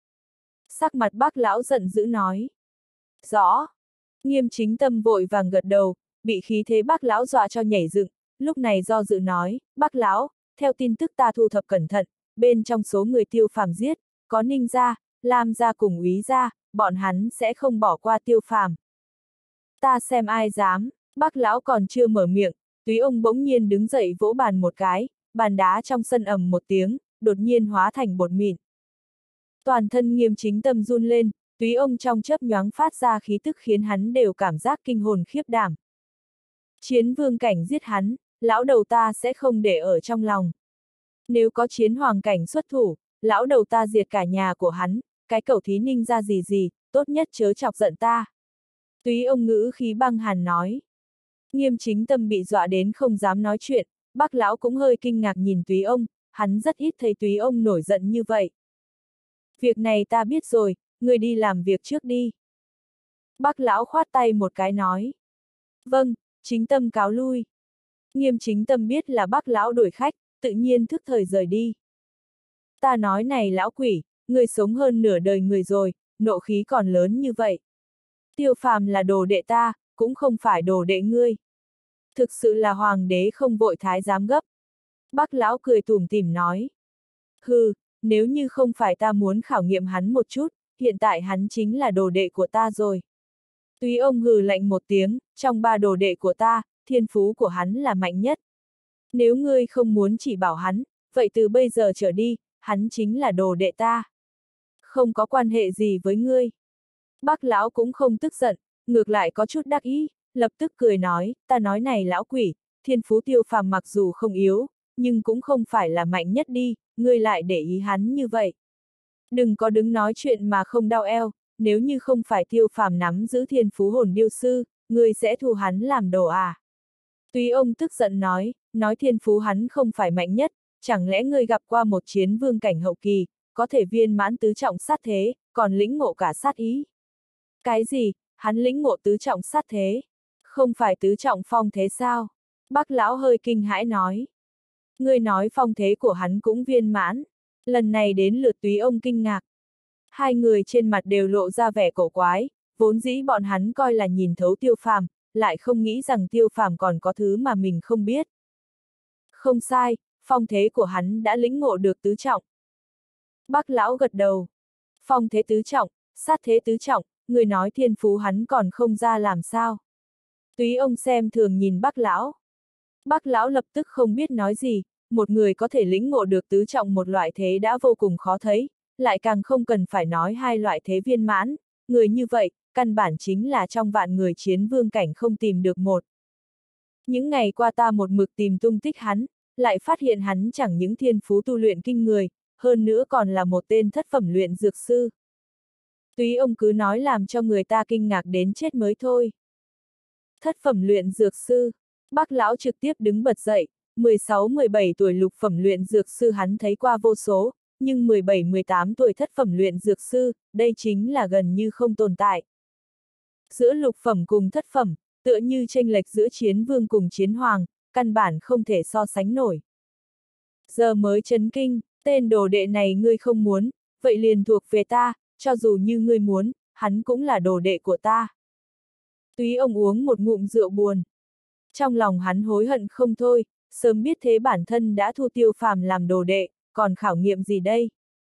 Sắc mặt bác lão giận dữ nói. Rõ. Nghiêm Chính Tâm vội vàng gật đầu, bị khí thế bác lão dọa cho nhảy dựng, lúc này do dự nói, bác lão, theo tin tức ta thu thập cẩn thận, bên trong số người Tiêu Phàm giết, có Ninh gia, Lam gia cùng Úy gia, bọn hắn sẽ không bỏ qua Tiêu Phàm. Ta xem ai dám, bác lão còn chưa mở miệng, Túy ông bỗng nhiên đứng dậy vỗ bàn một cái, bàn đá trong sân ầm một tiếng, đột nhiên hóa thành bột mịn. Toàn thân Nghiêm Chính Tâm run lên, Túy ông trong chớp nhoáng phát ra khí tức khiến hắn đều cảm giác kinh hồn khiếp đảm. Chiến vương cảnh giết hắn, lão đầu ta sẽ không để ở trong lòng. Nếu có chiến hoàng cảnh xuất thủ, lão đầu ta diệt cả nhà của hắn, cái cẩu thí Ninh ra gì, tốt nhất chớ chọc giận ta. Túy ông ngữ khí băng hàn nói. Nghiêm Chính Tâm bị dọa đến không dám nói chuyện, bác lão cũng hơi kinh ngạc nhìn Túy ông, hắn rất ít thấy Túy ông nổi giận như vậy. Việc này ta biết rồi, ngươi đi làm việc trước đi. Bác lão khoát tay một cái nói. Vâng, Chính Tâm cáo lui. Nghiêm Chính Tâm biết là bác lão đuổi khách, tự nhiên thức thời rời đi. Ta nói này lão quỷ, ngươi sống hơn nửa đời người rồi, nộ khí còn lớn như vậy. Tiêu Phàm là đồ đệ ta, cũng không phải đồ đệ ngươi. Thực sự là hoàng đế không vội thái giám gấp. Bác lão cười tủm tỉm nói. Hừ, nếu như không phải ta muốn khảo nghiệm hắn một chút, hiện tại hắn chính là đồ đệ của ta rồi. Túy ông hừ lạnh một tiếng, trong ba đồ đệ của ta, thiên phú của hắn là mạnh nhất. Nếu ngươi không muốn chỉ bảo hắn, vậy từ bây giờ trở đi, hắn chính là đồ đệ ta. Không có quan hệ gì với ngươi. Bác lão cũng không tức giận, ngược lại có chút đắc ý, lập tức cười nói, ta nói này lão quỷ, thiên phú Tiêu Phàm mặc dù không yếu, nhưng cũng không phải là mạnh nhất đi, ngươi lại để ý hắn như vậy. Đừng có đứng nói chuyện mà không đau eo, nếu như không phải Tiêu Phàm nắm giữ thiên phú hồn điêu sư, ngươi sẽ thu hắn làm đồ à? Túy ông tức giận nói thiên phú hắn không phải mạnh nhất, chẳng lẽ ngươi gặp qua một chiến vương cảnh hậu kỳ, có thể viên mãn tứ trọng sát thế, còn lĩnh ngộ cả sát ý. Cái gì, hắn lĩnh ngộ tứ trọng sát thế? Không phải tứ trọng phong thế sao? Bác lão hơi kinh hãi nói. Ngươi nói phong thế của hắn cũng viên mãn. Lần này đến lượt Túy ông kinh ngạc. Hai người trên mặt đều lộ ra vẻ cổ quái, vốn dĩ bọn hắn coi là nhìn thấu Tiêu Phàm, lại không nghĩ rằng Tiêu Phàm còn có thứ mà mình không biết. Không sai, phong thế của hắn đã lĩnh ngộ được tứ trọng. Bác lão gật đầu. Phong thế tứ trọng, sát thế tứ trọng, người nói thiên phú hắn còn không ra làm sao. Túy ông xem thường nhìn bác lão. Bác lão lập tức không biết nói gì, một người có thể lĩnh ngộ được tứ trọng một loại thế đã vô cùng khó thấy, lại càng không cần phải nói hai loại thế viên mãn, người như vậy, căn bản chính là trong vạn người chiến vương cảnh không tìm được một. Những ngày qua ta một mực tìm tung tích hắn, lại phát hiện hắn chẳng những thiên phú tu luyện kinh người, hơn nữa còn là một tên thất phẩm luyện dược sư. Túy ông cứ nói làm cho người ta kinh ngạc đến chết mới thôi. Thất phẩm luyện dược sư, bác lão trực tiếp đứng bật dậy, 16-17 tuổi lục phẩm luyện dược sư hắn thấy qua vô số, nhưng 17-18 tuổi thất phẩm luyện dược sư, đây chính là gần như không tồn tại. Giữa lục phẩm cùng thất phẩm, tựa như chênh lệch giữa chiến vương cùng chiến hoàng, căn bản không thể so sánh nổi. Giờ mới chấn kinh, tên đồ đệ này ngươi không muốn, vậy liền thuộc về ta, cho dù như ngươi muốn, hắn cũng là đồ đệ của ta. Túy ông uống một ngụm rượu buồn. Trong lòng hắn hối hận không thôi, sớm biết thế bản thân đã thu Tiêu Phàm làm đồ đệ, còn khảo nghiệm gì đây?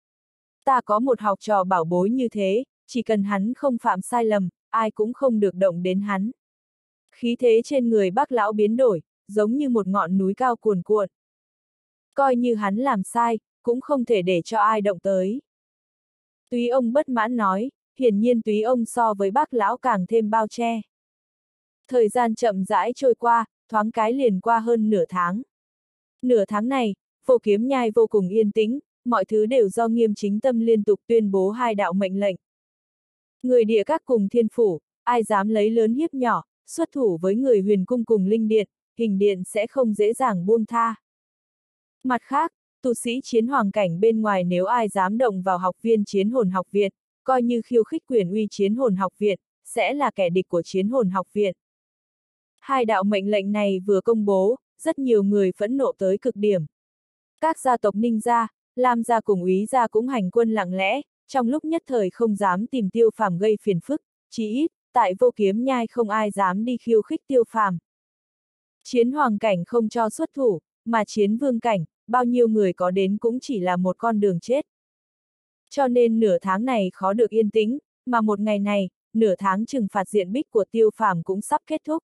Ta có một học trò bảo bối như thế, chỉ cần hắn không phạm sai lầm, ai cũng không được động đến hắn. Khí thế trên người bác lão biến đổi, giống như một ngọn núi cao cuồn cuộn. Coi như hắn làm sai, cũng không thể để cho ai động tới. Túy ông bất mãn nói, hiển nhiên túy ông so với bác lão càng thêm bao che. Thời gian chậm rãi trôi qua, thoáng cái liền qua hơn nửa tháng. Nửa tháng này, Vô Kiếm Nhai vô cùng yên tĩnh, mọi thứ đều do Nghiêm Chính Tâm liên tục tuyên bố hai đạo mệnh lệnh. Người địa các cùng thiên phủ, ai dám lấy lớn hiếp nhỏ, xuất thủ với người huyền cung cùng linh điện, hình điện sẽ không dễ dàng buông tha. Mặt khác, tu sĩ chiến hoàng cảnh bên ngoài nếu ai dám động vào học viên chiến hồn học viện, coi như khiêu khích quyền uy chiến hồn học viện, sẽ là kẻ địch của chiến hồn học viện. Hai đạo mệnh lệnh này vừa công bố, rất nhiều người phẫn nộ tới cực điểm. Các gia tộc Ninh gia, Lam gia cùng Úy gia cũng hành quân lặng lẽ, trong lúc nhất thời không dám tìm Tiêu Phàm gây phiền phức, chí ít, tại Vô Kiếm Nhai không ai dám đi khiêu khích Tiêu Phàm. Chiến hoàng cảnh không cho xuất thủ, mà chiến vương cảnh, bao nhiêu người có đến cũng chỉ là một con đường chết. Cho nên nửa tháng này khó được yên tĩnh, mà một ngày này, nửa tháng trừng phạt diện bích của Tiêu Phàm cũng sắp kết thúc.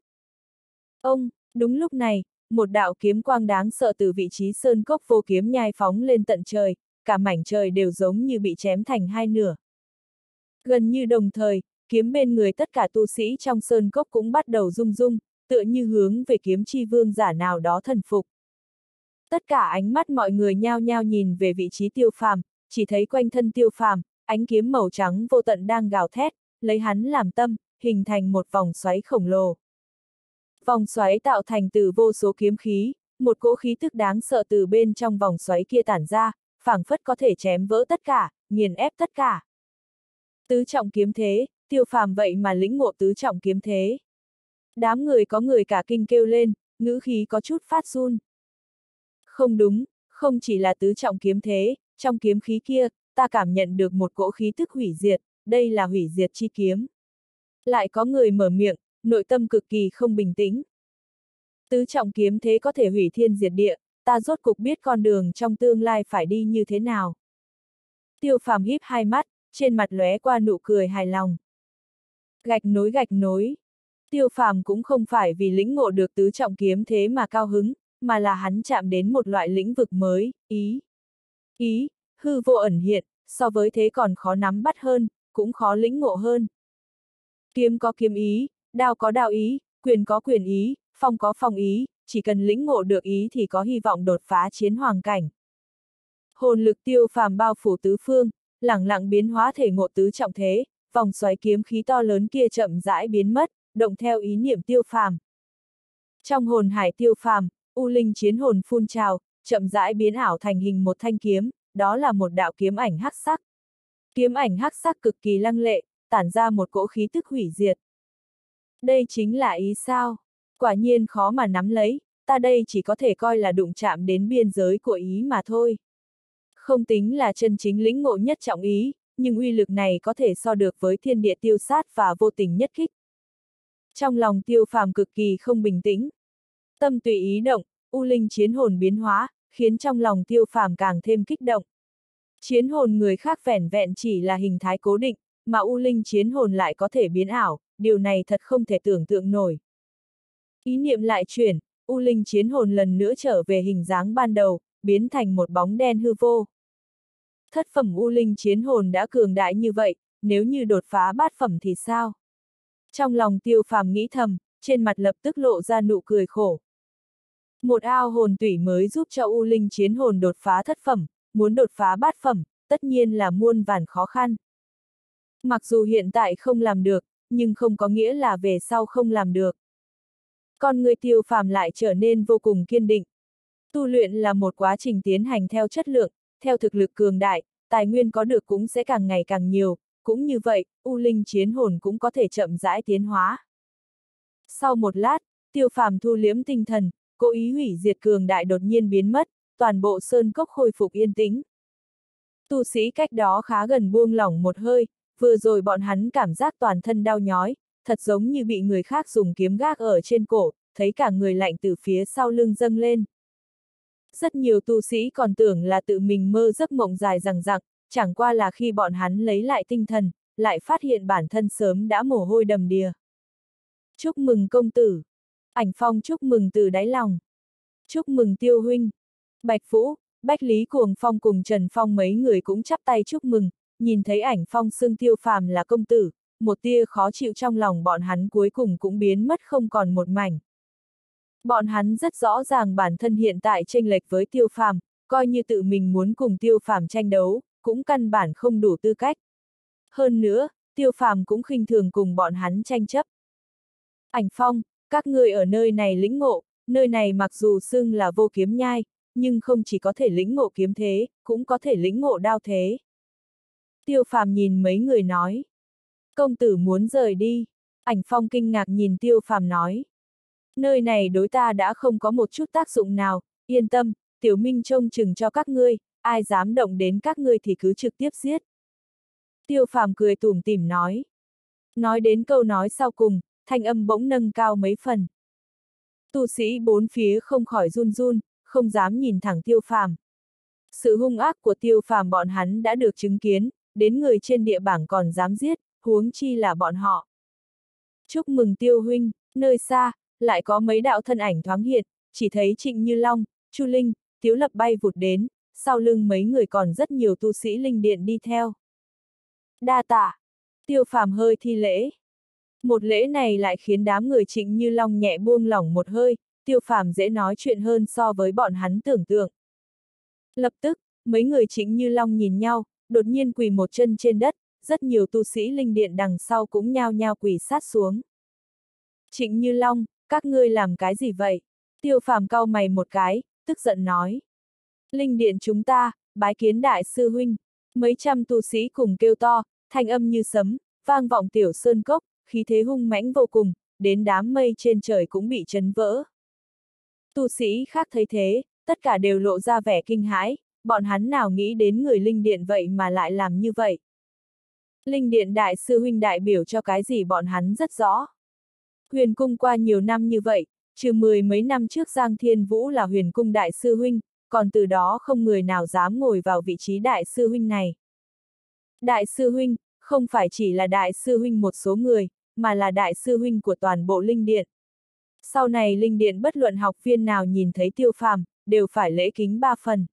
Đúng lúc này, một đạo kiếm quang đáng sợ từ vị trí sơn cốc Vô Kiếm Nhai phóng lên tận trời, cả mảnh trời đều giống như bị chém thành hai nửa. Gần như đồng thời, kiếm bên người tất cả tu sĩ trong sơn cốc cũng bắt đầu rung rung, tựa như hướng về kiếm chi vương giả nào đó thần phục. Tất cả ánh mắt mọi người nhao nhao nhìn về vị trí Tiêu Phàm, chỉ thấy quanh thân Tiêu Phàm, ánh kiếm màu trắng vô tận đang gào thét, lấy hắn làm tâm, hình thành một vòng xoáy khổng lồ. Vòng xoáy tạo thành từ vô số kiếm khí, một cỗ khí tức đáng sợ từ bên trong vòng xoáy kia tản ra, phảng phất có thể chém vỡ tất cả, nghiền ép tất cả. Tứ trọng kiếm thế, Tiêu Phàm vậy mà lĩnh ngộ tứ trọng kiếm thế. Đám người có người cả kinh kêu lên, ngữ khí có chút phát run. Không đúng, không chỉ là tứ trọng kiếm thế, trong kiếm khí kia, ta cảm nhận được một cỗ khí tức hủy diệt, đây là hủy diệt chi kiếm. Lại có người mở miệng, nội tâm cực kỳ không bình tĩnh. Tứ trọng kiếm thế có thể hủy thiên diệt địa, ta rốt cục biết con đường trong tương lai phải đi như thế nào. Tiêu Phàm híp hai mắt, trên mặt lóe qua nụ cười hài lòng. Gạch nối. Tiêu Phàm cũng không phải vì lĩnh ngộ được tứ trọng kiếm thế mà cao hứng, mà là hắn chạm đến một loại lĩnh vực mới, ý, hư vô ẩn hiện, so với thế còn khó nắm bắt hơn, cũng khó lĩnh ngộ hơn. Kiếm có kiếm ý, đao có đao ý, quyền có quyền ý, phong có phong ý, chỉ cần lĩnh ngộ được ý thì có hy vọng đột phá chiến hoàng cảnh. Hồn lực Tiêu Phàm bao phủ tứ phương, lẳng lặng biến hóa thể ngộ tứ trọng thế, vòng xoáy kiếm khí to lớn kia chậm rãi biến mất, động theo ý niệm Tiêu Phàm. Trong hồn hải Tiêu Phàm, U Linh chiến hồn phun trào, chậm rãi biến ảo thành hình một thanh kiếm, đó là một đạo kiếm ảnh hắc sắc. Kiếm ảnh hắc sắc cực kỳ lăng lệ, tản ra một cỗ khí tức hủy diệt. Đây chính là ý sao? Quả nhiên khó mà nắm lấy, ta đây chỉ có thể coi là đụng chạm đến biên giới của ý mà thôi. Không tính là chân chính lĩnh ngộ nhất trọng ý, nhưng uy lực này có thể so được với thiên địa tiêu sát và vô tình nhất kích. Trong lòng Tiêu Phàm cực kỳ không bình tĩnh. Tâm tùy ý động, U Linh chiến hồn biến hóa, khiến trong lòng Tiêu Phàm càng thêm kích động. Chiến hồn người khác vẻn vẹn chỉ là hình thái cố định, mà U Linh chiến hồn lại có thể biến ảo, điều này thật không thể tưởng tượng nổi. Ý niệm lại chuyển, U Linh chiến hồn lần nữa trở về hình dáng ban đầu, biến thành một bóng đen hư vô. Thất phẩm U Linh chiến hồn đã cường đại như vậy, nếu như đột phá bát phẩm thì sao? Trong lòng Tiêu Phàm nghĩ thầm, trên mặt lập tức lộ ra nụ cười khổ. Một ao hồn tủy mới giúp cho U Linh chiến hồn đột phá thất phẩm, muốn đột phá bát phẩm, tất nhiên là muôn vàn khó khăn. Mặc dù hiện tại không làm được, nhưng không có nghĩa là về sau không làm được. Con người Tiêu Phàm lại trở nên vô cùng kiên định. Tu luyện là một quá trình tiến hành theo chất lượng, theo thực lực cường đại, tài nguyên có được cũng sẽ càng ngày càng nhiều, cũng như vậy, U Linh chiến hồn cũng có thể chậm rãi tiến hóa. Sau một lát, Tiêu Phàm thu liễm tinh thần, cố ý hủy diệt cường đại đột nhiên biến mất, toàn bộ sơn cốc khôi phục yên tĩnh. Tu sĩ cách đó khá gần buông lỏng một hơi, vừa rồi bọn hắn cảm giác toàn thân đau nhói, thật giống như bị người khác dùng kiếm gác ở trên cổ, thấy cả người lạnh từ phía sau lưng dâng lên. Rất nhiều tu sĩ còn tưởng là tự mình mơ giấc mộng dài dằng dặc, chẳng qua là khi bọn hắn lấy lại tinh thần, lại phát hiện bản thân sớm đã mồ hôi đầm đìa. Chúc mừng công tử! Ảnh Phong chúc mừng từ đáy lòng. Chúc mừng Tiêu huynh! Bạch Vũ, Bách Lý Cuồng Phong cùng Trần Phong mấy người cũng chắp tay chúc mừng, nhìn thấy Ảnh Phong xưng Tiêu Phàm là công tử, một tia khó chịu trong lòng bọn hắn cuối cùng cũng biến mất không còn một mảnh. Bọn hắn rất rõ ràng bản thân hiện tại chênh lệch với Tiêu Phàm, coi như tự mình muốn cùng Tiêu Phàm tranh đấu, cũng căn bản không đủ tư cách. Hơn nữa, Tiêu Phàm cũng khinh thường cùng bọn hắn tranh chấp. Ảnh Phong, các ngươi ở nơi này lĩnh ngộ, nơi này mặc dù xưng là Vô Kiếm Nhai, nhưng không chỉ có thể lĩnh ngộ kiếm thế, cũng có thể lĩnh ngộ đao thế. Tiêu Phàm nhìn mấy người nói. Công tử muốn rời đi. Ảnh Phong kinh ngạc nhìn Tiêu Phàm nói. Nơi này đối ta đã không có một chút tác dụng nào, yên tâm, Tiểu Minh trông chừng cho các ngươi, ai dám động đến các ngươi thì cứ trực tiếp giết. Tiêu Phàm cười tủm tỉm nói. Nói đến câu nói sau cùng, thanh âm bỗng nâng cao mấy phần. Tu sĩ bốn phía không khỏi run run, không dám nhìn thẳng Tiêu Phàm. Sự hung ác của Tiêu Phàm bọn hắn đã được chứng kiến, đến người trên địa bảng còn dám giết, huống chi là bọn họ. Chúc mừng Tiêu huynh, nơi xa, lại có mấy đạo thân ảnh thoáng hiện, chỉ thấy Trịnh Như Long, Chu Linh, Tiếu Lập bay vụt đến, sau lưng mấy người còn rất nhiều tu sĩ linh điện đi theo. Đa tạ, Tiêu Phàm hơi thi lễ. Một lễ này lại khiến đám người Trịnh Như Long nhẹ buông lỏng một hơi, Tiêu Phàm dễ nói chuyện hơn so với bọn hắn tưởng tượng. Lập tức, mấy người Trịnh Như Long nhìn nhau, đột nhiên quỳ một chân trên đất, rất nhiều tu sĩ linh điện đằng sau cũng nhao nhao quỳ sát xuống. Trịnh Như Long, các ngươi làm cái gì vậy? Tiêu Phàm cau mày một cái, tức giận nói. Linh điện chúng ta, bái kiến đại sư huynh. Mấy trăm tu sĩ cùng kêu to, thanh âm như sấm, vang vọng tiểu sơn cốc, khí thế hung mãnh vô cùng, đến đám mây trên trời cũng bị chấn vỡ. Tu sĩ khác thấy thế, tất cả đều lộ ra vẻ kinh hãi, bọn hắn nào nghĩ đến người linh điện vậy mà lại làm như vậy. Linh điện đại sư huynh đại biểu cho cái gì bọn hắn rất rõ. Huyền cung qua nhiều năm như vậy, trừ 10 mấy năm trước Giang Thiên Vũ là huyền cung đại sư huynh, còn từ đó không người nào dám ngồi vào vị trí đại sư huynh này. Đại sư huynh, không phải chỉ là đại sư huynh một số người, mà là đại sư huynh của toàn bộ linh điện. Sau này linh điện bất luận học viên nào nhìn thấy Tiêu Phàm, đều phải lễ kính 3 phần.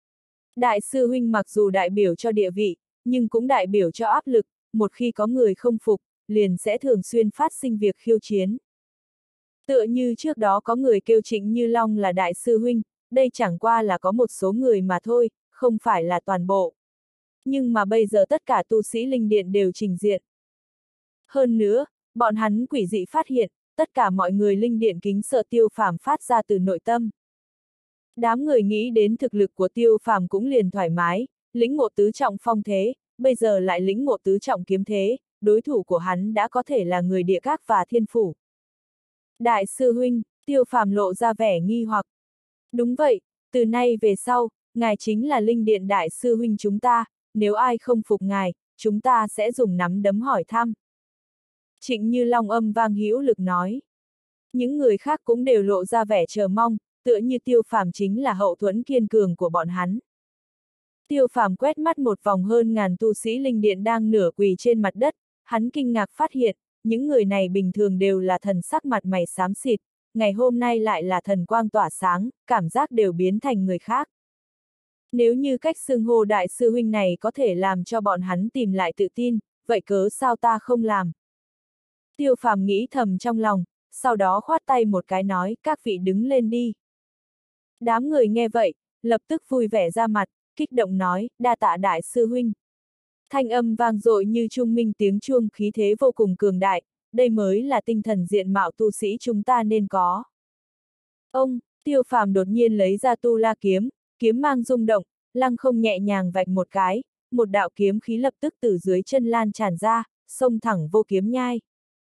Đại sư huynh mặc dù đại biểu cho địa vị, nhưng cũng đại biểu cho áp lực, một khi có người không phục, liền sẽ thường xuyên phát sinh việc khiêu chiến. Tựa như trước đó có người kêu Trịnh Như Long là đại sư huynh, đây chẳng qua là có một số người mà thôi, không phải là toàn bộ. Nhưng mà bây giờ tất cả tu sĩ linh điện đều trình diện. Hơn nữa, bọn hắn quỷ dị phát hiện, tất cả mọi người linh điện kính sợ Tiêu Phàm phát ra từ nội tâm. Đám người nghĩ đến thực lực của Tiêu Phàm cũng liền thoải mái, lĩnh ngộ tứ trọng phong thế, bây giờ lại lĩnh ngộ tứ trọng kiếm thế, đối thủ của hắn đã có thể là người địa các và thiên phủ. Đại sư huynh, Tiêu Phàm lộ ra vẻ nghi hoặc. Đúng vậy, từ nay về sau, ngài chính là linh điện đại sư huynh chúng ta, nếu ai không phục ngài, chúng ta sẽ dùng nắm đấm hỏi thăm. Trịnh Như Long âm vang hữu lực nói. Những người khác cũng đều lộ ra vẻ chờ mong, tựa như Tiêu Phàm chính là hậu thuẫn kiên cường của bọn hắn. Tiêu Phàm quét mắt một vòng hơn ngàn tu sĩ linh điện đang nửa quỳ trên mặt đất, hắn kinh ngạc phát hiện, những người này bình thường đều là thần sắc mặt mày xám xịt, ngày hôm nay lại là thần quang tỏa sáng, cảm giác đều biến thành người khác. Nếu như cách xưng hô đại sư huynh này có thể làm cho bọn hắn tìm lại tự tin, vậy cớ sao ta không làm? Tiêu Phàm nghĩ thầm trong lòng, sau đó khoát tay một cái nói, các vị đứng lên đi. Đám người nghe vậy, lập tức vui vẻ ra mặt, kích động nói, đa tạ đại sư huynh. Thanh âm vang dội như trung minh tiếng chuông, khí thế vô cùng cường đại, đây mới là tinh thần diện mạo tu sĩ chúng ta nên có. Ông, Tiêu Phàm đột nhiên lấy ra tu la kiếm, kiếm mang rung động, lăng không nhẹ nhàng vạch một cái, một đạo kiếm khí lập tức từ dưới chân lan tràn ra, xông thẳng Vô Kiếm Nhai.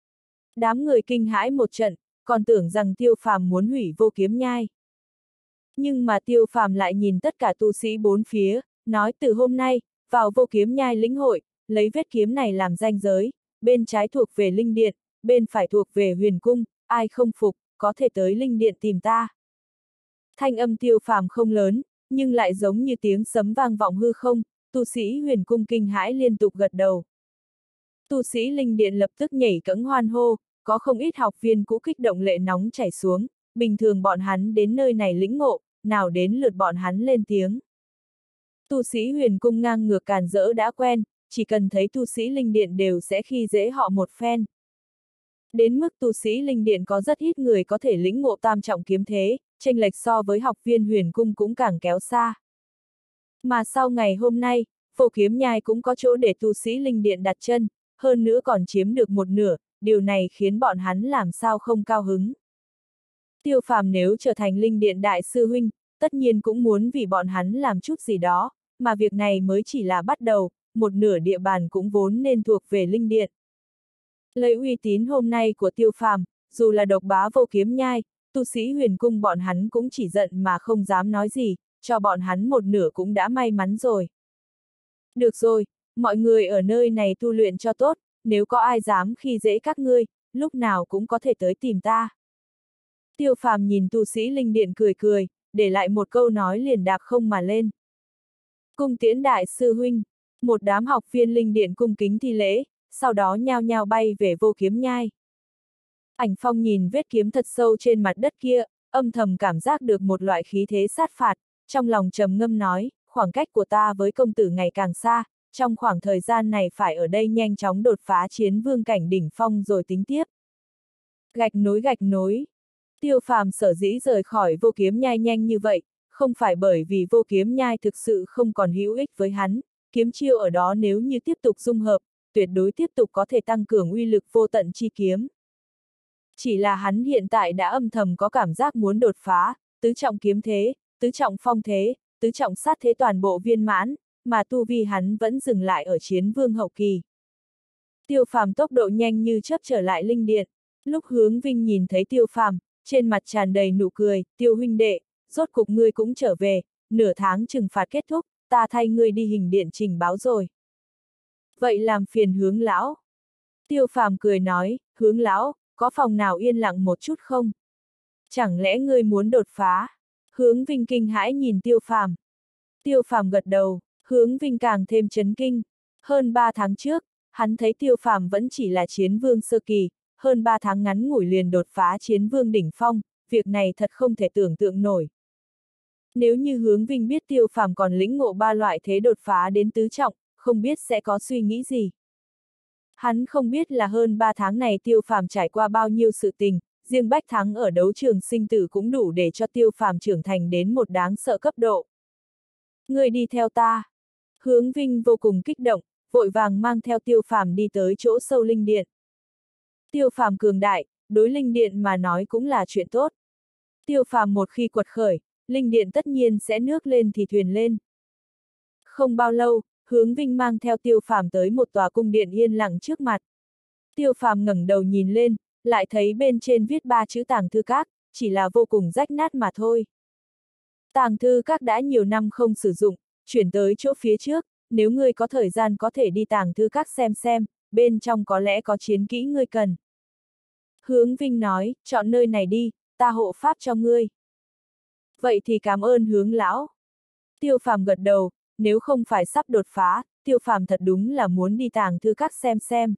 Đám người kinh hãi một trận, còn tưởng rằng Tiêu Phàm muốn hủy Vô Kiếm Nhai. Nhưng mà Tiêu Phàm lại nhìn tất cả tu sĩ bốn phía, nói từ hôm nay, vào Vô Kiếm Nhai lĩnh hội, lấy vết kiếm này làm ranh giới, bên trái thuộc về linh điện, bên phải thuộc về huyền cung, ai không phục, có thể tới linh điện tìm ta. Thanh âm Tiêu Phàm không lớn, nhưng lại giống như tiếng sấm vang vọng hư không, tu sĩ huyền cung kinh hãi liên tục gật đầu. Tu sĩ linh điện lập tức nhảy cẫng hoan hô, có không ít học viên cũ kích động lệ nóng chảy xuống, bình thường bọn hắn đến nơi này lĩnh ngộ, nào đến lượt bọn hắn lên tiếng. Tu sĩ huyền cung ngang ngược càn rỡ đã quen, chỉ cần thấy tu sĩ linh điện đều sẽ khi dễ họ một phen. Đến mức tu sĩ linh điện có rất ít người có thể lĩnh ngộ tam trọng kiếm thế, chênh lệch so với học viên huyền cung cũng càng kéo xa. Mà sau ngày hôm nay, Vô Kiếm Nhai cũng có chỗ để tu sĩ linh điện đặt chân, hơn nữa còn chiếm được một nửa, điều này khiến bọn hắn làm sao không cao hứng. Tiêu Phàm nếu trở thành linh điện đại sư huynh, tất nhiên cũng muốn vì bọn hắn làm chút gì đó, mà việc này mới chỉ là bắt đầu, một nửa địa bàn cũng vốn nên thuộc về linh điện. Lấy uy tín hôm nay của Tiêu Phàm, dù là độc bá Vô Kiếm Nhai, tu sĩ huyền cung bọn hắn cũng chỉ giận mà không dám nói gì, cho bọn hắn một nửa cũng đã may mắn rồi. Được rồi, mọi người ở nơi này tu luyện cho tốt, nếu có ai dám khi dễ các ngươi, lúc nào cũng có thể tới tìm ta. Tiêu Phàm nhìn tu sĩ linh điện cười cười, để lại một câu nói liền đạp không mà lên. Cung tiễn đại sư huynh, một đám học viên linh điện cung kính thi lễ, sau đó nhao nhao bay về Vô Kiếm Nhai. Ảnh Phong nhìn vết kiếm thật sâu trên mặt đất kia, âm thầm cảm giác được một loại khí thế sát phạt, trong lòng trầm ngâm nói, khoảng cách của ta với công tử ngày càng xa, trong khoảng thời gian này phải ở đây nhanh chóng đột phá chiến vương cảnh đỉnh phong rồi tính tiếp. Gạch nối. Tiêu Phàm sở dĩ rời khỏi Vô Kiếm Nhai nhanh như vậy, không phải bởi vì Vô Kiếm Nhai thực sự không còn hữu ích với hắn, kiếm chiêu ở đó nếu như tiếp tục dung hợp, tuyệt đối tiếp tục có thể tăng cường uy lực vô tận chi kiếm. Chỉ là hắn hiện tại đã âm thầm có cảm giác muốn đột phá, tứ trọng kiếm thế, tứ trọng phong thế, tứ trọng sát thế toàn bộ viên mãn, mà tu vi hắn vẫn dừng lại ở chiến vương hậu kỳ. Tiêu Phàm tốc độ nhanh như chớp trở lại linh điện, lúc Hướng Vinh nhìn thấy Tiêu Phàm, trên mặt tràn đầy nụ cười, Tiêu huynh đệ, rốt cục ngươi cũng trở về, nửa tháng trừng phạt kết thúc, ta thay ngươi đi hình điện trình báo rồi. Vậy làm phiền Hướng lão. Tiêu Phàm cười nói, Hướng lão, có phòng nào yên lặng một chút không? Chẳng lẽ ngươi muốn đột phá? Hướng Vinh kinh hãi nhìn Tiêu Phàm. Tiêu Phàm gật đầu, Hướng Vinh càng thêm chấn kinh. Hơn 3 tháng trước, hắn thấy Tiêu Phàm vẫn chỉ là chiến vương sơ kỳ, hơn 3 tháng ngắn ngủi liền đột phá chiến vương đỉnh phong, việc này thật không thể tưởng tượng nổi. Nếu như Hướng Vinh biết Tiêu Phàm còn lĩnh ngộ 3 loại thế đột phá đến tứ trọng, không biết sẽ có suy nghĩ gì. Hắn không biết là hơn 3 tháng này Tiêu Phàm trải qua bao nhiêu sự tình, riêng bách thắng ở đấu trường sinh tử cũng đủ để cho Tiêu Phàm trưởng thành đến một đáng sợ cấp độ. Ngươi đi theo ta. Hướng Vinh vô cùng kích động, vội vàng mang theo Tiêu Phàm đi tới chỗ sâu linh điện. Tiêu Phàm cường đại, đối linh điện mà nói cũng là chuyện tốt. Tiêu Phàm một khi quật khởi, linh điện tất nhiên sẽ nước lên thì thuyền lên. Không bao lâu, Hướng Vinh mang theo Tiêu Phàm tới một tòa cung điện yên lặng trước mặt. Tiêu Phàm ngẩng đầu nhìn lên, lại thấy bên trên viết 3 chữ Tàng Thư Các, chỉ là vô cùng rách nát mà thôi. Tàng Thư Các đã nhiều năm không sử dụng, chuyển tới chỗ phía trước, nếu ngươi có thời gian có thể đi Tàng Thư Các xem, bên trong có lẽ có chiến kỹ ngươi cần. Hướng Vinh nói, chọn nơi này đi, ta hộ pháp cho ngươi. Vậy thì cảm ơn Hướng lão. Tiêu Phàm gật đầu, nếu không phải sắp đột phá, Tiêu Phàm thật đúng là muốn đi Tàng Thư Các xem.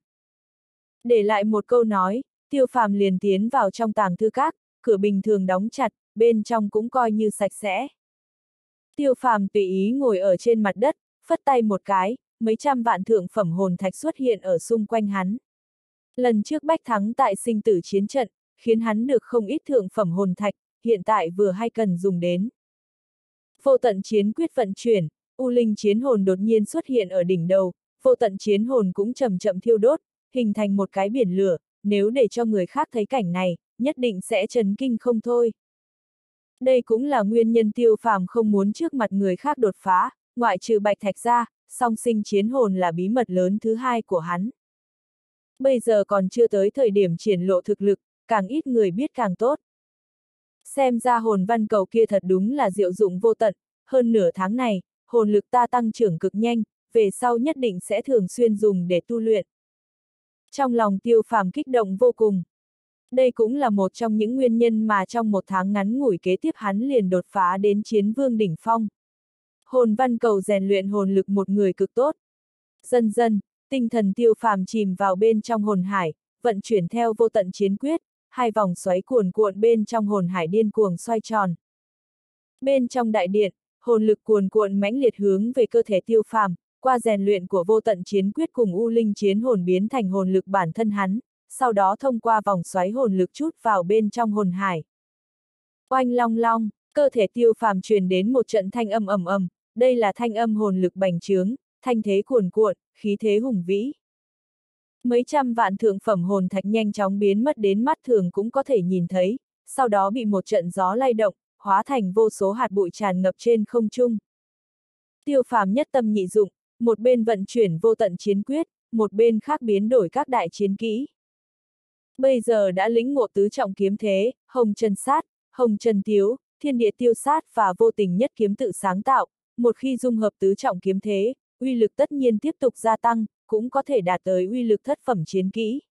Để lại một câu nói, Tiêu Phàm liền tiến vào trong Tàng Thư Các, cửa bình thường đóng chặt, bên trong cũng coi như sạch sẽ. Tiêu Phàm tùy ý ngồi ở trên mặt đất, phất tay một cái, mấy trăm vạn thượng phẩm hồn thạch xuất hiện ở xung quanh hắn. Lần trước bách thắng tại sinh tử chiến trận, khiến hắn được không ít thượng phẩm hồn thạch, hiện tại vừa hay cần dùng đến. Vô tận chiến quyết vận chuyển, U Linh chiến hồn đột nhiên xuất hiện ở đỉnh đầu, vô tận chiến hồn cũng chậm chậm thiêu đốt, hình thành một cái biển lửa, nếu để cho người khác thấy cảnh này, nhất định sẽ chấn kinh không thôi. Đây cũng là nguyên nhân Tiêu Phàm không muốn trước mặt người khác đột phá, ngoại trừ Bạch Thạch ra, song sinh chiến hồn là bí mật lớn thứ hai của hắn. Bây giờ còn chưa tới thời điểm triển lộ thực lực, càng ít người biết càng tốt. Xem ra hồn văn cầu kia thật đúng là diệu dụng vô tận, hơn nửa tháng này, hồn lực ta tăng trưởng cực nhanh, về sau nhất định sẽ thường xuyên dùng để tu luyện. Trong lòng Tiêu Phàm kích động vô cùng. Đây cũng là một trong những nguyên nhân mà trong một tháng ngắn ngủi kế tiếp hắn liền đột phá đến chiến vương đỉnh phong. Hồn văn cầu rèn luyện hồn lực một người cực tốt. Dần dần, tinh thần Tiêu Phàm chìm vào bên trong hồn hải, vận chuyển theo vô tận chiến quyết, hai vòng xoáy cuồn cuộn bên trong hồn hải điên cuồng xoay tròn. Bên trong đại điện, hồn lực cuồn cuộn mãnh liệt hướng về cơ thể Tiêu Phàm, qua rèn luyện của vô tận chiến quyết cùng u linh chiến hồn biến thành hồn lực bản thân hắn, sau đó thông qua vòng xoáy hồn lực chút vào bên trong hồn hải. Oanh long long, cơ thể Tiêu Phàm truyền đến một trận thanh âm ầm ầm, đây là thanh âm hồn lực bành trướng, thanh thế cuồn cuộn, khí thế hùng vĩ. Mấy trăm vạn thượng phẩm hồn thạch nhanh chóng biến mất đến mắt thường cũng có thể nhìn thấy, sau đó bị một trận gió lay động, hóa thành vô số hạt bụi tràn ngập trên không trung. Tiêu Phàm nhất tâm nhị dụng, một bên vận chuyển vô tận chiến quyết, một bên khác biến đổi các đại chiến kỹ. Bây giờ đã lĩnh ngộ tứ trọng kiếm thế, hồng trần sát, hồng trần tiếu, thiên địa tiêu sát và vô tình nhất kiếm tự sáng tạo, một khi dung hợp tứ trọng kiếm thế, uy lực tất nhiên tiếp tục gia tăng, cũng có thể đạt tới uy lực thất phẩm chiến kỹ.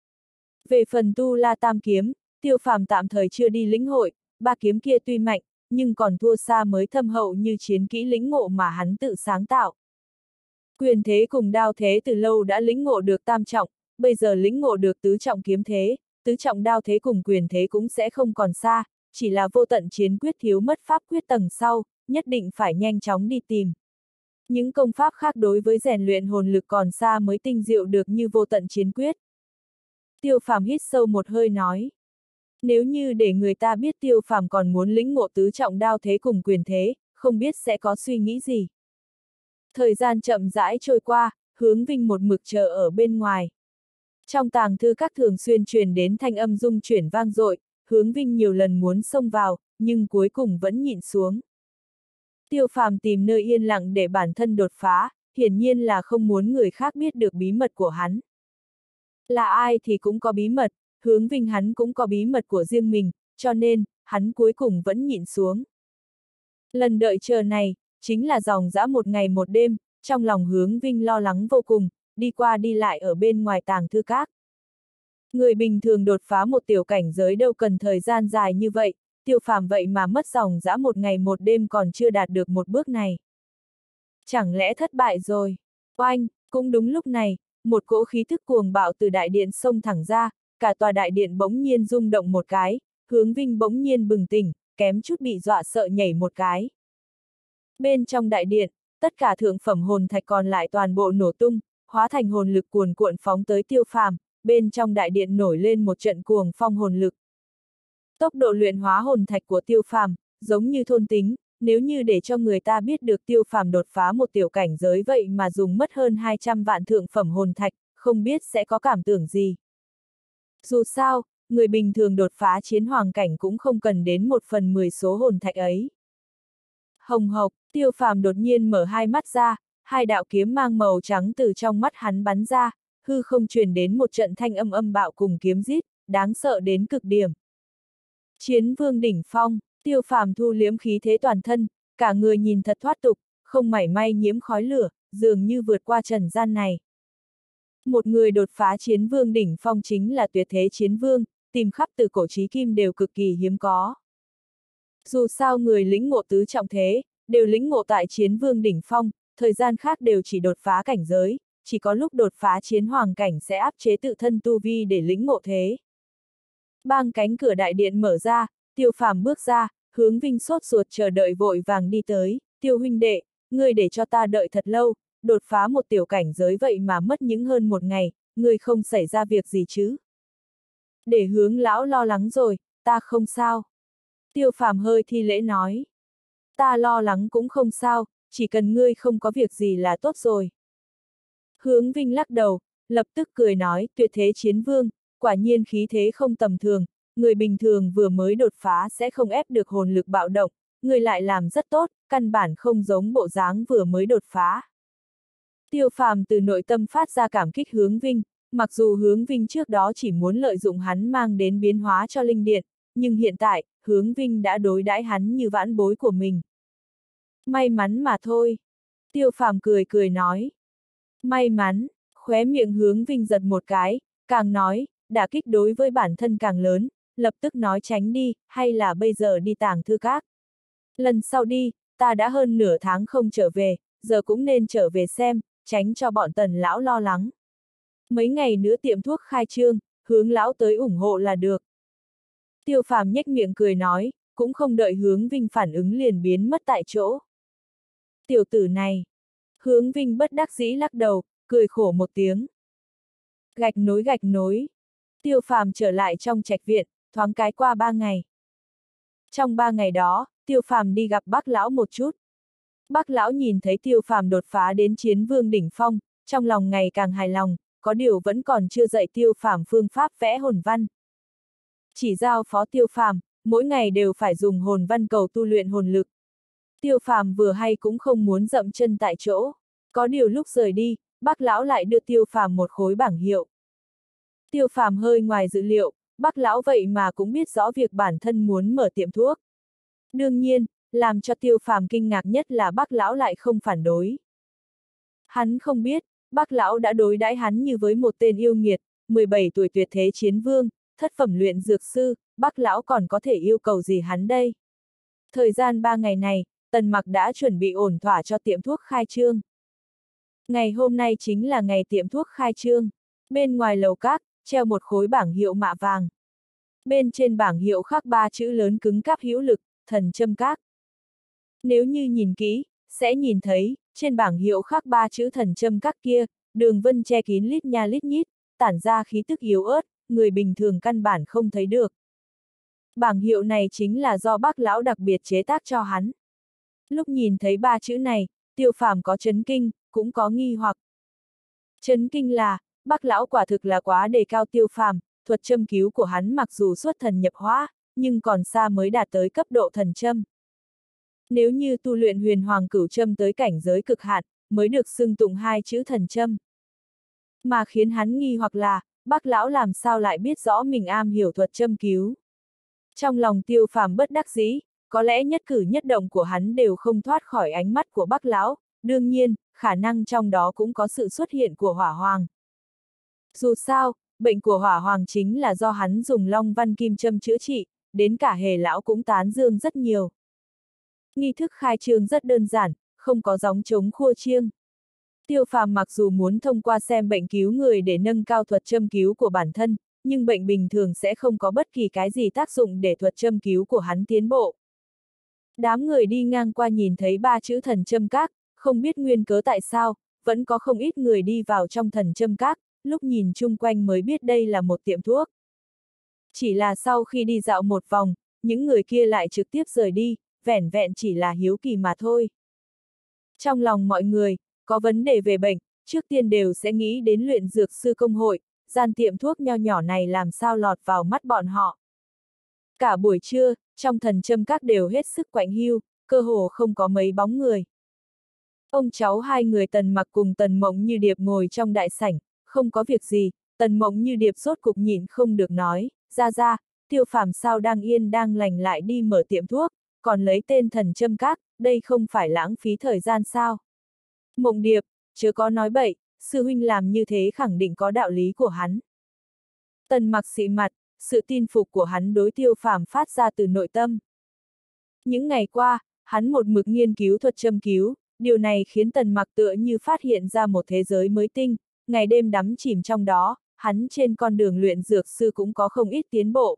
Về phần Tu La Tam kiếm, Tiêu Phàm tạm thời chưa đi lĩnh hội, ba kiếm kia tuy mạnh, nhưng còn thua xa mới thâm hậu như chiến kỹ lĩnh ngộ mà hắn tự sáng tạo. Quyền thế cùng đao thế từ lâu đã lĩnh ngộ được tam trọng, bây giờ lĩnh ngộ được tứ trọng kiếm thế, tứ trọng đao thế cùng quyền thế cũng sẽ không còn xa, chỉ là vô tận chiến quyết thiếu mất pháp quyết tầng sau, nhất định phải nhanh chóng đi tìm. Những công pháp khác đối với rèn luyện hồn lực còn xa mới tinh diệu được như vô tận chiến quyết. Tiêu Phàm hít sâu một hơi nói. Nếu như để người ta biết Tiêu Phàm còn muốn lĩnh ngộ tứ trọng đao thế cùng quyền thế, không biết sẽ có suy nghĩ gì. Thời gian chậm rãi trôi qua, Hướng Vinh một mực chờ ở bên ngoài. Trong tàng thư các thường xuyên truyền đến thanh âm rung chuyển vang dội, Hướng Vinh nhiều lần muốn xông vào, nhưng cuối cùng vẫn nhịn xuống. Tiêu Phàm tìm nơi yên lặng để bản thân đột phá, hiển nhiên là không muốn người khác biết được bí mật của hắn. Là ai thì cũng có bí mật, Hướng Vinh hắn cũng có bí mật của riêng mình, cho nên, hắn cuối cùng vẫn nhịn xuống. Lần đợi chờ này, chính là dòng dã một ngày một đêm, trong lòng Hướng Vinh lo lắng vô cùng, đi qua đi lại ở bên ngoài tàng thư các. Người bình thường đột phá một tiểu cảnh giới đâu cần thời gian dài như vậy, Tiêu Phàm vậy mà mất dòng dã một ngày một đêm còn chưa đạt được một bước này. Chẳng lẽ thất bại rồi? Oanh, cũng đúng lúc này, một cỗ khí thức cuồng bạo từ đại điện xông thẳng ra, cả tòa đại điện bỗng nhiên rung động một cái, Hướng Vinh bỗng nhiên bừng tỉnh, kém chút bị dọa sợ nhảy một cái. Bên trong đại điện, tất cả thượng phẩm hồn thạch còn lại toàn bộ nổ tung, hóa thành hồn lực cuồn cuộn phóng tới Tiêu Phàm, bên trong đại điện nổi lên một trận cuồng phong hồn lực. Tốc độ luyện hóa hồn thạch của Tiêu Phàm, giống như thôn tính, nếu như để cho người ta biết được Tiêu Phàm đột phá một tiểu cảnh giới vậy mà dùng mất hơn 200 vạn thượng phẩm hồn thạch, không biết sẽ có cảm tưởng gì. Dù sao, người bình thường đột phá chiến hoàng cảnh cũng không cần đến 1/10 số hồn thạch ấy. Hồng hộc, Tiêu Phàm đột nhiên mở hai mắt ra, hai đạo kiếm mang màu trắng từ trong mắt hắn bắn ra, hư không truyền đến một trận thanh âm âm bạo cùng kiếm rít, đáng sợ đến cực điểm. Chiến vương đỉnh phong, Tiêu Phàm thu liếm khí thế toàn thân, cả người nhìn thật thoát tục, không mảy may nhiễm khói lửa, dường như vượt qua trần gian này. Một người đột phá chiến vương đỉnh phong chính là tuyệt thế chiến vương, tìm khắp từ cổ chí kim đều cực kỳ hiếm có. Dù sao người lĩnh ngộ tứ trọng thế, đều lĩnh ngộ tại chiến vương đỉnh phong, thời gian khác đều chỉ đột phá cảnh giới, chỉ có lúc đột phá chiến hoàng cảnh sẽ áp chế tự thân tu vi để lĩnh ngộ thế. Bang cánh cửa đại điện mở ra, Tiêu Phàm bước ra, Hướng Vinh sốt ruột chờ đợi vội vàng đi tới, Tiêu huynh đệ, ngươi để cho ta đợi thật lâu, đột phá một tiểu cảnh giới vậy mà mất những hơn một ngày, ngươi không xảy ra việc gì chứ? Để Hướng lão lo lắng rồi, ta không sao. Tiêu Phàm hơi thi lễ nói. Ta lo lắng cũng không sao, chỉ cần ngươi không có việc gì là tốt rồi. Hướng Vinh lắc đầu, lập tức cười nói, tuyệt thế chiến vương, quả nhiên khí thế không tầm thường, người bình thường vừa mới đột phá sẽ không ép được hồn lực bạo động, người lại làm rất tốt, căn bản không giống bộ dáng vừa mới đột phá. Tiêu Phàm từ nội tâm phát ra cảm kích Hướng Vinh, mặc dù Hướng Vinh trước đó chỉ muốn lợi dụng hắn mang đến biến hóa cho linh điện, nhưng hiện tại, Hướng Vinh đã đối đãi hắn như vãn bối của mình. May mắn mà thôi. Tiêu Phàm cười cười nói. May mắn, khóe miệng Hướng Vinh giật một cái, càng nói, đả kích đối với bản thân càng lớn, lập tức nói tránh đi, hay là bây giờ đi tàng thư các. Lần sau đi, ta đã hơn nửa tháng không trở về, giờ cũng nên trở về xem, tránh cho bọn Tần lão lo lắng. Mấy ngày nữa tiệm thuốc khai trương, Hướng lão tới ủng hộ là được. Tiêu Phàm nhếch miệng cười nói, cũng không đợi Hướng Vinh phản ứng liền biến mất tại chỗ. Tiểu tử này. Hướng Vinh bất đắc dĩ lắc đầu, cười khổ một tiếng. Gạch nối gạch nối. Tiêu Phàm trở lại trong trạch viện, thoáng cái qua 3 ngày. Trong 3 ngày đó, Tiêu Phàm đi gặp Bác Lão một chút. Bác Lão nhìn thấy Tiêu Phàm đột phá đến chiến vương đỉnh phong, trong lòng ngày càng hài lòng, có điều vẫn còn chưa dạy Tiêu Phàm phương pháp vẽ hồn văn. Chỉ giao phó Tiêu Phàm, mỗi ngày đều phải dùng hồn văn cầu tu luyện hồn lực. Tiêu Phàm vừa hay cũng không muốn dậm chân tại chỗ. Có điều lúc rời đi, Bác Lão lại đưa Tiêu Phàm một khối bảng hiệu. Tiêu Phàm hơi ngoài dự liệu, Bác Lão vậy mà cũng biết rõ việc bản thân muốn mở tiệm thuốc. Đương nhiên, làm cho Tiêu Phàm kinh ngạc nhất là Bác Lão lại không phản đối. Hắn không biết, Bác Lão đã đối đãi hắn như với một tên yêu nghiệt, 17 tuổi tuyệt thế chiến vương, thất phẩm luyện dược sư, Bác Lão còn có thể yêu cầu gì hắn đây? Thời gian 3 ngày này, Tần Mặc đã chuẩn bị ổn thỏa cho tiệm thuốc khai trương. Ngày hôm nay chính là ngày tiệm thuốc khai trương. Bên ngoài lầu các, treo một khối bảng hiệu mạ vàng. Bên trên bảng hiệu khắc 3 chữ lớn cứng cáp hữu lực, Thần Châm Các. Nếu như nhìn kỹ, sẽ nhìn thấy, trên bảng hiệu khắc 3 chữ Thần Châm Các kia, đường vân che kín lít nha lít nhít, tản ra khí tức yếu ớt, người bình thường căn bản không thấy được. Bảng hiệu này chính là do Bác Lão đặc biệt chế tác cho hắn. Lúc nhìn thấy 3 chữ này, Tiêu Phàm có chấn kinh, cũng có nghi hoặc. Chấn kinh là, Bác Lão quả thực là quá đề cao Tiêu Phàm, thuật châm cứu của hắn mặc dù xuất thần nhập hóa, nhưng còn xa mới đạt tới cấp độ thần châm. Nếu như tu luyện huyền hoàng cửu châm tới cảnh giới cực hạn, mới được xưng tụng 2 chữ thần châm. Mà khiến hắn nghi hoặc là, Bác Lão làm sao lại biết rõ mình am hiểu thuật châm cứu. Trong lòng Tiêu Phàm bất đắc dĩ, có lẽ nhất cử nhất động của hắn đều không thoát khỏi ánh mắt của Bác Lão, đương nhiên, khả năng trong đó cũng có sự xuất hiện của hỏa hoàng. Dù sao, bệnh của hỏa hoàng chính là do hắn dùng long văn kim châm chữa trị, đến cả Hề Lão cũng tán dương rất nhiều. Nghi thức khai trương rất đơn giản, không có gióng trống khua chiêng. Tiêu Phàm mặc dù muốn thông qua xem bệnh cứu người để nâng cao thuật châm cứu của bản thân, nhưng bệnh bình thường sẽ không có bất kỳ cái gì tác dụng để thuật châm cứu của hắn tiến bộ. Đám người đi ngang qua nhìn thấy 3 chữ Thần Châm Các, không biết nguyên cớ tại sao, vẫn có không ít người đi vào trong Thần Châm Các, lúc nhìn chung quanh mới biết đây là một tiệm thuốc. Chỉ là sau khi đi dạo một vòng, những người kia lại trực tiếp rời đi, vẻn vẹn chỉ là hiếu kỳ mà thôi. Trong lòng mọi người, có vấn đề về bệnh, trước tiên đều sẽ nghĩ đến luyện dược sư công hội, gian tiệm thuốc nho nhỏ này làm sao lọt vào mắt bọn họ. Cả buổi trưa, trong Thần Châm Các đều hết sức quạnh hiu, cơ hồ không có mấy bóng người. Ông cháu hai người Tần Mặc cùng Tần Mộng Như Điệp ngồi trong đại sảnh, không có việc gì, Tần Mộng Như Điệp rốt cục nhịn không được nói, ra, Tiêu Phàm sao đang yên đang lành lại đi mở tiệm thuốc, còn lấy tên Thần Châm Các, đây không phải lãng phí thời gian sao? Mộng Điệp, chớ có nói bậy, sư huynh làm như thế khẳng định có đạo lý của hắn. Tần Mặc xị mặt, sự tin phục của hắn đối Tiêu Phàm phát ra từ nội tâm. Những ngày qua, hắn một mực nghiên cứu thuật châm cứu, điều này khiến Tần Mặc tựa như phát hiện ra một thế giới mới tinh, ngày đêm đắm chìm trong đó, hắn trên con đường luyện dược sư cũng có không ít tiến bộ.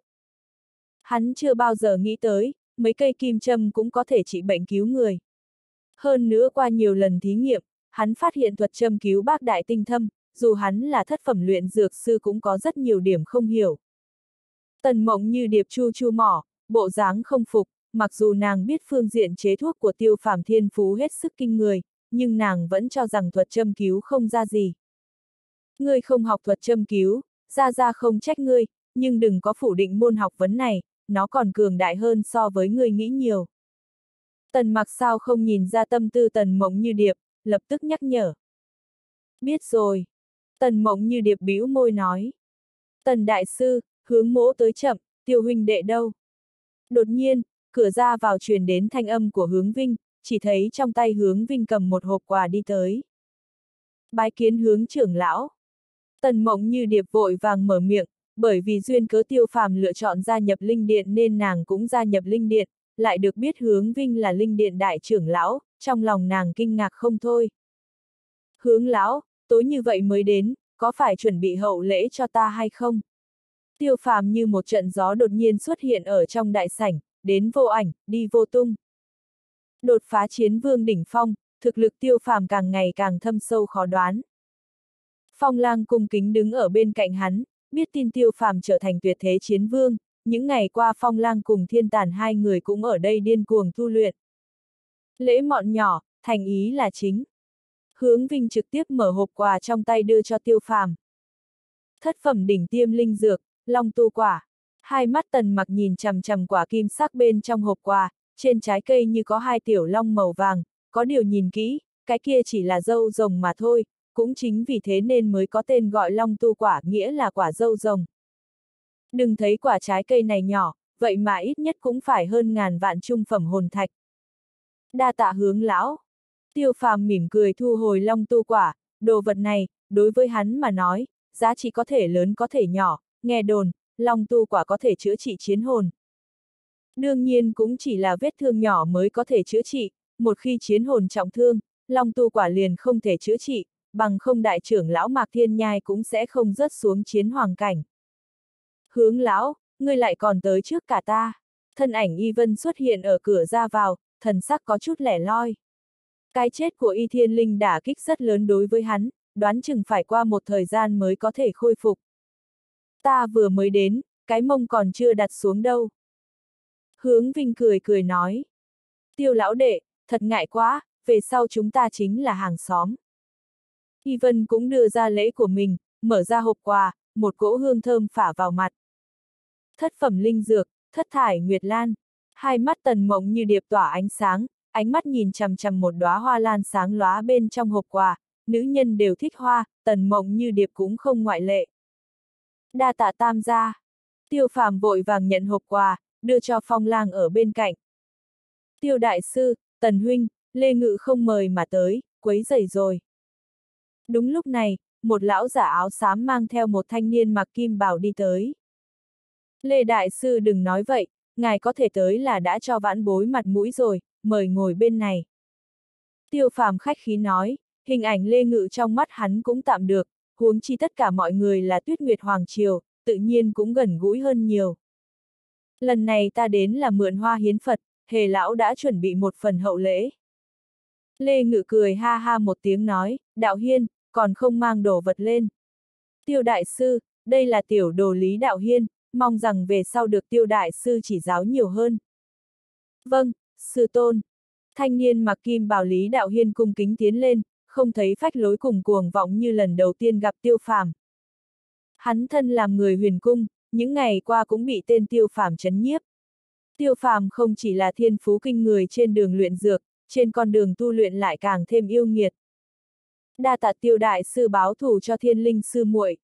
Hắn chưa bao giờ nghĩ tới, mấy cây kim châm cũng có thể trị bệnh cứu người. Hơn nữa qua nhiều lần thí nghiệm, hắn phát hiện thuật châm cứu bác đại tinh thâm, dù hắn là thất phẩm luyện dược sư cũng có rất nhiều điểm không hiểu. Tần Mộng Như Điệp chu chu mỏ, bộ dáng không phục, mặc dù nàng biết phương diện chế thuốc của Tiêu Phàm thiên phú hết sức kinh người, nhưng nàng vẫn cho rằng thuật châm cứu không ra gì. Ngươi không học thuật châm cứu, ra không trách ngươi, nhưng đừng có phủ định môn học vấn này, nó còn cường đại hơn so với ngươi nghĩ nhiều. Tần Mặc sao không nhìn ra tâm tư Tần Mộng Như Điệp, lập tức nhắc nhở. Biết rồi. Tần Mộng Như Điệp bĩu môi nói. Tần đại sư, hướng mỗ tới chậm, Tiêu huynh đệ đâu? Đột nhiên, cửa ra vào truyền đến thanh âm của Hướng Vinh, chỉ thấy trong tay Hướng Vinh cầm một hộp quà đi tới. Bái kiến Hướng trưởng lão. Tần Mộng Như Điệp vội vàng mở miệng, bởi vì duyên cớ Tiêu Phàm lựa chọn gia nhập Linh Điện nên nàng cũng gia nhập Linh Điện, lại được biết Hướng Vinh là Linh Điện đại trưởng lão, trong lòng nàng kinh ngạc không thôi. Hướng lão, tối như vậy mới đến, có phải chuẩn bị hậu lễ cho ta hay không? Tiêu Phàm như một trận gió đột nhiên xuất hiện ở trong đại sảnh, đến vô ảnh, đi vô tung. Đột phá chiến vương đỉnh phong, thực lực Tiêu Phàm càng ngày càng thâm sâu khó đoán. Phong Lang cung kính đứng ở bên cạnh hắn, biết tin Tiêu Phàm trở thành tuyệt thế chiến vương, những ngày qua Phong Lang cùng Thiên Tản hai người cũng ở đây điên cuồng tu luyện. Lễ mọn nhỏ, thành ý là chính. Hướng Vinh trực tiếp mở hộp quà trong tay đưa cho Tiêu Phàm. Thất phẩm đỉnh tiêm linh dược, long tu quả. Hai mắt Tần Mặc nhìn chằm chằm quả kim sắc bên trong hộp quà, trên trái cây như có hai tiểu long màu vàng, có điều nhìn kỹ, cái kia chỉ là dâu rồng mà thôi, cũng chính vì thế nên mới có tên gọi long tu quả, nghĩa là quả dâu rồng. Đừng thấy quả trái cây này nhỏ, vậy mà ít nhất cũng phải hơn ngàn vạn trung phẩm hồn thạch. Đa tạ Hướng lão. Tiêu Phàm mỉm cười thu hồi long tu quả, đồ vật này, đối với hắn mà nói, giá trị có thể lớn có thể nhỏ, nghe đồn, long tu quả có thể chữa trị chiến hồn. Đương nhiên cũng chỉ là vết thương nhỏ mới có thể chữa trị, một khi chiến hồn trọng thương, long tu quả liền không thể chữa trị, bằng không đại trưởng lão Mạc Thiên Nhai cũng sẽ không rớt xuống chiến hoàng cảnh. Hướng lão, ngươi lại còn tới trước cả ta. Thân ảnh Y Vân xuất hiện ở cửa ra vào, thần sắc có chút lẻ loi. Cái chết của Y Thiên Linh đả kích rất lớn đối với hắn, đoán chừng phải qua một thời gian mới có thể khôi phục. Ta vừa mới đến, cái mông còn chưa đặt xuống đâu. Hướng Vinh cười cười nói. Tiêu lão đệ, thật ngại quá, về sau chúng ta chính là hàng xóm. Y Vân cũng đưa ra lễ của mình, mở ra hộp quà, một cỗ hương thơm phả vào mặt. Thất phẩm linh dược, thất thải nguyệt lan. Hai mắt Tần Mộng như điệp tỏa ánh sáng, ánh mắt nhìn chằm chằm một đóa hoa lan sáng lóa bên trong hộp quà, nữ nhân đều thích hoa, Tần Mộng như điệp cũng không ngoại lệ. Đa tạ tam gia. Tiêu Phàm vội vàng nhận hộp quà, đưa cho Phong Lang ở bên cạnh. Tiêu đại sư, Tần huynh, Lê Ngự không mời mà tới, quấy rầy rồi. Đúng lúc này, một lão giả áo xám mang theo một thanh niên mặc kim bào đi tới. Lê đại sư đừng nói vậy, ngài có thể tới là đã cho vãn bối mặt mũi rồi, mời ngồi bên này. Tiêu Phàm khách khí nói, hình ảnh Lê Ngự trong mắt hắn cũng tạm được, huống chi tất cả mọi người là Tuyết Nguyệt Hoàng Triều, tự nhiên cũng gần gũi hơn nhiều. Lần này ta đến là mượn hoa hiến Phật, Hề lão đã chuẩn bị một phần hậu lễ. Lê Ngự cười ha ha một tiếng nói, đạo hiên, còn không mang đồ vật lên. Tiêu đại sư, đây là tiểu đồ Lý đạo hiên, mong rằng về sau được tiêu đại sư chỉ giáo nhiều hơn. Vâng, sư tôn. Thanh niên mặc kim bào Lý đạo hiên cung kính tiến lên, không thấy phách lối cùng cuồng vọng như lần đầu tiên gặp Tiêu Phàm. Hắn thân làm người huyền cung, những ngày qua cũng bị tên Tiêu Phàm trấn nhiếp. Tiêu Phàm không chỉ là thiên phú kinh người trên đường luyện dược, trên con đường tu luyện lại càng thêm yêu nghiệt. Đa tạ Tiêu đại sư báo thù cho Thiên Linh sư muội.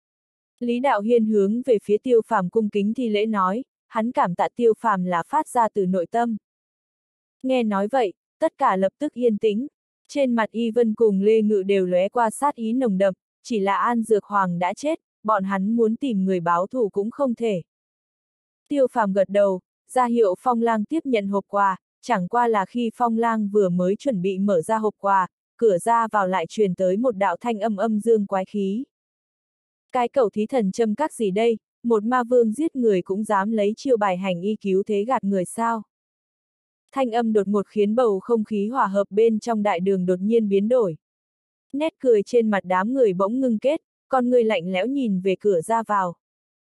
Lý đạo hiên hướng về phía Tiêu Phàm cung kính thi lễ nói, hắn cảm tạ Tiêu Phàm là phát ra từ nội tâm. Nghe nói vậy, tất cả lập tức yên tĩnh. Trên mặt Y Vân cùng Lê Ngự đều lóe qua sát ý nồng đậm, chỉ là An Dược Hoàng đã chết, bọn hắn muốn tìm người báo thù cũng không thể. Tiêu Phàm gật đầu, ra hiệu Phong Lang tiếp nhận hộp quà, chẳng qua là khi Phong Lang vừa mới chuẩn bị mở ra hộp quà, cửa ra vào lại truyền tới một đạo thanh âm âm dương quái khí. Cái cẩu thí thần châm các gì đây, một ma vương giết người cũng dám lấy chiêu bài hành y cứu thế gạt người sao? Thanh âm đột ngột khiến bầu không khí hòa hợp bên trong đại đường đột nhiên biến đổi. Nét cười trên mặt đám người bỗng ngưng kết, con người lạnh lẽo nhìn về cửa ra vào.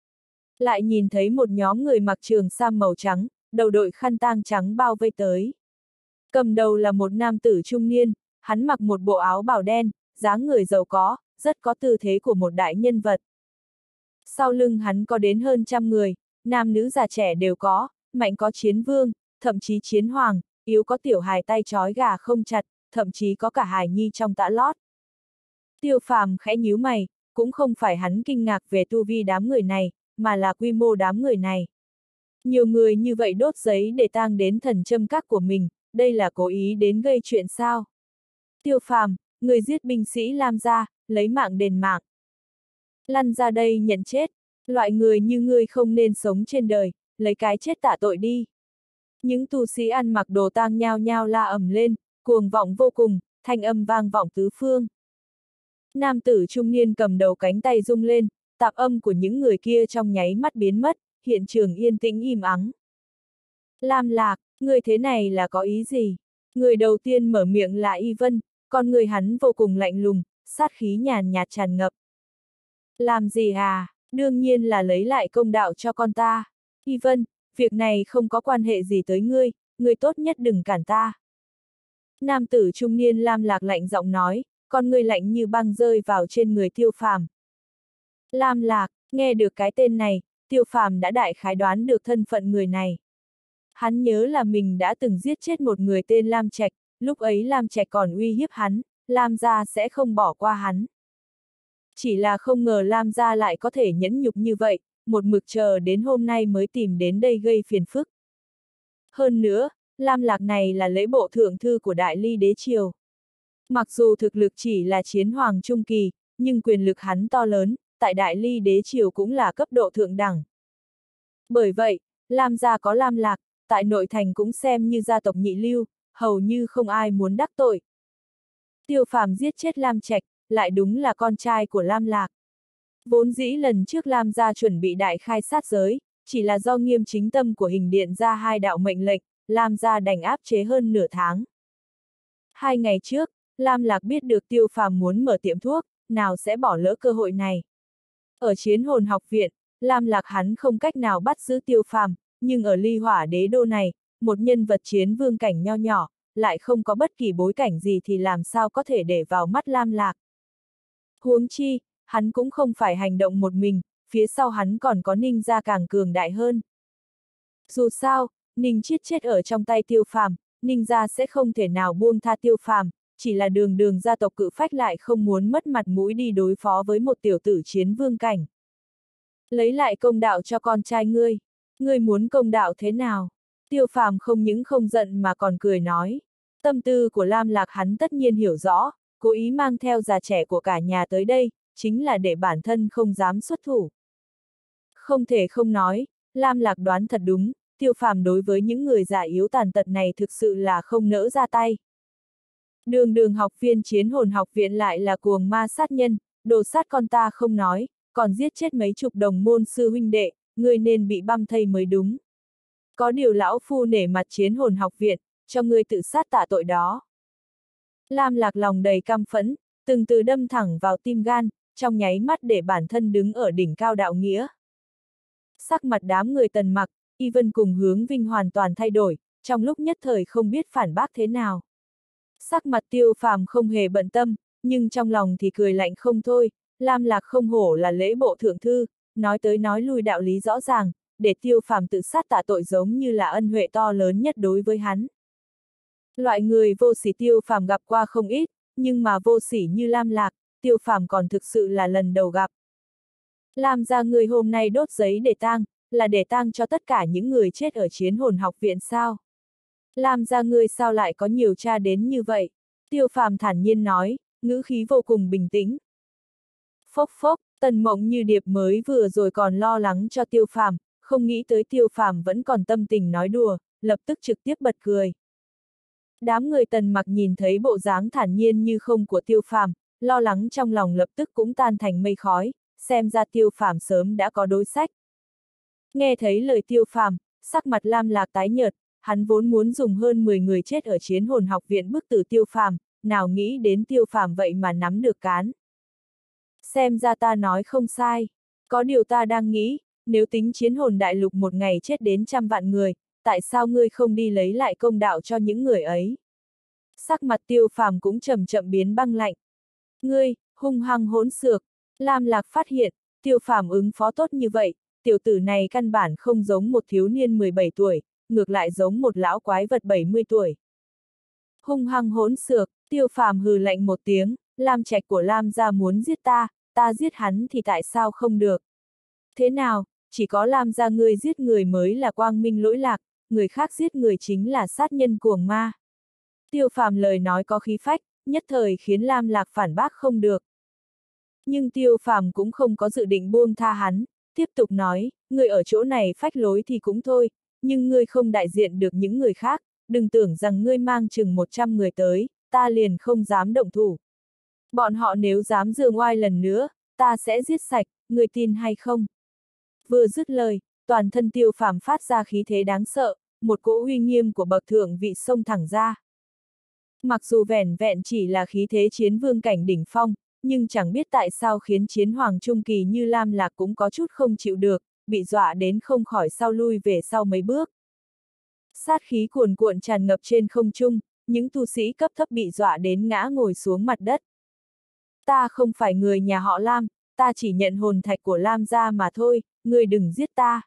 Lại nhìn thấy một nhóm người mặc trường sam màu trắng, đầu đội khăn tang trắng bao vây tới. Cầm đầu là một nam tử trung niên, hắn mặc một bộ áo bào đen, dáng người giàu có, rất có tư thế của một đại nhân vật. Sau lưng hắn có đến hơn 100 người, nam nữ già trẻ đều có, mạnh có chiến vương, thậm chí chiến hoàng, yếu có tiểu hài tay trói gà không chặt, thậm chí có cả hài nhi trong tã lót. Tiêu Phàm khẽ nhíu mày, cũng không phải hắn kinh ngạc về tu vi đám người này, mà là quy mô đám người này. Nhiều người như vậy đốt giấy để tang đến thần châm các của mình, đây là cố ý đến gây chuyện sao? Tiêu Phàm, người giết binh sĩ Lam gia, lấy mạng đền mạng. Lăn ra đây nhận chết, loại người như ngươi không nên sống trên đời, lấy cái chết tạ tội đi. Những tu sĩ ăn mặc đồ tang nhao nhao la ầm lên, cuồng vọng vô cùng, thanh âm vang vọng tứ phương. Nam tử trung niên cầm đầu cánh tay rung lên, tạp âm của những người kia trong nháy mắt biến mất, hiện trường yên tĩnh im ắng. Lam Lạc, ngươi thế này là có ý gì? Người đầu tiên mở miệng là Y Vân, con người hắn vô cùng lạnh lùng, sát khí nhàn nhạt tràn ngập. Làm gì à? Đương nhiên là lấy lại công đạo cho con ta. Y Vân, việc này không có quan hệ gì tới ngươi tốt nhất đừng cản ta. Nam tử trung niên Lam Lạc lạnh giọng nói, con người lạnh như băng rơi vào trên người Tiêu Phàm. Lam Lạc, nghe được cái tên này, Tiêu Phàm đã đại khái đoán được thân phận người này. Hắn nhớ là mình đã từng giết chết một người tên Lam Trạch, lúc ấy Lam Trạch còn uy hiếp hắn, Lam gia sẽ không bỏ qua hắn. Chỉ là không ngờ Lam gia lại có thể nhẫn nhục như vậy, một mực chờ đến hôm nay mới tìm đến đây gây phiền phức. Hơn nữa, Lam Lạc này là lễ bộ thượng thư của Đại Ly đế triều. Mặc dù thực lực chỉ là chiến hoàng trung kỳ, nhưng quyền lực hắn to lớn, tại Đại Ly đế triều cũng là cấp độ thượng đẳng. Bởi vậy, Lam gia có Lam Lạc, tại nội thành cũng xem như gia tộc nhị lưu, hầu như không ai muốn đắc tội. Tiêu Phàm giết chết Lam Trạch, lại đúng là con trai của Lam Lạc. Vốn dĩ lần trước Lam gia chuẩn bị đại khai sát giới, chỉ là do Nghiêm Chính Tâm của Hình Điện ra hai đạo mệnh lệnh, Lam gia đành áp chế hơn nửa tháng. 2 ngày trước, Lam Lạc biết được Tiêu Phàm muốn mở tiệm thuốc, nào sẽ bỏ lỡ cơ hội này. Ở Chiến Hồn học viện, Lam Lạc hắn không cách nào bắt giữ Tiêu Phàm, nhưng ở Ly Hỏa đế đô này, một nhân vật chiến vương cảnh nho nhỏ, lại không có bất kỳ bối cảnh gì thì làm sao có thể để vào mắt Lam Lạc. Huống chi, hắn cũng không phải hành động một mình, phía sau hắn còn có Ninh gia càng cường đại hơn. Dù sao, Ninh Chiết chết ở trong tay Tiêu Phàm, Ninh gia sẽ không thể nào buông tha Tiêu Phàm, chỉ là đường gia tộc cự phách lại không muốn mất mặt mũi đi đối phó với một tiểu tử chiến vương cảnh. Lấy lại công đạo cho con trai ngươi muốn công đạo thế nào? Tiêu Phàm không những không giận mà còn cười nói. Tâm tư của Lam Lạc hắn tất nhiên hiểu rõ, cố ý mang theo già trẻ của cả nhà tới đây, chính là để bản thân không dám xuất thủ. Không thể không nói, Lam Lạc đoán thật đúng, Tiêu Phàm đối với những người già yếu tàn tật này thực sự là không nỡ ra tay. Đường học viên Chiến Hồn học viện lại là cuồng ma sát nhân, đồ sát con ta không nói, còn giết chết mấy chục đồng môn sư huynh đệ, ngươi nên bị băm thây mới đúng. Có điều lão phu nể mặt Chiến Hồn học viện, cho ngươi tự sát tạ tội đó. Lam Lạc lòng đầy căm phẫn, từng từ đâm thẳng vào tim gan, trong nháy mắt để bản thân đứng ở đỉnh cao đạo nghĩa. Sắc mặt đám người Tần Mặc, Y Vân cùng Hướng Vinh hoàn toàn thay đổi, trong lúc nhất thời không biết phản bác thế nào. Sắc mặt Tiêu Phàm không hề bận tâm, nhưng trong lòng thì cười lạnh không thôi, Lam Lạc không hổ là lễ bộ thượng thư, nói tới nói lui đạo lý rõ ràng, để Tiêu Phàm tự sát tạ tội giống như là ân huệ to lớn nhất đối với hắn. Loại người vô sỉ Tiêu Phàm gặp qua không ít, nhưng mà vô sỉ như Lam Lạc, Tiêu Phàm còn thực sự là lần đầu gặp. Lam gia người hôm nay đốt giấy để tang, là để tang cho tất cả những người chết ở Chiến Hồn học viện sao? Lam gia ngươi sao lại có nhiều cha đến như vậy? Tiêu Phàm thản nhiên nói, ngữ khí vô cùng bình tĩnh. Phốc phốc, Tần Mộng Như Điệp mới vừa rồi còn lo lắng cho Tiêu Phàm, không nghĩ tới Tiêu Phàm vẫn còn tâm tình nói đùa, lập tức trực tiếp bật cười. Đám người Tần Mặc nhìn thấy bộ dáng thản nhiên như không của Tiêu Phàm, lo lắng trong lòng lập tức cũng tan thành mây khói, xem ra Tiêu Phàm sớm đã có đối sách. Nghe thấy lời Tiêu Phàm, sắc mặt Lam Lạc tái nhợt, hắn vốn muốn dùng hơn 10 người chết ở Chiến Hồn học viện bức tử Tiêu Phàm, nào nghĩ đến Tiêu Phàm vậy mà nắm được cán. Xem ra ta nói không sai, có điều ta đang nghĩ, nếu tính Chiến Hồn đại lục một ngày chết đến 100 vạn người, tại sao ngươi không đi lấy lại công đạo cho những người ấy? Sắc mặt Tiêu Phàm cũng chậm chậm biến băng lạnh. Ngươi, hung hăng hỗn xược. Lam Lạc phát hiện, Tiêu Phàm ứng phó tốt như vậy, tiểu tử này căn bản không giống một thiếu niên 17 tuổi, ngược lại giống một lão quái vật 70 tuổi. Hung hăng hỗn xược, Tiêu Phàm hừ lạnh một tiếng, Lam Trạch của Lam gia muốn giết ta, ta giết hắn thì tại sao không được? Thế nào, chỉ có Lam gia ngươi giết người mới là quang minh lỗi lạc, người khác giết người chính là sát nhân cuồng ma. Tiêu Phàm lời nói có khí phách, nhất thời khiến Lam Lạc phản bác không được. Nhưng Tiêu Phàm cũng không có dự định buông tha hắn, tiếp tục nói, ngươi ở chỗ này phách lối thì cũng thôi, nhưng ngươi không đại diện được những người khác, đừng tưởng rằng ngươi mang chừng 100 người tới, ta liền không dám động thủ. Bọn họ nếu dám giương oai lần nữa, ta sẽ giết sạch, ngươi tin hay không? Vừa dứt lời, toàn thân Tiêu Phàm phát ra khí thế đáng sợ, một cỗ uy nghiêm của bậc thượng vị xông thẳng ra. Mặc dù vẻn vẹn chỉ là khí thế chiến vương cảnh đỉnh phong, nhưng chẳng biết tại sao khiến chiến hoàng trung kỳ như Lam Lạc cũng có chút không chịu được, bị dọa đến không khỏi sau lui về sau mấy bước. Sát khí cuồn cuộn tràn ngập trên không trung, những tu sĩ cấp thấp bị dọa đến ngã ngồi xuống mặt đất. Ta không phải người nhà họ Lam, ta chỉ nhận hồn thạch của Lam gia mà thôi, ngươi đừng giết ta.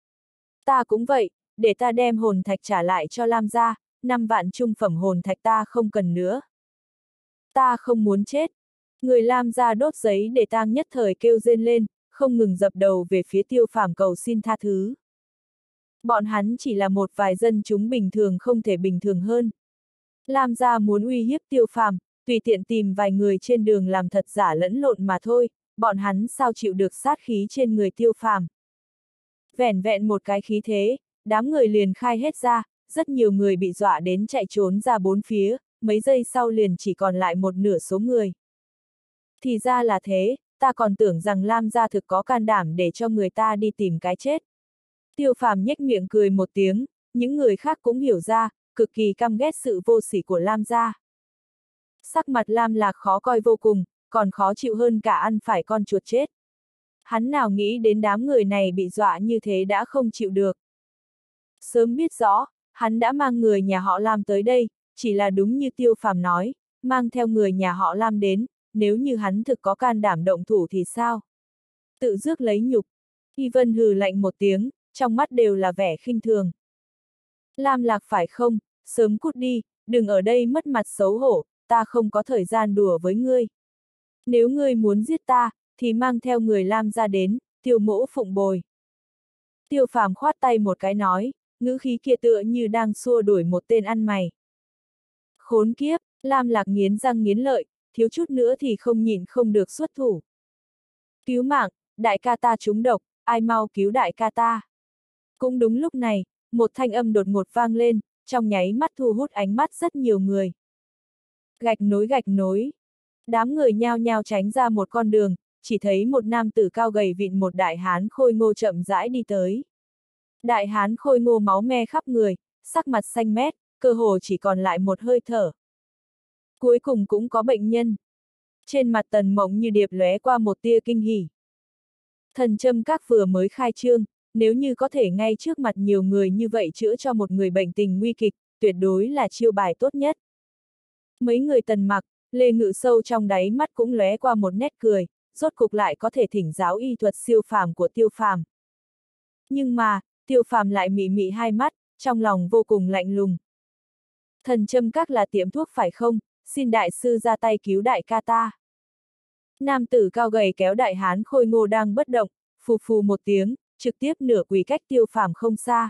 Ta cũng vậy, để ta đem hồn thạch trả lại cho Lam gia, 5 vạn trung phẩm hồn thạch ta không cần nữa. Ta không muốn chết. Người Lam gia đốt giấy để tang nhất thời kêu rên lên, không ngừng dập đầu về phía Tiêu Phàm cầu xin tha thứ. Bọn hắn chỉ là một vài dân chúng bình thường không thể bình thường hơn. Lam gia muốn uy hiếp Tiêu Phàm, tùy tiện tìm vài người trên đường làm thật giả lẫn lộn mà thôi, bọn hắn sao chịu được sát khí trên người Tiêu Phàm. Vẻn vẹn một cái khí thế, đám người liền khai hết ra, rất nhiều người bị dọa đến chạy trốn ra bốn phía, mấy giây sau liền chỉ còn lại một nửa số người. Thì ra là thế, ta còn tưởng rằng Lam gia thực có can đảm để cho người ta đi tìm cái chết. Tiêu Phàm nhếch miệng cười một tiếng, những người khác cũng hiểu ra, cực kỳ căm ghét sự vô sỉ của Lam gia. Sắc mặt Lam Lạc khó coi vô cùng, còn khó chịu hơn cả ăn phải con chuột chết. Hắn nào nghĩ đến đám người này bị dọa như thế đã không chịu được. Sớm biết rõ, hắn đã mang người nhà họ Lam tới đây, chỉ là đúng như Tiêu Phàm nói, mang theo người nhà họ Lam đến, nếu như hắn thực có can đảm động thủ thì sao? Tự rước lấy nhục. Y Vân hừ lạnh một tiếng, trong mắt đều là vẻ khinh thường. Lam Lạc phải không, sớm cút đi, đừng ở đây mất mặt xấu hổ, ta không có thời gian đùa với ngươi. Nếu ngươi muốn giết ta, thì mang theo người Lam ra đến, Tiêu mỗ phụng bồi. Tiêu Phàm khoát tay một cái nói, ngữ khí kia tựa như đang xua đuổi một tên ăn mày. Khốn kiếp, Lam Lạc nghiến răng nghiến lợi, thiếu chút nữa thì không nhịn không được xuất thủ. Cứu mạng, đại ca ta trúng độc, ai mau cứu đại ca ta. Cũng đúng lúc này, một thanh âm đột ngột vang lên, trong nháy mắt thu hút ánh mắt rất nhiều người. Gạch nối. Đám người nhao nhao tránh ra một con đường, chỉ thấy một nam tử cao gầy vịn một đại hán khôi ngô chậm rãi đi tới. Đại hán khôi ngô máu me khắp người, sắc mặt xanh mét, cơ hồ chỉ còn lại một hơi thở. Cuối cùng cũng có bệnh nhân. Trên mặt Tần Mộng Như Điệp lóe qua một tia kinh hỉ. Thần châm các vừa mới khai trương, nếu như có thể ngay trước mặt nhiều người như vậy chữa cho một người bệnh tình nguy kịch, tuyệt đối là chiêu bài tốt nhất. Mấy người Tần Mặc, Lê Ngự sâu trong đáy mắt cũng lóe qua một nét cười, rốt cục lại có thể thỉnh giáo y thuật siêu phàm của Tiêu Phàm. Nhưng mà, Tiêu Phàm lại mị mị hai mắt, trong lòng vô cùng lạnh lùng. Thần châm các là tiệm thuốc phải không, xin đại sư ra tay cứu đại ca ta. Nam tử cao gầy kéo đại hán khôi ngô đang bất động, phù phù một tiếng, trực tiếp nửa quỳ cách Tiêu Phàm không xa.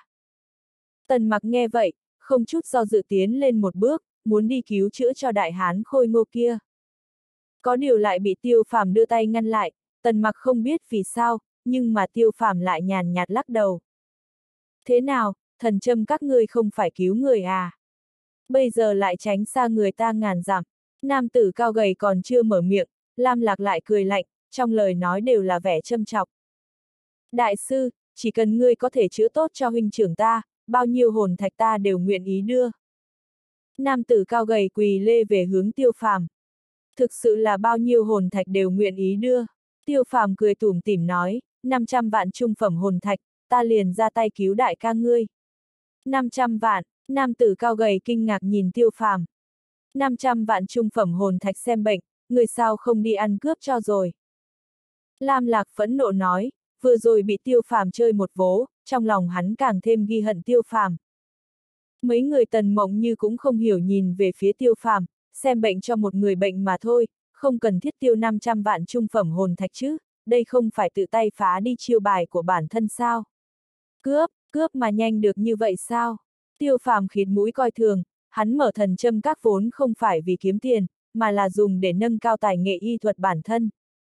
Tần Mặc nghe vậy, không chút do dự tiến lên một bước, muốn đi cứu chữa cho đại hán khôi ngô kia. Có điều lại bị Tiêu Phàm đưa tay ngăn lại, Tần Mặc không biết vì sao, nhưng mà Tiêu Phàm lại nhàn nhạt lắc đầu. Thế nào, thần châm các ngươi không phải cứu người à? Bây giờ lại tránh xa người ta ngàn dặm. Nam tử cao gầy còn chưa mở miệng, Lam Lạc lại cười lạnh, trong lời nói đều là vẻ châm chọc. Đại sư, chỉ cần ngươi có thể chữa tốt cho huynh trưởng ta, bao nhiêu hồn thạch ta đều nguyện ý đưa. Nam tử cao gầy quỳ lê về hướng Tiêu Phàm. Thực sự là bao nhiêu hồn thạch đều nguyện ý đưa. Tiêu Phàm cười tủm tỉm nói, 500 vạn trung phẩm hồn thạch, ta liền ra tay cứu đại ca ngươi. 500 vạn, nam tử cao gầy kinh ngạc nhìn Tiêu Phàm. 500 vạn trung phẩm hồn thạch xem bệnh, người sao không đi ăn cướp cho rồi. Lam Lạc phẫn nộ nói, vừa rồi bị Tiêu Phàm chơi một vố, trong lòng hắn càng thêm ghi hận Tiêu Phàm. Mấy người Tần Mộng Như cũng không hiểu nhìn về phía Tiêu Phàm, xem bệnh cho một người bệnh mà thôi, không cần thiết tiêu 500 vạn trung phẩm hồn thạch chứ, đây không phải tự tay phá đi chiêu bài của bản thân sao? Cướp mà nhanh được như vậy sao? Tiêu Phàm khịt mũi coi thường, hắn mở thần châm các vốn không phải vì kiếm tiền, mà là dùng để nâng cao tài nghệ y thuật bản thân.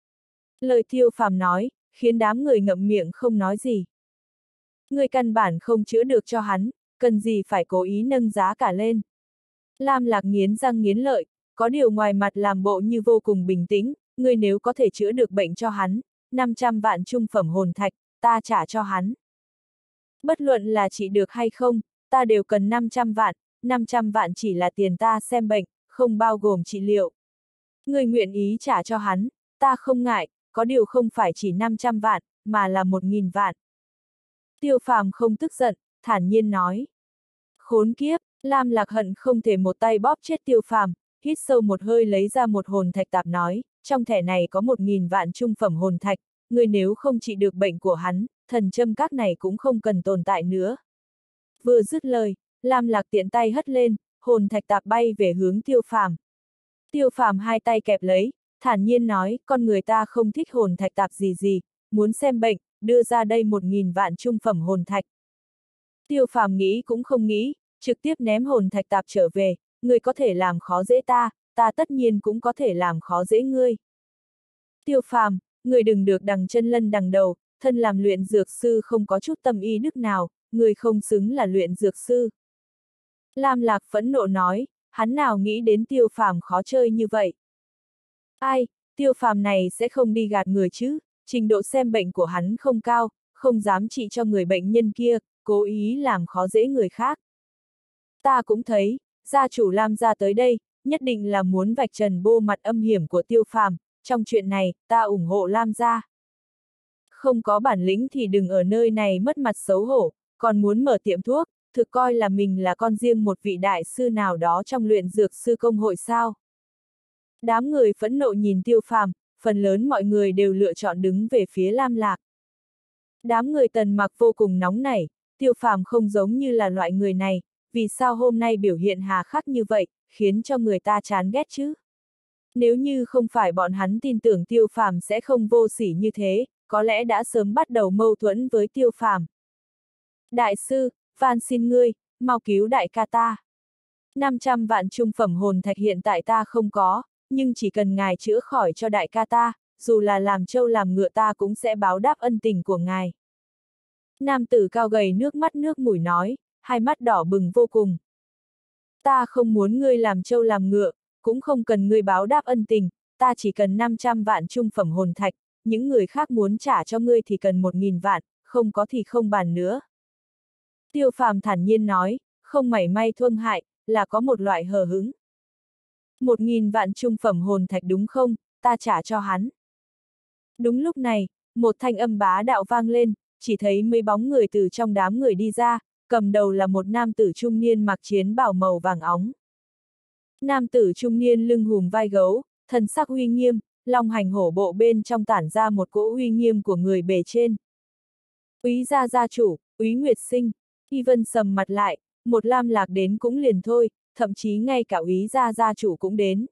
Lời Tiêu Phàm nói, khiến đám người ngậm miệng không nói gì. Người căn bản không chữa được cho hắn, cần gì phải cố ý nâng giá cả lên. Lam Lạc nghiến răng nghiến lợi, có điều ngoài mặt làm bộ như vô cùng bình tĩnh, người nếu có thể chữa được bệnh cho hắn, 500 vạn trung phẩm hồn thạch, ta trả cho hắn. Bất luận là trị được hay không, ta đều cần 500 vạn chỉ là tiền ta xem bệnh, không bao gồm trị liệu. Người nguyện ý trả cho hắn, ta không ngại, có điều không phải chỉ 500 vạn, mà là 1.000 vạn. Tiêu Phàm không tức giận, thản nhiên nói. Khốn kiếp, Lam Lạc hận không thể một tay bóp chết Tiêu Phàm, hít sâu một hơi lấy ra một hồn thạch tạp nói, trong thẻ này có 1.000 vạn trung phẩm hồn thạch, người nếu không trị được bệnh của hắn, thần châm các này cũng không cần tồn tại nữa. Vừa dứt lời, Lam Lạc tiện tay hất lên, hồn thạch tạp bay về hướng Tiêu Phàm. Tiêu Phàm hai tay kẹp lấy, thản nhiên nói, con người ta không thích hồn thạch tạp gì, muốn xem bệnh, đưa ra đây 1.000 vạn trung phẩm hồn thạch. Tiêu Phàm nghĩ cũng không nghĩ, trực tiếp ném hồn thạch tạp trở về, người có thể làm khó dễ ta, ta tất nhiên cũng có thể làm khó dễ ngươi. Tiêu Phàm, người đừng được đằng chân lân đằng đầu, thân làm luyện dược sư không có chút tâm y đức nào, người không xứng là luyện dược sư. Lam Lạc phẫn nộ nói, hắn nào nghĩ đến Tiêu Phàm khó chơi như vậy. Ai, Tiêu Phàm này sẽ không đi gạt người chứ, trình độ xem bệnh của hắn không cao, không dám trị cho người bệnh nhân kia, cố ý làm khó dễ người khác. Ta cũng thấy, gia chủ Lam gia tới đây, nhất định là muốn vạch trần bộ mặt âm hiểm của Tiêu Phàm, trong chuyện này, ta ủng hộ Lam gia. Không có bản lĩnh thì đừng ở nơi này mất mặt xấu hổ, còn muốn mở tiệm thuốc, thực coi là mình là con riêng một vị đại sư nào đó trong luyện dược sư công hội sao. Đám người phẫn nộ nhìn Tiêu Phàm, phần lớn mọi người đều lựa chọn đứng về phía Lam Lạc. Đám người Tần Mặc vô cùng nóng nảy, Tiêu Phàm không giống như là loại người này, vì sao hôm nay biểu hiện hà khắc như vậy, khiến cho người ta chán ghét chứ? Nếu như không phải bọn hắn tin tưởng Tiêu Phàm sẽ không vô sỉ như thế, có lẽ đã sớm bắt đầu mâu thuẫn với Tiêu Phàm. Đại sư, van xin ngươi, mau cứu đại ca ta. 500 vạn trung phẩm hồn thạch hiện tại ta không có, nhưng chỉ cần ngài chữa khỏi cho đại ca ta, dù là làm trâu làm ngựa ta cũng sẽ báo đáp ân tình của ngài. Nam tử cao gầy nước mắt nước mũi nói, hai mắt đỏ bừng vô cùng. Ta không muốn ngươi làm trâu làm ngựa, cũng không cần ngươi báo đáp ân tình, ta chỉ cần 500 vạn trung phẩm hồn thạch, những người khác muốn trả cho ngươi thì cần 1.000 vạn, không có thì không bàn nữa. Tiêu Phàm thản nhiên nói, không mảy may thương hại, là có một loại hờ hững. 1.000 vạn trung phẩm hồn thạch đúng không, ta trả cho hắn. Đúng lúc này, một thanh âm bá đạo vang lên, chỉ thấy mấy bóng người từ trong đám người đi ra, cầm đầu là một nam tử trung niên mặc chiến bào màu vàng óng. Nam tử trung niên lưng hùm vai gấu, thần sắc uy nghiêm, long hành hổ bộ bên trong tản ra một cỗ uy nghiêm của người bề trên. Úy gia gia chủ, Úy Nguyệt Sinh, Y Vân sầm mặt lại, một Lam Lạc đến cũng liền thôi, thậm chí ngay cả Úy gia gia chủ cũng đến.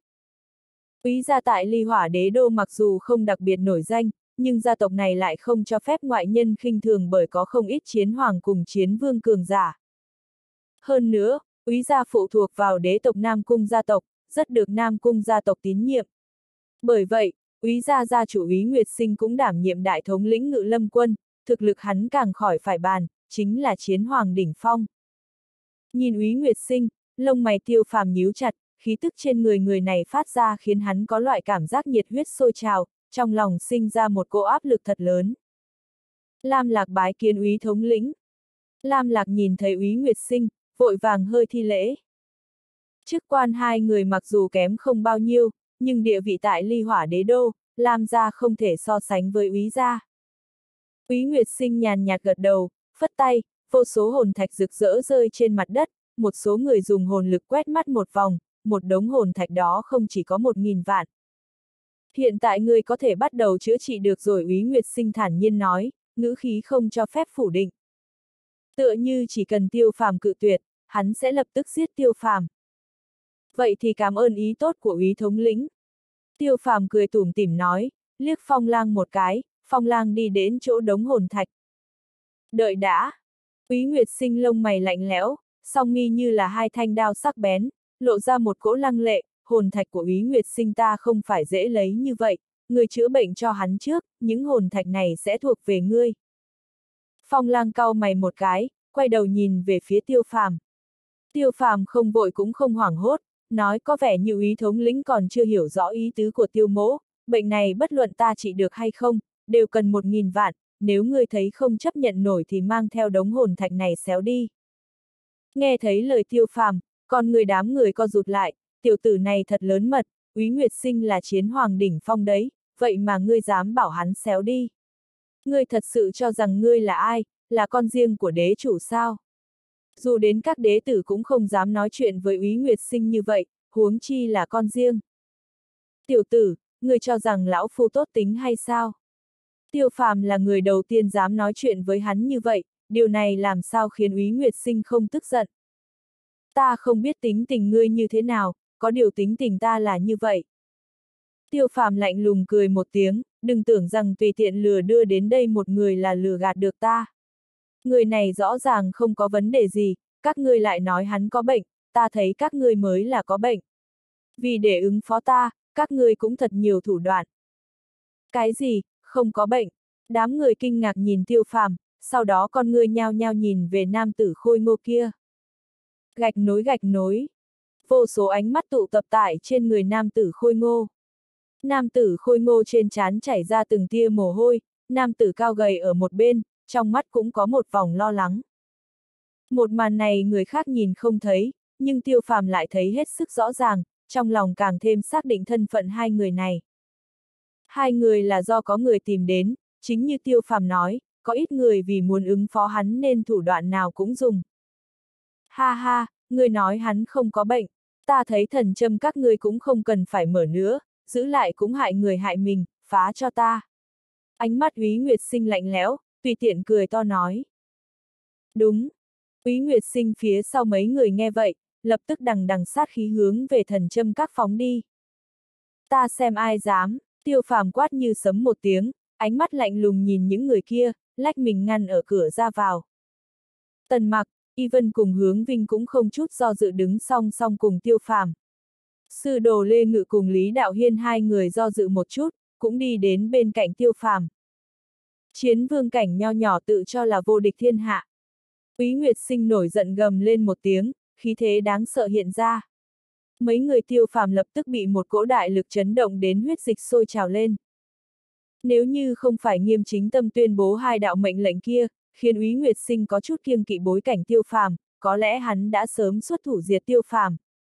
Úy gia tại Ly Hỏa Đế đô mặc dù không đặc biệt nổi danh, nhưng gia tộc này lại không cho phép ngoại nhân khinh thường bởi có không ít chiến hoàng cùng chiến vương cường giả. Hơn nữa, Úy gia phụ thuộc vào đế tộc Nam Cung gia tộc, rất được Nam Cung gia tộc tín nhiệm. Bởi vậy, Úy gia gia chủ Úy Nguyệt Sinh cũng đảm nhiệm đại thống lĩnh Ngự Lâm quân, thực lực hắn càng khỏi phải bàn, chính là chiến hoàng đỉnh phong. Nhìn Úy Nguyệt Sinh, lông mày Tiêu Phàm nhíu chặt, khí tức trên người này phát ra khiến hắn có loại cảm giác nhiệt huyết sôi trào, trong lòng sinh ra một cỗ áp lực thật lớn. Lam Lạc bái kiến Úy thống lĩnh. Lam Lạc nhìn thấy Úy Nguyệt Sinh, vội vàng hơi thi lễ. Chức quan hai người mặc dù kém không bao nhiêu, nhưng địa vị tại Ly Hỏa Đế đô, Lam gia không thể so sánh với Úy gia. Úy Nguyệt Sinh nhàn nhạt gật đầu, phất tay, vô số hồn thạch rực rỡ rơi trên mặt đất, một số người dùng hồn lực quét mắt một vòng, một đống hồn thạch đó không chỉ có 1.000 vạn. Hiện tại ngươi có thể bắt đầu chữa trị được rồi, Úy Nguyệt Sinh thản nhiên nói, ngữ khí không cho phép phủ định. Tựa như chỉ cần Tiêu Phàm cự tuyệt, hắn sẽ lập tức giết Tiêu Phàm. Vậy thì cảm ơn ý tốt của Úy thống lĩnh. Tiêu Phàm cười tủm tỉm nói, liếc Phong Lang một cái, Phong Lang đi đến chỗ đống hồn thạch. Đợi đã. Úy Nguyệt Sinh lông mày lạnh lẽo, song mi như là hai thanh đao sắc bén, lộ ra một cỗ lăng lệ, hồn thạch của Úy Nguyệt Sinh ta không phải dễ lấy như vậy, người chữa bệnh cho hắn trước, những hồn thạch này sẽ thuộc về ngươi. Phong Lang cau mày một cái, quay đầu nhìn về phía Tiêu Phàm. Tiêu Phàm không vội cũng không hoảng hốt, nói có vẻ như Úy thống lĩnh còn chưa hiểu rõ ý tứ của Tiêu mỗ, bệnh này bất luận ta trị được hay không, đều cần 1.000 vạn, nếu ngươi thấy không chấp nhận nổi thì mang theo đống hồn thạch này xéo đi. Nghe thấy lời Tiêu Phàm, còn người đám người co rụt lại, tiểu tử này thật lớn mật, Úy Nguyệt Sinh là chiến hoàng đỉnh phong đấy, vậy mà ngươi dám bảo hắn xéo đi. Ngươi thật sự cho rằng ngươi là ai, là con riêng của đế chủ sao? Dù đến các đế tử cũng không dám nói chuyện với Úy Nguyệt Sinh như vậy, huống chi là con riêng. Tiểu tử, ngươi cho rằng lão phu tốt tính hay sao? Tiêu Phàm là người đầu tiên dám nói chuyện với hắn như vậy, điều này làm sao khiến Úy Nguyệt Sinh không tức giận. Ta không biết tính tình ngươi như thế nào, có điều tính tình ta là như vậy. Tiêu Phàm lạnh lùng cười một tiếng, đừng tưởng rằng tùy tiện lừa đưa đến đây một người là lừa gạt được ta. Người này rõ ràng không có vấn đề gì, các ngươi lại nói hắn có bệnh, ta thấy các ngươi mới là có bệnh. Vì để ứng phó ta, các ngươi cũng thật nhiều thủ đoạn. Cái gì, không có bệnh? Đám người kinh ngạc nhìn Tiêu Phàm, sau đó con ngươi nhao nhao nhìn về nam tử khôi ngô kia. Gạch nối. Vô số ánh mắt tụ tập tại trên người nam tử khôi ngô. Nam tử khôi ngô trên trán chảy ra từng tia mồ hôi, nam tử cao gầy ở một bên, trong mắt cũng có một vòng lo lắng. Một màn này người khác nhìn không thấy, nhưng Tiêu Phàm lại thấy hết sức rõ ràng, trong lòng càng thêm xác định thân phận hai người này. Hai người là do có người tìm đến, chính như Tiêu Phàm nói, có ít người vì muốn ứng phó hắn nên thủ đoạn nào cũng dùng. Ha ha, người nói hắn không có bệnh, ta thấy thần châm các ngươi cũng không cần phải mở nữa, giữ lại cũng hại người hại mình, phá cho ta. Ánh mắt Úy Nguyệt Sinh lạnh lẽo, tùy tiện cười to nói. Đúng. Úy Nguyệt Sinh phía sau mấy người nghe vậy, lập tức đằng đằng sát khí hướng về thần châm các phóng đi. Ta xem ai dám, Tiêu Phàm quát như sấm một tiếng, ánh mắt lạnh lùng nhìn những người kia, lách mình ngăn ở cửa ra vào. Tần Mặc, Y Vân cùng Hướng Vinh cũng không chút do dự đứng song song cùng Tiêu Phàm. Sư đồ Lê Ngự cùng Lý Đạo Hiên hai người do dự một chút, cũng đi đến bên cạnh Tiêu Phàm. Chiến vương cảnh nho nhỏ tự cho là vô địch thiên hạ. Úy Nguyệt Sinh nổi giận gầm lên một tiếng, khí thế đáng sợ hiện ra. Mấy người Tiêu Phàm lập tức bị một cỗ đại lực chấn động đến huyết dịch sôi trào lên. Nếu như không phải Nghiêm Chính Tâm tuyên bố hai đạo mệnh lệnh kia, khiến Úy Nguyệt Sinh có chút kiêng kỵ bối cảnh Tiêu Phàm, có lẽ hắn đã sớm xuất thủ diệt Tiêu Phàm.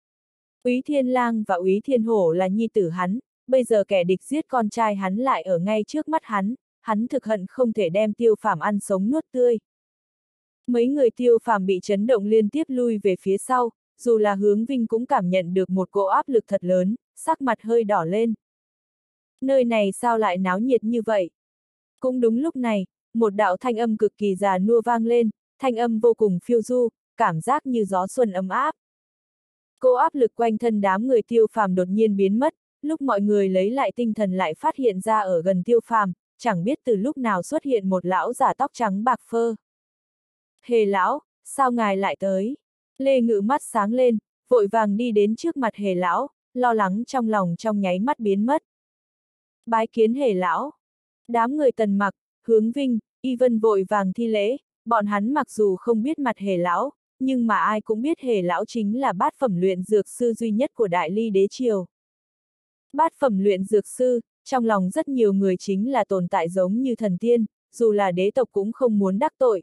Úy Thiên Lang và Úy Thiên Hổ là nhi tử hắn, bây giờ kẻ địch giết con trai hắn lại ở ngay trước mắt hắn thực hận không thể đem Tiêu Phàm ăn sống nuốt tươi. Mấy người Tiêu Phàm bị chấn động liên tiếp lui về phía sau, dù là Hướng Vinh cũng cảm nhận được một cỗ áp lực thật lớn, sắc mặt hơi đỏ lên. Nơi này sao lại náo nhiệt như vậy? Cũng đúng lúc này, một đạo thanh âm cực kỳ già nua vang lên, thanh âm vô cùng phiêu du, cảm giác như gió xuân ấm áp. Cỗ áp lực quanh thân đám người Tiêu Phàm đột nhiên biến mất, lúc mọi người lấy lại tinh thần lại phát hiện ra ở gần Tiêu Phàm, chẳng biết từ lúc nào xuất hiện một lão giả tóc trắng bạc phơ. Hề lão, sao ngài lại tới? Lê Ngự mắt sáng lên, vội vàng đi đến trước mặt Hề lão, lo lắng trong lòng trong nháy mắt biến mất. Bái kiến Hề lão. Đám người Tần Mặc, Hướng Vinh, Y Vân vội vàng thi lễ, bọn hắn mặc dù không biết mặt Hề lão, nhưng mà ai cũng biết Hề lão chính là bát phẩm luyện dược sư duy nhất của Đại Ly đế triều. Bát phẩm luyện dược sư, trong lòng rất nhiều người chính là tồn tại giống như thần tiên, dù là đế tộc cũng không muốn đắc tội.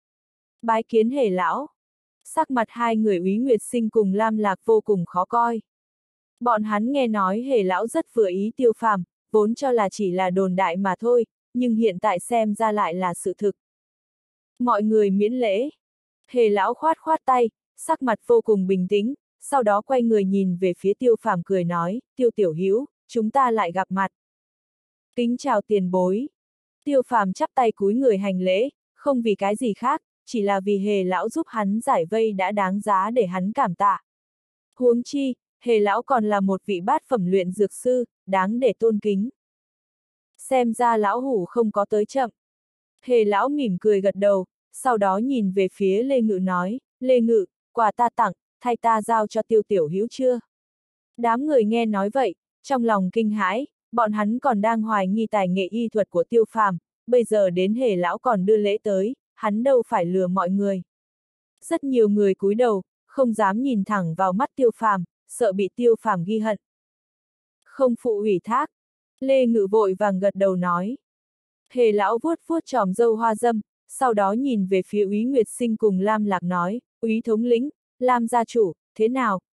Bái kiến Hề lão. Sắc mặt hai người Úy Nguyệt Sinh cùng Lam Lạc vô cùng khó coi. Bọn hắn nghe nói Hề lão rất vừa ý Tiêu Phàm, vốn cho là chỉ là đồn đại mà thôi, nhưng hiện tại xem ra lại là sự thực. Mọi người miễn lễ. Hề lão khoát khoát tay, sắc mặt vô cùng bình tĩnh, sau đó quay người nhìn về phía Tiêu Phàm cười nói, Tiêu tiểu hữu, chúng ta lại gặp mặt. Kính chào tiền bối. Tiêu Phàm chắp tay cúi người hành lễ, không vì cái gì khác, chỉ là vì Hề lão giúp hắn giải vây đã đáng giá để hắn cảm tạ. Huống chi, Hề lão còn là một vị bát phẩm luyện dược sư, đáng để tôn kính. Xem ra lão hủ không có tới chậm. Hề lão mỉm cười gật đầu, sau đó nhìn về phía Lê Ngự nói, Lê Ngự, quà ta tặng, thay ta giao cho Tiêu tiểu hữu chưa? Đám người nghe nói vậy, trong lòng kinh hãi, bọn hắn còn đang hoài nghi tài nghệ y thuật của Tiêu Phàm, bây giờ đến Hề lão còn đưa lễ tới, hắn đâu phải lừa mọi người. Rất nhiều người cúi đầu, không dám nhìn thẳng vào mắt Tiêu Phàm, sợ bị Tiêu Phàm ghi hận. Không phụ ủy thác. Lê Ngự vội vàng gật đầu nói. Hề lão vuốt vuốt chòm râu hoa dâm, sau đó nhìn về phía Úy Nguyệt Sinh cùng Lam Lạc nói, Úy thống lĩnh, Lam gia chủ, thế nào,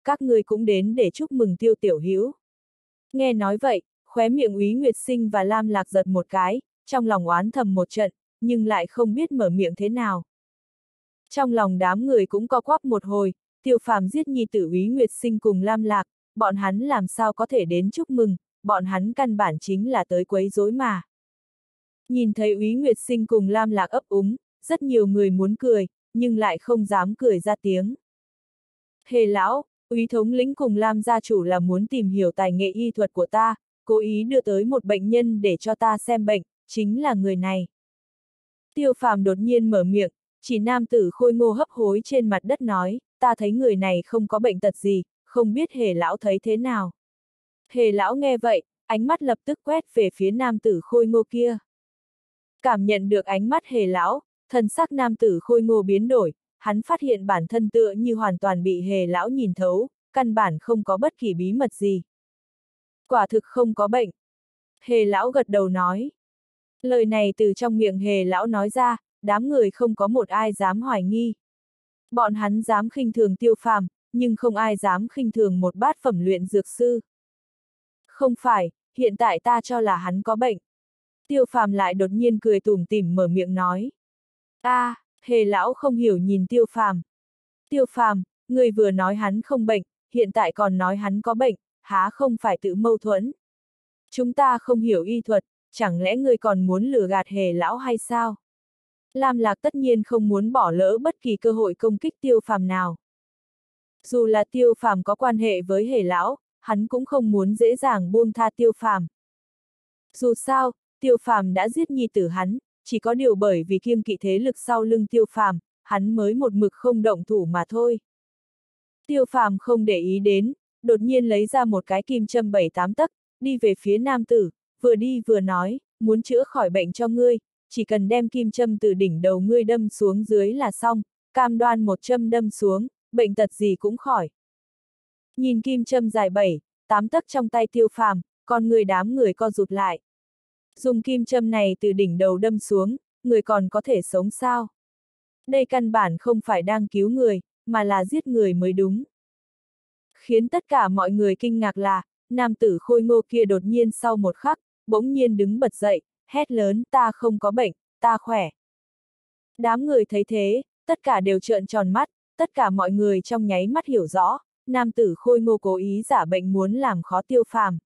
các ngươi cũng đến để chúc mừng Tiêu tiểu hữu. Nghe nói vậy, khóe miệng Úy Nguyệt Sinh và Lam Lạc giật một cái, trong lòng oán thầm một trận, nhưng lại không biết mở miệng thế nào. Trong lòng đám người cũng co quắp một hồi, Tiêu Phàm giết nhi tử Úy Nguyệt Sinh cùng Lam Lạc, bọn hắn làm sao có thể đến chúc mừng, bọn hắn căn bản chính là tới quấy rối mà. Nhìn thấy Úy Nguyệt Sinh cùng Lam Lạc ấp úng, rất nhiều người muốn cười, nhưng lại không dám cười ra tiếng. Hề lão, Úy thống lĩnh cùng Lam gia chủ là muốn tìm hiểu tài nghệ y thuật của ta, cố ý đưa tới một bệnh nhân để cho ta xem bệnh, chính là người này. Tiêu Phàm đột nhiên mở miệng, chỉ nam tử khôi ngô hấp hối trên mặt đất nói, ta thấy người này không có bệnh tật gì, không biết Hề lão thấy thế nào. Hề lão nghe vậy, ánh mắt lập tức quét về phía nam tử khôi ngô kia. Cảm nhận được ánh mắt Hề lão, thần sắc nam tử khôi ngô biến đổi, hắn phát hiện bản thân tựa như hoàn toàn bị Hề lão nhìn thấu, căn bản không có bất kỳ bí mật gì. Quả thực không có bệnh. Hề lão gật đầu nói. Lời này từ trong miệng Hề lão nói ra, đám người không có một ai dám hoài nghi. Bọn hắn dám khinh thường Tiêu Phàm, nhưng không ai dám khinh thường một bát phẩm luyện dược sư. Không phải, hiện tại ta cho là hắn có bệnh. Tiêu Phàm lại đột nhiên cười tủm tỉm mở miệng nói. Hề lão không hiểu nhìn Tiêu Phàm. Tiêu Phàm, người vừa nói hắn không bệnh, hiện tại còn nói hắn có bệnh, há không phải tự mâu thuẫn. Chúng ta không hiểu y thuật, chẳng lẽ ngươi còn muốn lừa gạt Hề lão hay sao? Lam Lạc tất nhiên không muốn bỏ lỡ bất kỳ cơ hội công kích Tiêu Phàm nào. Dù là Tiêu Phàm có quan hệ với Hề lão, hắn cũng không muốn dễ dàng buông tha Tiêu Phàm. Dù sao, Tiêu Phàm đã giết nhi tử hắn, chỉ có điều bởi vì kiêng kỵ thế lực sau lưng Tiêu Phàm, hắn mới một mực không động thủ mà thôi. Tiêu Phàm không để ý đến, đột nhiên lấy ra một cái kim châm 7-8 tấc, đi về phía nam tử, vừa đi vừa nói, muốn chữa khỏi bệnh cho ngươi, chỉ cần đem kim châm từ đỉnh đầu ngươi đâm xuống dưới là xong, cam đoan một châm đâm xuống, bệnh tật gì cũng khỏi. Nhìn kim châm dài 7-8 tấc trong tay Tiêu Phàm, con người đám người co rụt lại. Dùng kim châm này từ đỉnh đầu đâm xuống, người còn có thể sống sao? Đây căn bản không phải đang cứu người, mà là giết người mới đúng. Khiến tất cả mọi người kinh ngạc là, nam tử khôi ngô kia đột nhiên sau một khắc, bỗng nhiên đứng bật dậy, hét lớn, ta không có bệnh, ta khỏe. Đám người thấy thế, tất cả đều trợn tròn mắt, tất cả mọi người trong nháy mắt hiểu rõ, nam tử khôi ngô cố ý giả bệnh muốn làm khó Tiêu Phàm.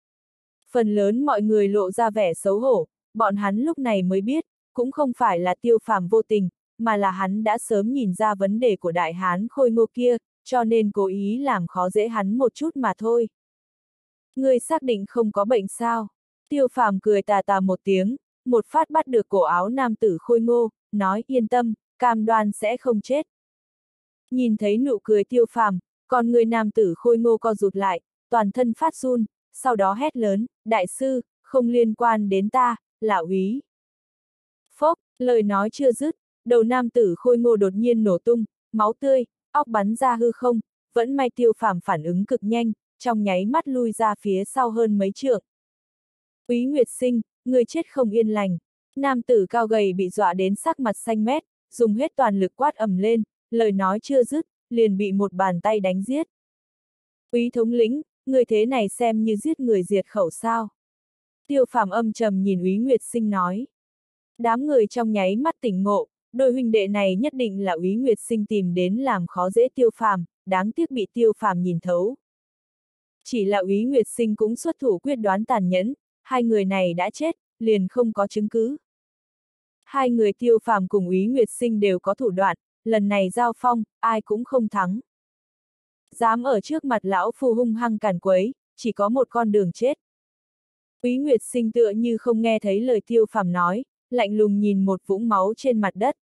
Phần lớn mọi người lộ ra vẻ xấu hổ, bọn hắn lúc này mới biết, cũng không phải là Tiêu Phàm vô tình, mà là hắn đã sớm nhìn ra vấn đề của đại hán khôi ngô kia, cho nên cố ý làm khó dễ hắn một chút mà thôi. Ngươi xác định không có bệnh sao? Tiêu Phàm cười tà tà một tiếng, một phát bắt được cổ áo nam tử khôi ngô, nói yên tâm, cam đoan sẽ không chết. Nhìn thấy nụ cười Tiêu Phàm, còn người nam tử khôi ngô co rụt lại, toàn thân phát run, sau đó hét lớn, đại sư, không liên quan đến ta, là úy. Phốc, lời nói chưa dứt, đầu nam tử khôi ngô đột nhiên nổ tung, máu tươi, óc bắn ra hư không, vẫn may Tiêu Phàm phản ứng cực nhanh, trong nháy mắt lui ra phía sau hơn mấy trượng. Úy Nguyệt Sinh, người chết không yên lành. Nam tử cao gầy bị dọa đến sắc mặt xanh mét, dùng hết toàn lực quát ầm lên, lời nói chưa dứt, liền bị một bàn tay đánh giết. Úy thống lĩnh, người thế này xem như giết người diệt khẩu sao? Tiêu Phàm âm trầm nhìn Úy Nguyệt Sinh nói. Đám người trong nháy mắt tỉnh ngộ, đôi huynh đệ này nhất định là Úy Nguyệt Sinh tìm đến làm khó dễ Tiêu Phàm, đáng tiếc bị Tiêu Phàm nhìn thấu. Chỉ là Úy Nguyệt Sinh cũng xuất thủ quyết đoán tàn nhẫn, hai người này đã chết, liền không có chứng cứ. Hai người Tiêu Phàm cùng Úy Nguyệt Sinh đều có thủ đoạn, lần này giao phong, ai cũng không thắng. Dám ở trước mặt lão phu hung hăng càn quấy, chỉ có một con đường chết. Úy Nguyệt Sinh tựa như không nghe thấy lời Tiêu Phàm nói, lạnh lùng nhìn một vũng máu trên mặt đất.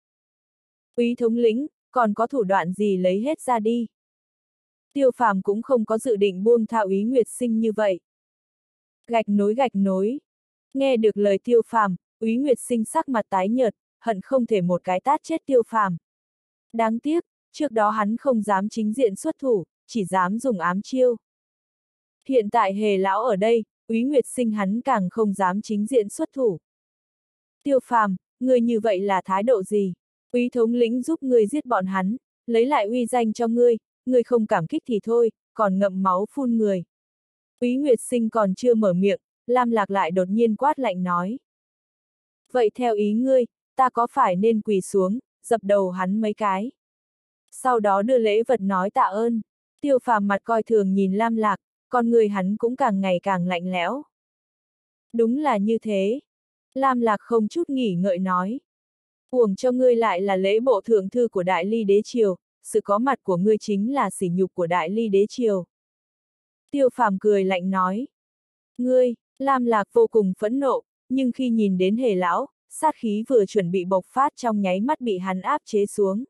Úy thống lĩnh, còn có thủ đoạn gì lấy hết ra đi. Tiêu Phàm cũng không có dự định buông tha Úy Nguyệt Sinh như vậy. Gạch nối. Nghe được lời Tiêu Phàm, Úy Nguyệt Sinh sắc mặt tái nhợt, hận không thể một cái tát chết Tiêu Phàm. Đáng tiếc, trước đó hắn không dám chính diện xuất thủ, chỉ dám dùng ám chiêu. Hiện tại Hề lão ở đây, Úy Nguyệt Sinh hắn càng không dám chính diện xuất thủ. Tiêu Phàm, ngươi như vậy là thái độ gì? Úy thống lĩnh giúp ngươi giết bọn hắn, lấy lại uy danh cho ngươi, ngươi không cảm kích thì thôi, còn ngậm máu phun người. Úy Nguyệt Sinh còn chưa mở miệng, Lam Lạc lại đột nhiên quát lạnh nói. Vậy theo ý ngươi, ta có phải nên quỳ xuống, dập đầu hắn mấy cái? Sau đó đưa lễ vật nói tạ ơn. Tiêu Phàm mặt coi thường nhìn Lam Lạc, con người hắn cũng càng ngày càng lạnh lẽo. Đúng là như thế. Lam Lạc không chút nghỉ ngợi nói. Uổng cho ngươi lại là lễ bộ thượng thư của Đại Ly Đế Triều, sự có mặt của ngươi chính là sỉ nhục của Đại Ly Đế Triều. Tiêu Phàm cười lạnh nói. Ngươi, Lam Lạc vô cùng phẫn nộ, nhưng khi nhìn đến Hề lão, sát khí vừa chuẩn bị bộc phát trong nháy mắt bị hắn áp chế xuống.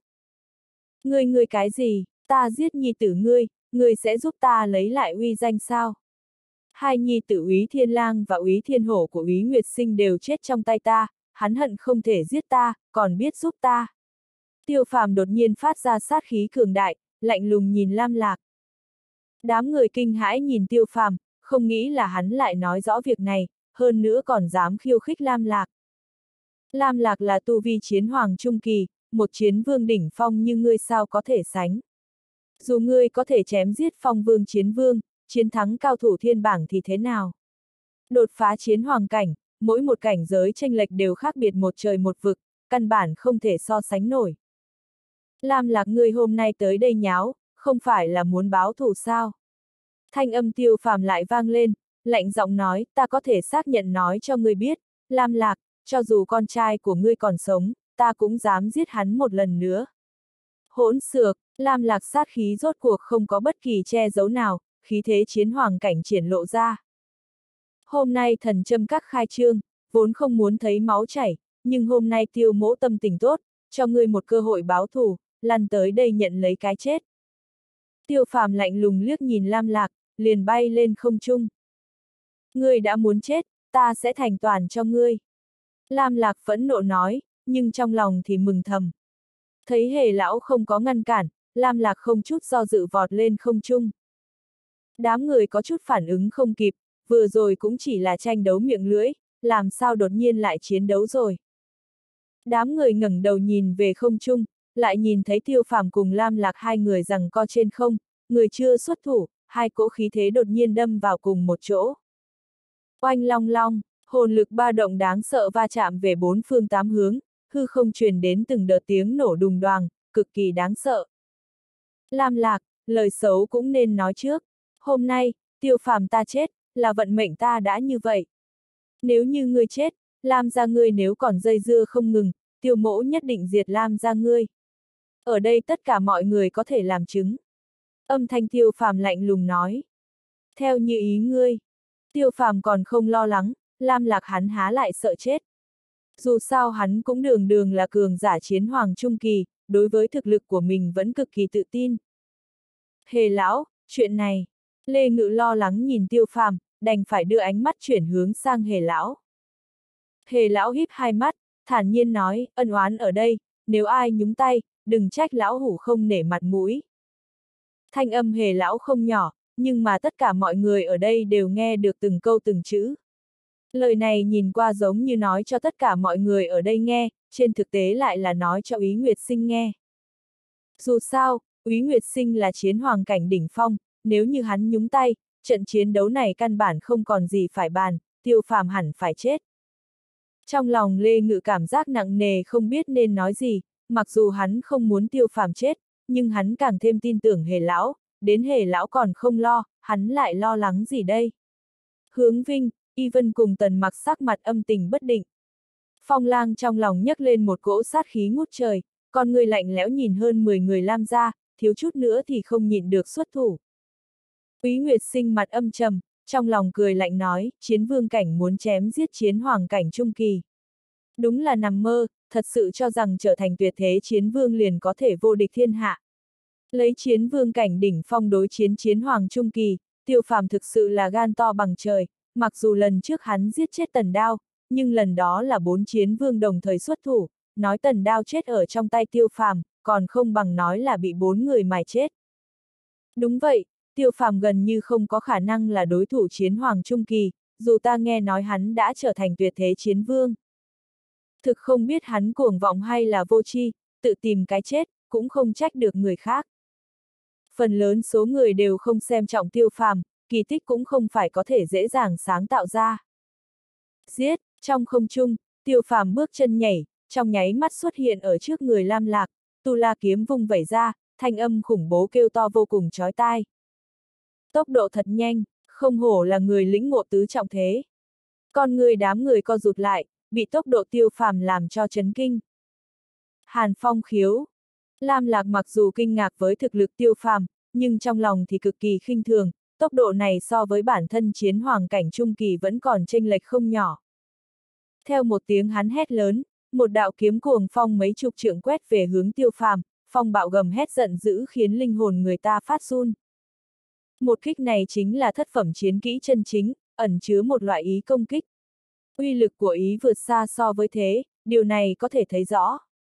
Ngươi cái gì, ta giết nhi tử ngươi sẽ giúp ta lấy lại uy danh sao? Hai nhi tử Úy Thiên Lang và Úy Thiên Hổ của Úy Nguyệt Sinh đều chết trong tay ta, hắn hận không thể giết ta, còn biết giúp ta. Tiêu Phàm đột nhiên phát ra sát khí cường đại, lạnh lùng nhìn Lam Lạc. Đám người kinh hãi nhìn Tiêu Phàm, không nghĩ là hắn lại nói rõ việc này, hơn nữa còn dám khiêu khích Lam Lạc. Lam Lạc là tu vi chiến hoàng trung kỳ, một chiến vương đỉnh phong như ngươi sao có thể sánh. Dù ngươi có thể chém giết phong vương chiến vương, chiến thắng cao thủ thiên bảng thì thế nào? Đột phá chiến hoàng cảnh, mỗi một cảnh giới chênh lệch đều khác biệt một trời một vực, căn bản không thể so sánh nổi. Lam Lạc ngươi hôm nay tới đây nháo, không phải là muốn báo thù sao? Thanh âm Tiêu Phàm lại vang lên, lạnh giọng nói, ta có thể xác nhận nói cho ngươi biết, Lam Lạc, cho dù con trai của ngươi còn sống, ta cũng dám giết hắn một lần nữa. Hỗn xược, Lam Lạc sát khí rốt cuộc không có bất kỳ che giấu nào, khí thế chiến hoàng cảnh triển lộ ra. Hôm nay thần châm các khai trương, vốn không muốn thấy máu chảy, nhưng hôm nay Tiêu mỗ tâm tình tốt, cho ngươi một cơ hội báo thù, lăn tới đây nhận lấy cái chết. Tiêu Phàm lạnh lùng liếc nhìn Lam Lạc, liền bay lên không trung. Ngươi đã muốn chết, ta sẽ thành toàn cho ngươi. Lam Lạc phẫn nộ nói, nhưng trong lòng thì mừng thầm. Thấy Hề lão không có ngăn cản, Lam Lạc không chút do dự vọt lên không trung. Đám người có chút phản ứng không kịp, vừa rồi cũng chỉ là tranh đấu miệng lưỡi, làm sao đột nhiên lại chiến đấu rồi. Đám người ngẩng đầu nhìn về không trung, lại nhìn thấy Tiêu Phàm cùng Lam Lạc hai người giằng co trên không, người chưa xuất thủ, hai cỗ khí thế đột nhiên đâm vào cùng một chỗ. Oanh long long, hồn lực ba động đáng sợ va chạm về bốn phương tám hướng, hư không truyền đến từng đợt tiếng nổ đùng đoàng, cực kỳ đáng sợ. Lam Lạc, lời xấu cũng nên nói trước. Hôm nay, Tiêu Phàm ta chết, là vận mệnh ta đã như vậy. Nếu như ngươi chết, Lam gia ngươi nếu còn dây dưa không ngừng, Tiêu mỗ nhất định diệt Lam gia ngươi. Ở đây tất cả mọi người có thể làm chứng. Âm thanh Tiêu Phàm lạnh lùng nói. Theo như ý ngươi. Tiêu Phàm còn không lo lắng, Lam Lạc hắn há lại sợ chết. Dù sao hắn cũng đường đường là cường giả chiến hoàng trung kỳ, đối với thực lực của mình vẫn cực kỳ tự tin. Hề lão, chuyện này, Lê Ngự lo lắng nhìn Tiêu Phàm, đành phải đưa ánh mắt chuyển hướng sang Hề lão. Hề lão híp hai mắt, thản nhiên nói, ân oán ở đây, nếu ai nhúng tay, đừng trách lão hủ không nể mặt mũi. Thanh âm Hề lão không nhỏ, nhưng mà tất cả mọi người ở đây đều nghe được từng câu từng chữ. Lời này nhìn qua giống như nói cho tất cả mọi người ở đây nghe, trên thực tế lại là nói cho Úy Nguyệt Sinh nghe. Dù sao, Úy Nguyệt Sinh là chiến hoàng cảnh đỉnh phong, nếu như hắn nhúng tay, trận chiến đấu này căn bản không còn gì phải bàn, Tiêu Phàm hẳn phải chết. Trong lòng Lê Ngự cảm giác nặng nề không biết nên nói gì, mặc dù hắn không muốn Tiêu Phàm chết, nhưng hắn càng thêm tin tưởng Hề lão, đến Hề lão còn không lo, hắn lại lo lắng gì đây? Hướng Vinh, Y Vân cùng Tần Mặc sắc mặt âm tình bất định. Phong Lang trong lòng nhấc lên một cỗ sát khí ngút trời, con người lạnh lẽo nhìn hơn 10 người Lam gia, thiếu chút nữa thì không nhịn được xuất thủ. Úy Nguyệt Sinh mặt âm trầm, trong lòng cười lạnh nói, chiến vương cảnh muốn chém giết chiến hoàng cảnh trung kỳ. Đúng là nằm mơ, thật sự cho rằng trở thành tuyệt thế chiến vương liền có thể vô địch thiên hạ. Lấy chiến vương cảnh đỉnh phong đối chiến chiến hoàng trung kỳ, Tiêu Phàm thực sự là gan to bằng trời, mặc dù lần trước hắn giết chết Tần Đao, nhưng lần đó là 4 chiến vương đồng thời xuất thủ, nói Tần Đao chết ở trong tay Tiêu Phàm, còn không bằng nói là bị 4 người mài chết. Đúng vậy, Tiêu Phàm gần như không có khả năng là đối thủ chiến hoàng trung kỳ, dù ta nghe nói hắn đã trở thành tuyệt thế chiến vương. Thực không biết hắn cuồng vọng hay là vô tri, tự tìm cái chết, cũng không trách được người khác. Phần lớn số người đều không xem trọng Tiêu Phàm, kỳ tích cũng không phải có thể dễ dàng sáng tạo ra. Giết, trong không trung, Tiêu Phàm bước chân nhảy, trong nháy mắt xuất hiện ở trước người Lam Lạc, Tu La kiếm vung vẩy ra, thanh âm khủng bố kêu to vô cùng chói tai. Tốc độ thật nhanh, không hổ là người lĩnh ngộ tứ trọng thế. Con người đám người co rụt lại, bị tốc độ Tiêu Phàm làm cho chấn kinh. Hàn Phong khiếu. Lam Lạc mặc dù kinh ngạc với thực lực Tiêu Phàm, nhưng trong lòng thì cực kỳ khinh thường, tốc độ này so với bản thân chiến hoàng cảnh trung kỳ vẫn còn chênh lệch không nhỏ. Theo một tiếng hắn hét lớn, một đạo kiếm cuồng phong mấy chục trượng quét về hướng Tiêu Phàm, phong bạo gầm hét giận dữ khiến linh hồn người ta phát run. Một kích này chính là thất phẩm chiến kỹ chân chính, ẩn chứa một loại ý công kích. Uy lực của ý vượt xa so với thế, điều này có thể thấy rõ.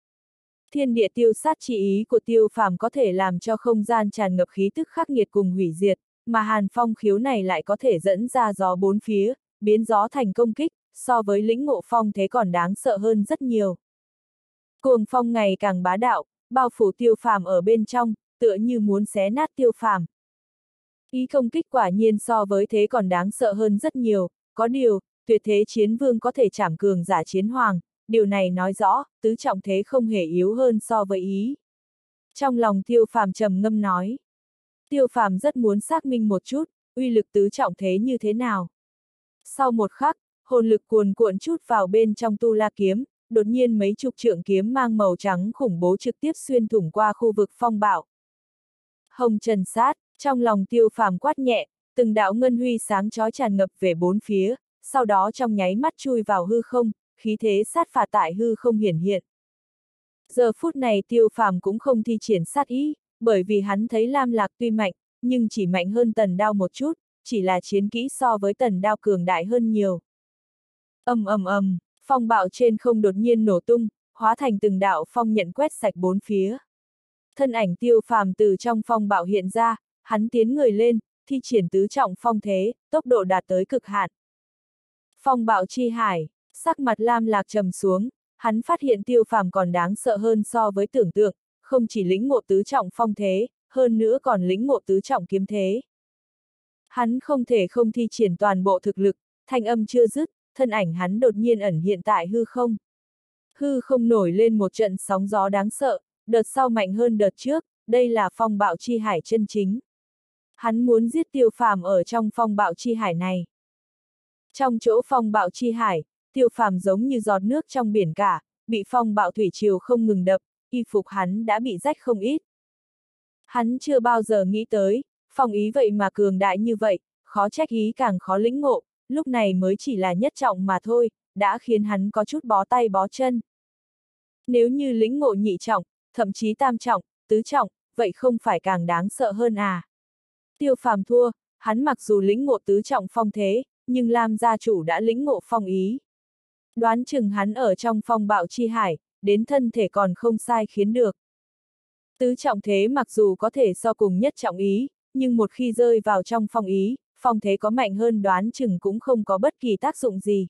Thiên địa tiêu sát chi ý của Tiêu Phàm có thể làm cho không gian tràn ngập khí tức khắc nghiệt cùng hủy diệt, mà Hàn Phong khiếu này lại có thể dẫn ra gió bốn phía, biến gió thành công kích, so với lĩnh ngộ phong thế còn đáng sợ hơn rất nhiều. Cuồng phong ngày càng bá đạo, bao phủ Tiêu Phàm ở bên trong, tựa như muốn xé nát Tiêu Phàm. Ý công kích quả nhiên so với thế còn đáng sợ hơn rất nhiều, có điều, tuyệt thế chiến vương có thể chảm cường giả chiến hoàng, điều này nói rõ, tứ trọng thế không hề yếu hơn so với ý. Trong lòng Tiêu Phàm trầm ngâm nói. Tiêu Phàm rất muốn xác minh một chút, uy lực tứ trọng thế như thế nào. Sau một khắc, hồn lực cuồn cuộn chút vào bên trong Tu La kiếm, đột nhiên mấy chục trượng kiếm mang màu trắng khủng bố trực tiếp xuyên thủng qua khu vực phong bạo. Hồng trần sát, trong lòng Tiêu Phàm quát nhẹ, từng đạo ngân huy sáng chói tràn ngập về bốn phía, sau đó trong nháy mắt chui vào hư không, khí thế sát phạt tại hư không hiển hiện. Giờ phút này Tiêu Phàm cũng không thi triển sát ý, bởi vì hắn thấy Lam Lạc tuy mạnh, nhưng chỉ mạnh hơn Tần Đao một chút, chỉ là chiến kỹ so với Tần Đao cường đại hơn nhiều. Ầm ầm ầm, phong bạo trên không đột nhiên nổ tung, hóa thành từng đạo phong nhận quét sạch bốn phía. Thân ảnh Tiêu Phàm từ trong phong bạo hiện ra, hắn tiến người lên, thi triển tứ trọng phong thế, tốc độ đạt tới cực hạn. Phong bạo chi hải, sắc mặt Lam Lạc trầm xuống, hắn phát hiện Tiêu Phàm còn đáng sợ hơn so với tưởng tượng, không chỉ lĩnh ngộ tứ trọng phong thế, hơn nữa còn lĩnh ngộ tứ trọng kiếm thế. Hắn không thể không thi triển toàn bộ thực lực, thanh âm chưa dứt, thân ảnh hắn đột nhiên ẩn hiện tại hư không. Hư không nổi lên một trận sóng gió đáng sợ, đợt sau mạnh hơn đợt trước, đây là phong bạo chi hải chân chính. Hắn muốn giết Tiêu Phàm ở trong phong bạo chi hải này. Trong chỗ phong bạo chi hải, Tiêu Phàm giống như giọt nước trong biển cả, bị phong bạo thủy triều không ngừng đập, y phục hắn đã bị rách không ít. Hắn chưa bao giờ nghĩ tới, phong ý vậy mà cường đại như vậy, khó trách ý càng khó lĩnh ngộ, lúc này mới chỉ là nhất trọng mà thôi, đã khiến hắn có chút bó tay bó chân. Nếu như lĩnh ngộ nhị trọng, thậm chí tam trọng, tứ trọng, vậy không phải càng đáng sợ hơn à? Tiêu Phàm thua, hắn mặc dù lĩnh ngộ tứ trọng phong thế, nhưng Lam gia chủ đã lĩnh ngộ phong ý. Đoán chừng hắn ở trong phong bạo chi hải, đến thân thể còn không sai khiến được. Tứ trọng thế mặc dù có thể so cùng nhất trọng ý, nhưng một khi rơi vào trong phong ý, phong thế có mạnh hơn đoán chừng cũng không có bất kỳ tác dụng gì.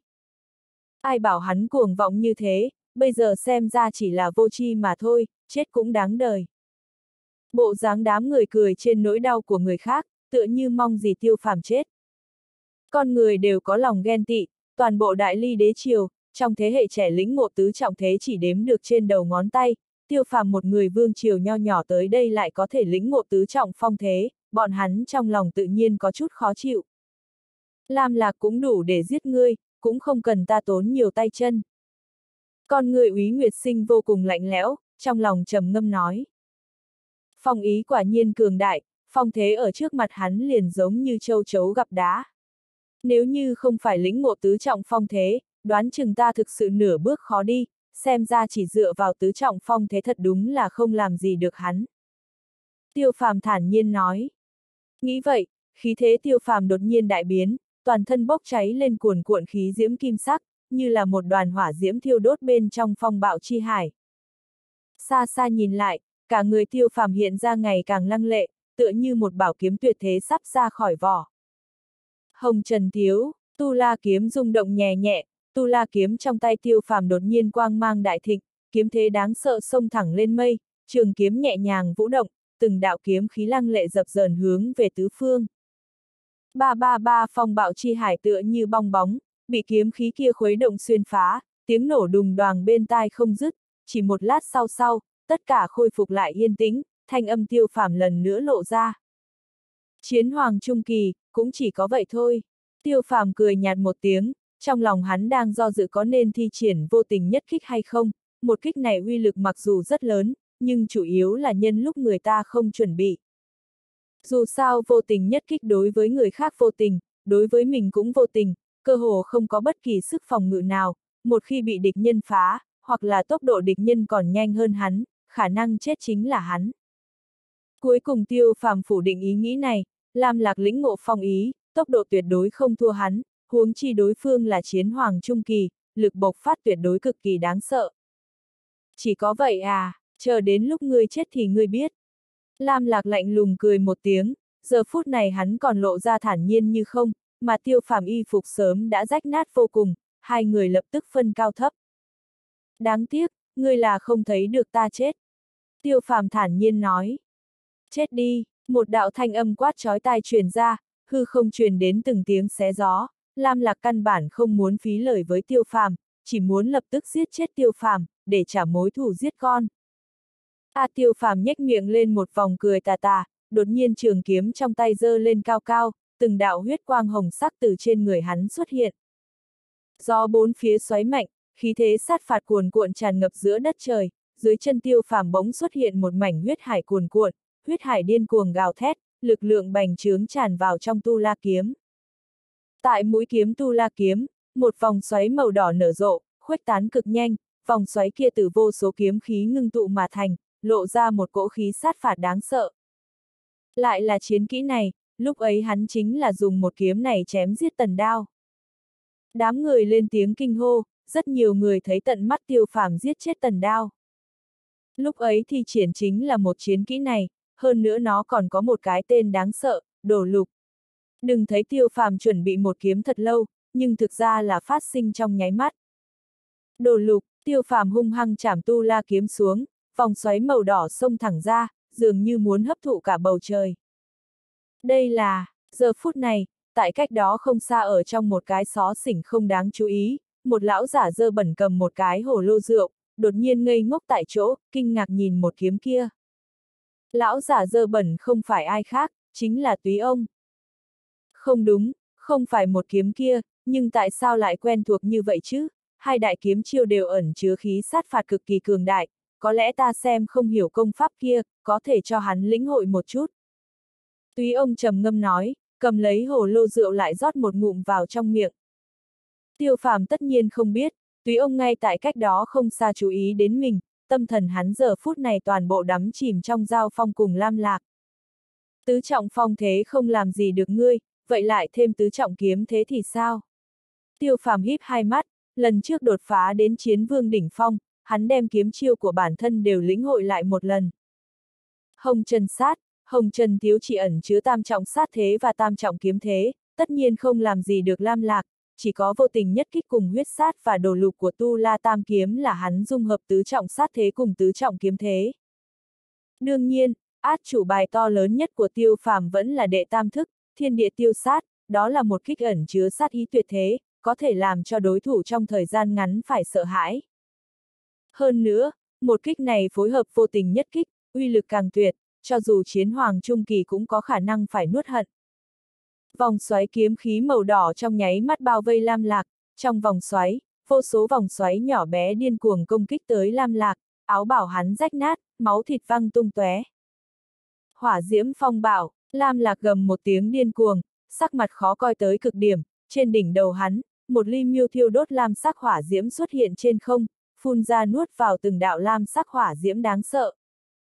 Ai bảo hắn cuồng vọng như thế, bây giờ xem ra chỉ là vô tri mà thôi, chết cũng đáng đời. Bộ dáng đám người cười trên nỗi đau của người khác, tựa như mong gì Tiêu Phàm chết. Con người đều có lòng ghen tị, toàn bộ Đại Ly đế triều, trong thế hệ trẻ lĩnh ngộ tứ trọng thế chỉ đếm được trên đầu ngón tay, Tiêu Phàm một người vương triều nho nhỏ tới đây lại có thể lĩnh ngộ tứ trọng phong thế, bọn hắn trong lòng tự nhiên có chút khó chịu. Lam Lạc cũng đủ để giết ngươi, cũng không cần ta tốn nhiều tay chân. Con người Úy Nguyệt Sinh vô cùng lạnh lẽo, trong lòng trầm ngâm nói. Phong ý quả nhiên cường đại, phong thế ở trước mặt hắn liền giống như châu chấu gặp đá. Nếu như không phải lĩnh ngộ tứ trọng phong thế, đoán chừng ta thực sự nửa bước khó đi, xem ra chỉ dựa vào tứ trọng phong thế thật đúng là không làm gì được hắn. Tiêu Phàm thản nhiên nói. Nghĩ vậy, khí thế Tiêu Phàm đột nhiên đại biến, toàn thân bốc cháy lên cuồn cuộn khí diễm kim sắc, như là một đoàn hỏa diễm thiêu đốt bên trong phong bạo chi hải. Xa xa nhìn lại, cả người Tiêu Phàm hiện ra ngày càng lăng lệ, tựa như một bảo kiếm tuyệt thế sắp ra khỏi vỏ. Hồng Trần thiếu, Tu La kiếm rung động nhẹ nhẹ, Tu La kiếm trong tay Tiêu Phàm đột nhiên quang mang đại thịnh, kiếm thế đáng sợ xông thẳng lên mây, trường kiếm nhẹ nhàng vũ động, từng đạo kiếm khí lăng lệ dập dờn hướng về tứ phương. Ba ba ba, phong bạo chi hải tựa như bong bóng, bị kiếm khí kia khuấy động xuyên phá, tiếng nổ đùng đoàng bên tai không dứt, chỉ một lát sau, tất cả khôi phục lại yên tĩnh, thanh âm Tiêu Phàm lần nữa lộ ra. Chiến hoàng trung kỳ, cũng chỉ có vậy thôi. Tiêu Phàm cười nhạt một tiếng, trong lòng hắn đang do dự có nên thi triển vô tình nhất kích hay không. Một kích này uy lực mặc dù rất lớn, nhưng chủ yếu là nhân lúc người ta không chuẩn bị. Dù sao vô tình nhất kích đối với người khác vô tình, đối với mình cũng vô tình, cơ hồ không có bất kỳ sức phòng ngự nào, một khi bị địch nhân phá, hoặc là tốc độ địch nhân còn nhanh hơn hắn, khả năng chết chính là hắn. Cuối cùng Tiêu Phàm phủ định ý nghĩ này, Lam Lạc lĩnh ngộ phong ý, tốc độ tuyệt đối không thua hắn, huống chi đối phương là chiến hoàng trung kỳ, lực bộc phát tuyệt đối cực kỳ đáng sợ. Chỉ có vậy à, chờ đến lúc ngươi chết thì ngươi biết. Lam Lạc lạnh lùng cười một tiếng, giờ phút này hắn còn lộ ra thản nhiên như không, mà Tiêu Phàm y phục sớm đã rách nát vô cùng, hai người lập tức phân cao thấp. Đáng tiếc, ngươi là không thấy được ta chết. Tiêu Phàm thản nhiên nói. Chết đi, một đạo thanh âm quát chói tai truyền ra, hư không truyền đến từng tiếng xé gió, Lam Lạc căn bản không muốn phí lời với Tiêu Phàm, chỉ muốn lập tức giết chết Tiêu Phàm, để trả mối thù giết con. Tiêu Phàm nhếch miệng lên một vòng cười tà tà, đột nhiên trường kiếm trong tay giơ lên cao cao, từng đạo huyết quang hồng sắc từ trên người hắn xuất hiện. Gió bốn phía xoáy mạnh, khí thế sát phạt cuồn cuộn tràn ngập giữa đất trời, dưới chân Tiêu Phàm bỗng xuất hiện một mảnh huyết hải cuồn cuộn, huyết hải điên cuồng gào thét, lực lượng bành trướng tràn vào trong tu la kiếm. Tại mũi kiếm tu la kiếm, một vòng xoáy màu đỏ nở rộ, khuếch tán cực nhanh, vòng xoáy kia từ vô số kiếm khí ngưng tụ mà thành, lộ ra một cỗ khí sát phạt đáng sợ. Lại là chiến kỹ này, lúc ấy hắn chính là dùng một kiếm này chém giết Tần Đao. Đám người lên tiếng kinh hô, rất nhiều người thấy tận mắt Tiêu Phàm giết chết Tần Đao. Lúc ấy thi triển chính là một chiến kỹ này, hơn nữa nó còn có một cái tên đáng sợ, Đồ Lục. Đừng thấy Tiêu Phàm chuẩn bị một kiếm thật lâu, nhưng thực ra là phát sinh trong nháy mắt. Đồ Lục, Tiêu Phàm hung hăng chảm tu la kiếm xuống, vòng xoáy màu đỏ xông thẳng ra, dường như muốn hấp thụ cả bầu trời. Đây là, giờ phút này, tại cách đó không xa ở trong một cái xó xỉnh không đáng chú ý, một lão giả dơ bẩn cầm một cái hồ lô rượu, đột nhiên ngây ngốc tại chỗ, kinh ngạc nhìn một kiếm kia. Lão giả dơ bẩn không phải ai khác, chính là Túy Ông. Không đúng, không phải một kiếm kia, nhưng tại sao lại quen thuộc như vậy chứ? Hai đại kiếm chiêu đều ẩn chứa khí sát phạt cực kỳ cường đại, có lẽ ta xem không hiểu công pháp kia, có thể cho hắn lĩnh hội một chút. Túy Ông trầm ngâm nói, cầm lấy hồ lô rượu lại rót một ngụm vào trong miệng. Tiêu Phàm tất nhiên không biết, Túy Ông ngay tại cách đó không xa chú ý đến mình, tâm thần hắn giờ phút này toàn bộ đắm chìm trong giao phong cùng Lam Lạc. Tứ trọng phong thế không làm gì được ngươi, vậy lại thêm tứ trọng kiếm thế thì sao? Tiêu Phàm híp hai mắt, lần trước đột phá đến chiến vương đỉnh phong, hắn đem kiếm chiêu của bản thân đều lĩnh hội lại một lần. Hồng Trần sát, Hồng Trần thiếu chỉ ẩn chứa tam trọng sát thế và tam trọng kiếm thế, tất nhiên không làm gì được Lam Lạc, chỉ có vô tình nhất kích cùng huyết sát và đồ lục của tu la tam kiếm là hắn dung hợp tứ trọng sát thế cùng tứ trọng kiếm thế. Đương nhiên, át chủ bài to lớn nhất của Tiêu Phàm vẫn là đệ tam thức, thiên địa tiêu sát, đó là một kích ẩn chứa sát ý tuyệt thế, có thể làm cho đối thủ trong thời gian ngắn phải sợ hãi. Hơn nữa, một kích này phối hợp vô tình nhất kích, uy lực càng tuyệt, cho dù chiến hoàng trung kỳ cũng có khả năng phải nuốt hận. Vòng xoáy kiếm khí màu đỏ trong nháy mắt bao vây Lam Lạc, trong vòng xoáy, vô số vòng xoáy nhỏ bé điên cuồng công kích tới Lam Lạc, áo bảo hắn rách nát, máu thịt văng tung tóe. Hỏa diễm phong bạo, Lam Lạc gầm một tiếng điên cuồng, sắc mặt khó coi tới cực điểm, trên đỉnh đầu hắn, một ly miêu thiêu đốt lam sắc hỏa diễm xuất hiện trên không, phun ra nuốt vào từng đạo lam sắc hỏa diễm đáng sợ.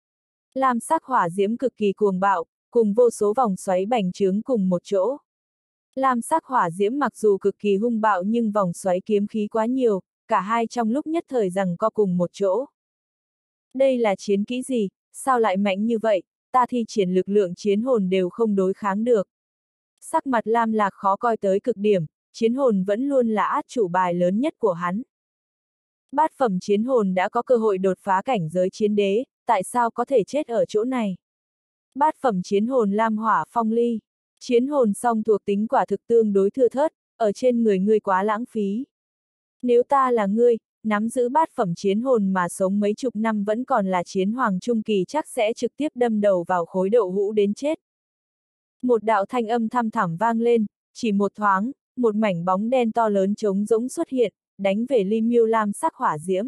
Lam sắc hỏa diễm cực kỳ cuồng bạo, cùng vô số vòng xoáy bành trướng cùng một chỗ. Lam sắc hỏa diễm mặc dù cực kỳ hung bạo nhưng vòng xoáy kiếm khí quá nhiều, cả hai trong lúc nhất thời giằng co cùng một chỗ. Đây là chiến kỹ gì, sao lại mạnh như vậy, ta thi triển lực lượng chiến hồn đều không đối kháng được. Sắc mặt Lam Lạc khó coi tới cực điểm, chiến hồn vẫn luôn là át chủ bài lớn nhất của hắn. Bát phẩm chiến hồn đã có cơ hội đột phá cảnh giới chiến đế, tại sao có thể chết ở chỗ này? Bát phẩm chiến hồn lam hỏa phong ly. Chiến hồn song thuộc tính quả thực tương đối thưa thớt, ở trên người ngươi quá lãng phí. Nếu ta là ngươi, nắm giữ bát phẩm chiến hồn mà sống mấy chục năm vẫn còn là chiến hoàng trung kỳ chắc sẽ trực tiếp đâm đầu vào khối đậu hũ đến chết. Một đạo thanh âm thăm thẳm vang lên, chỉ một thoáng, một mảnh bóng đen to lớn trống rỗng xuất hiện, đánh về Ly Miêu lam sắc hỏa diễm.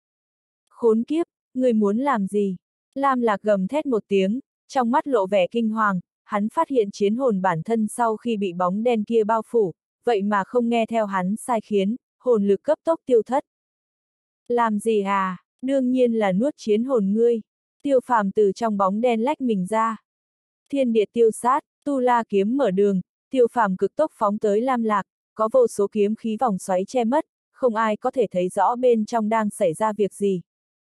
Khốn kiếp, người muốn làm gì? Lam Lạc gầm thét một tiếng, trong mắt lộ vẻ kinh hoàng, hắn phát hiện chiến hồn bản thân sau khi bị bóng đen kia bao phủ, vậy mà không nghe theo hắn sai khiến, hồn lực cấp tốc tiêu thất. Làm gì à? Đương nhiên là nuốt chiến hồn ngươi. Tiêu Phàm từ trong bóng đen lách mình ra. Thiên địa tiêu sát, tu la kiếm mở đường, Tiêu Phàm cực tốc phóng tới Lam Lạc, có vô số kiếm khí vòng xoáy che mất, không ai có thể thấy rõ bên trong đang xảy ra việc gì.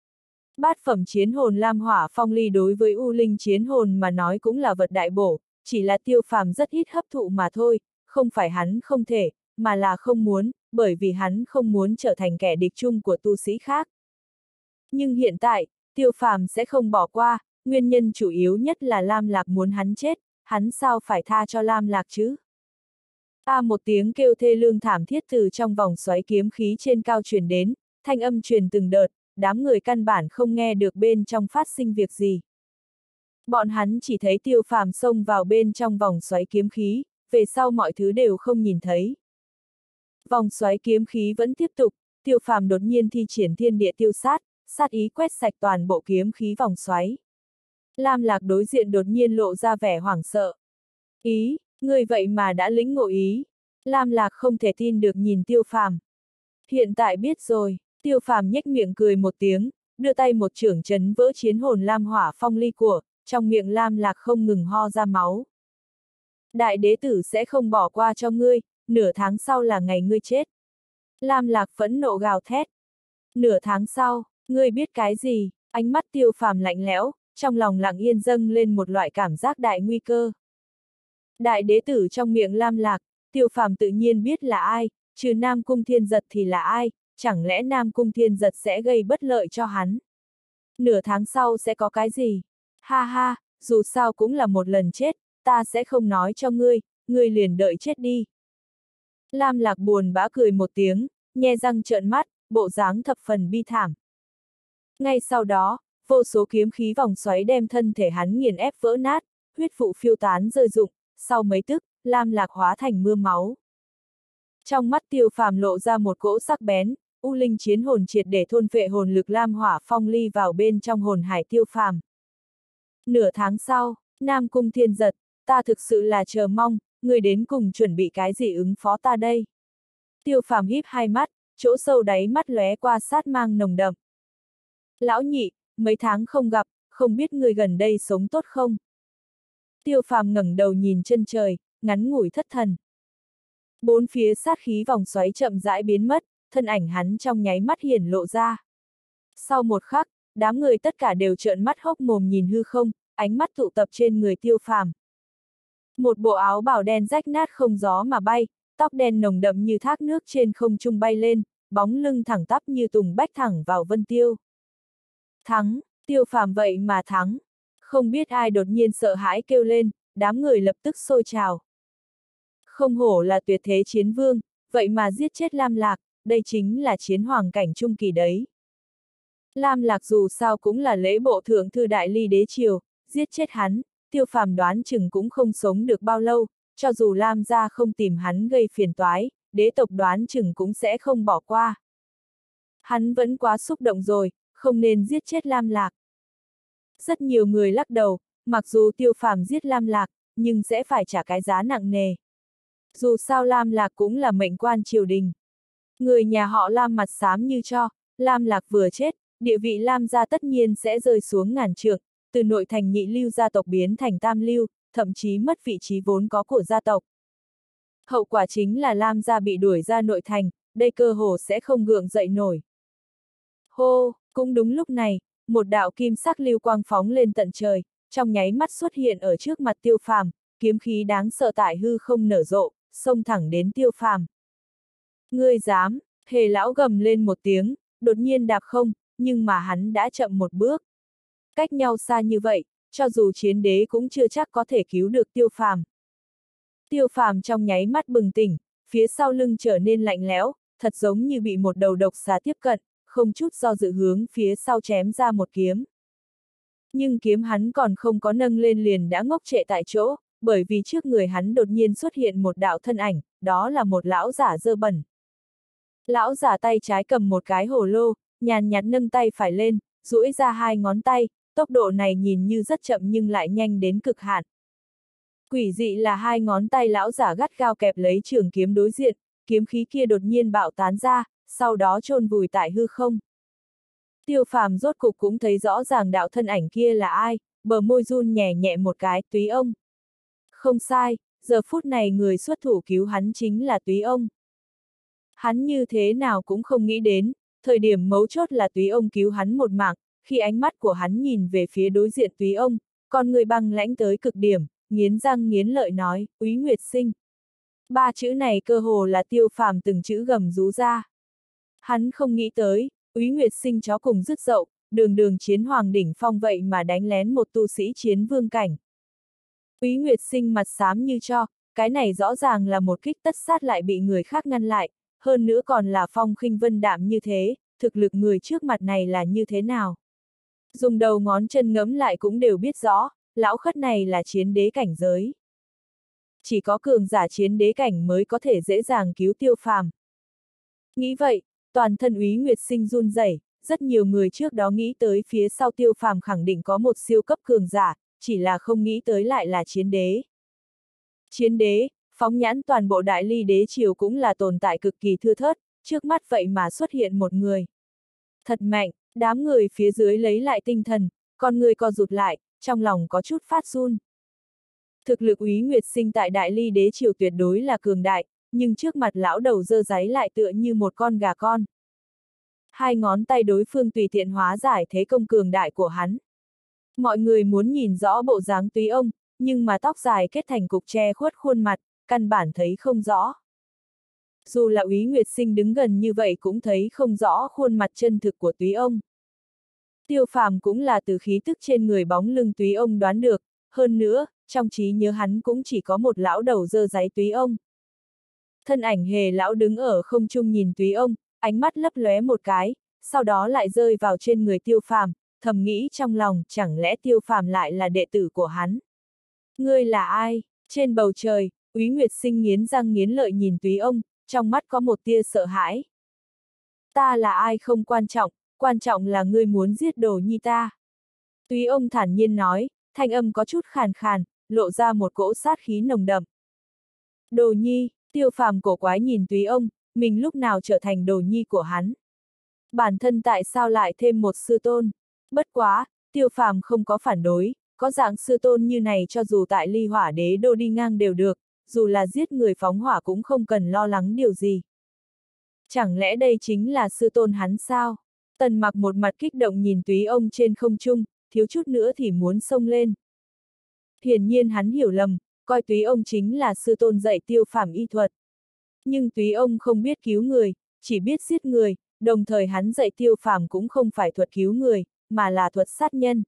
Bát phẩm chiến hồn lam hỏa phong ly đối với U Linh chiến hồn mà nói cũng là vật đại bổ, chỉ là Tiêu Phàm rất ít hấp thụ mà thôi, không phải hắn không thể, mà là không muốn, bởi vì hắn không muốn trở thành kẻ địch chung của tu sĩ khác. Nhưng hiện tại, Tiêu Phàm sẽ không bỏ qua, nguyên nhân chủ yếu nhất là Lam Lạc muốn hắn chết, hắn sao phải tha cho Lam Lạc chứ? Một tiếng kêu thê lương thảm thiết từ trong vòng xoáy kiếm khí trên cao truyền đến, thanh âm truyền từng đợt, đám người căn bản không nghe được bên trong phát sinh việc gì. Bọn hắn chỉ thấy Tiêu Phàm xông vào bên trong vòng xoáy kiếm khí, về sau mọi thứ đều không nhìn thấy. Vòng xoáy kiếm khí vẫn tiếp tục, Tiêu Phàm đột nhiên thi triển thiên địa tiêu sát, sát ý quét sạch toàn bộ kiếm khí vòng xoáy. Lam Lạc đối diện đột nhiên lộ ra vẻ hoảng sợ. Người vậy mà đã lĩnh ngộ ý. Lam Lạc không thể tin được nhìn Tiêu Phàm. Hiện tại biết rồi, Tiêu Phàm nhếch miệng cười một tiếng, đưa tay một chưởng chấn vỡ chiến hồn lam hỏa phong ly của, trong miệng Lam Lạc không ngừng ho ra máu. Đại đế tử sẽ không bỏ qua cho ngươi, nửa tháng sau là ngày ngươi chết. Lam Lạc phẫn nộ gào thét. Nửa tháng sau, ngươi biết cái gì? Ánh mắt Tiêu Phàm lạnh lẽo, trong lòng lặng yên dâng lên một loại cảm giác đại nguy cơ. Đại đế tử trong miệng Lam Lạc, Tiêu Phàm tự nhiên biết là ai, trừ Nam Cung Thiên Giật thì là ai, chẳng lẽ Nam Cung Thiên Giật sẽ gây bất lợi cho hắn? Nửa tháng sau sẽ có cái gì? Ha ha, dù sao cũng là một lần chết, ta sẽ không nói cho ngươi, ngươi liền đợi chết đi. Lam Lạc buồn bã cười một tiếng, nhe răng trợn mắt, bộ dáng thập phần bi thảm. Ngay sau đó, vô số kiếm khí vòng xoáy đem thân thể hắn nghiền ép vỡ nát, huyết vụ phiêu tán rơi rụng, sau mấy tức, Lam Lạc hóa thành mưa máu. Trong mắt Tiêu Phàm lộ ra một cỗ sắc bén, U Linh chiến hồn triệt để thôn phệ hồn lực lam hỏa phong ly vào bên trong hồn hải Tiêu Phàm. Nửa tháng sau, Nam Cung Thiên Giật, ta thực sự là chờ mong, người đến cùng chuẩn bị cái gì ứng phó ta đây? Tiêu Phàm híp hai mắt, chỗ sâu đáy mắt lóe qua sát mang nồng đậm. Lão nhị, mấy tháng không gặp, không biết người gần đây sống tốt không? Tiêu Phàm ngẩng đầu nhìn chân trời, ngắn ngủi thất thần. Bốn phía sát khí vòng xoáy chậm rãi biến mất, thân ảnh hắn trong nháy mắt hiển lộ ra. Sau một khắc, đám người tất cả đều trợn mắt hốc mồm nhìn hư không, ánh mắt tụ tập trên người Tiêu Phàm. Một bộ áo bào đen rách nát không gió mà bay, tóc đen nồng đậm như thác nước trên không trung bay lên, bóng lưng thẳng tắp như tùng bách thẳng vào vân tiêu. Thắng, Tiêu Phàm vậy mà thắng. Không biết ai đột nhiên sợ hãi kêu lên, đám người lập tức sôi trào. Không hổ là tuyệt thế chiến vương, vậy mà giết chết Lam Lạc, đây chính là chiến hoàng cảnh trung kỳ đấy. Lam Lạc dù sao cũng là lễ bộ thượng thư đại ly đế triều, giết chết hắn, Tiêu Phàm đoán chừng cũng không sống được bao lâu, cho dù Lam gia không tìm hắn gây phiền toái, đế tộc đoán chừng cũng sẽ không bỏ qua. Hắn vẫn quá xúc động rồi, không nên giết chết Lam Lạc. Rất nhiều người lắc đầu, mặc dù Tiêu Phàm giết Lam Lạc, nhưng sẽ phải trả cái giá nặng nề. Dù sao Lam Lạc cũng là mệnh quan triều đình. Người nhà họ Lam mặt xám như cho, Lam Lạc vừa chết, địa vị Lam gia tất nhiên sẽ rơi xuống ngàn trượng, từ nội thành nhị lưu gia tộc biến thành tam lưu, thậm chí mất vị trí vốn có của gia tộc. Hậu quả chính là Lam gia bị đuổi ra nội thành, đây cơ hồ sẽ không gượng dậy nổi. Hô, cũng đúng lúc này, một đạo kim sắc lưu quang phóng lên tận trời, trong nháy mắt xuất hiện ở trước mặt Tiêu Phàm, kiếm khí đáng sợ tại hư không nở rộ, xông thẳng đến Tiêu Phàm. Ngươi dám, Hề lão gầm lên một tiếng, đột nhiên đạp không, nhưng mà hắn đã chậm một bước. Cách nhau xa như vậy, cho dù chiến đế cũng chưa chắc có thể cứu được Tiêu Phàm. Tiêu Phàm trong nháy mắt bừng tỉnh, phía sau lưng trở nên lạnh lẽo, thật giống như bị một đầu độc xà tiếp cận, không chút do dự hướng phía sau chém ra một kiếm. Nhưng kiếm hắn còn không có nâng lên liền đã ngốc trệ tại chỗ, bởi vì trước người hắn đột nhiên xuất hiện một đạo thân ảnh, đó là một lão giả dơ bẩn. Lão giả tay trái cầm một cái hồ lô, nhàn nhạt nâng tay phải lên, duỗi ra hai ngón tay, tốc độ này nhìn như rất chậm nhưng lại nhanh đến cực hạn. Quỷ dị là hai ngón tay lão giả gắt gao kẹp lấy trường kiếm đối diện, kiếm khí kia đột nhiên bạo tán ra, sau đó chôn vùi tại hư không. Tiêu Phàm rốt cục cũng thấy rõ ràng đạo thân ảnh kia là ai, bờ môi run nhẹ nhẹ một cái, Túy Ông. Không sai, giờ phút này người xuất thủ cứu hắn chính là Túy Ông. Hắn như thế nào cũng không nghĩ đến, thời điểm mấu chốt là Túy Ông cứu hắn một mạng, khi ánh mắt của hắn nhìn về phía đối diện Túy Ông, con người băng lãnh tới cực điểm, nghiến răng nghiến lợi nói, Úy Nguyệt Sinh. Ba chữ này cơ hồ là Tiêu Phàm từng chữ gầm rú ra. Hắn không nghĩ tới, Úy Nguyệt Sinh chó cùng dứt dậu, đường đường chiến hoàng đỉnh phong vậy mà đánh lén một tu sĩ chiến vương cảnh. Úy Nguyệt Sinh mặt xám như cho, cái này rõ ràng là một kích tất sát lại bị người khác ngăn lại, hơn nữa còn là phong khinh vân đạm như thế, thực lực người trước mặt này là như thế nào. Dùng đầu ngón chân ngẫm lại cũng đều biết rõ, lão khất này là chiến đế cảnh giới. Chỉ có cường giả chiến đế cảnh mới có thể dễ dàng cứu Tiêu Phàm. Nghĩ vậy, toàn thân Úy Nguyệt Sinh run rẩy, rất nhiều người trước đó nghĩ tới phía sau Tiêu Phàm khẳng định có một siêu cấp cường giả, chỉ là không nghĩ tới lại là chiến đế. Chiến đế, phóng nhãn toàn bộ Đại Ly đế triều cũng là tồn tại cực kỳ thưa thớt, trước mắt vậy mà xuất hiện một người. Thật mạnh, đám người phía dưới lấy lại tinh thần, con người co rụt lại, trong lòng có chút phát run. Thực lực Úy Nguyệt Sinh tại Đại Ly đế triều tuyệt đối là cường đại, nhưng trước mặt lão đầu dơ dáy lại tựa như một con gà con. Hai ngón tay đối phương tùy tiện hóa giải thế công cường đại của hắn. Mọi người muốn nhìn rõ bộ dáng Túy Ông, nhưng mà tóc dài kết thành cục che khuất khuôn mặt, căn bản thấy không rõ. Dù là Úy Nguyệt Sinh đứng gần như vậy cũng thấy không rõ khuôn mặt chân thực của Túy Ông. Tiêu Phàm cũng là từ khí tức trên người bóng lưng Túy Ông đoán được, hơn nữa, trong trí nhớ hắn cũng chỉ có một lão đầu dơ dáy Túy Ông. Thân ảnh hề lão đứng ở không trung nhìn Túy Ông, ánh mắt lấp lóe một cái, sau đó lại rơi vào trên người Tiêu Phàm, thầm nghĩ trong lòng, chẳng lẽ Tiêu Phàm lại là đệ tử của hắn? Ngươi là ai? Trên bầu trời, Úy Nguyệt Sinh nghiến răng nghiến lợi nhìn Túy Ông, trong mắt có một tia sợ hãi. Ta là ai không quan trọng là ngươi muốn giết Đồ Nhi ta. Túy Ông thản nhiên nói, thanh âm có chút khàn khàn, lộ ra một cỗ sát khí nồng đậm. Đồ Nhi, Tiêu Phàm cổ quái nhìn Túy Ông, mình lúc nào trở thành Đồ Nhi của hắn? Bản thân tại sao lại thêm một sư tôn? Bất quá, Tiêu Phàm không có phản đối, có dạng sư tôn như này cho dù tại Ly Hỏa Đế đô đi ngang đều được, dù là giết người phóng hỏa cũng không cần lo lắng điều gì. Chẳng lẽ đây chính là sư tôn hắn sao? Tần Mặc một mặt kích động nhìn Túy Ông trên không trung, thiếu chút nữa thì muốn xông lên. Hiển nhiên hắn hiểu lầm, coi Túy Ông chính là sư tôn dạy Tiêu Phàm y thuật. Nhưng Túy Ông không biết cứu người, chỉ biết giết người, đồng thời hắn dạy Tiêu Phàm cũng không phải thuật cứu người, mà là thuật sát nhân.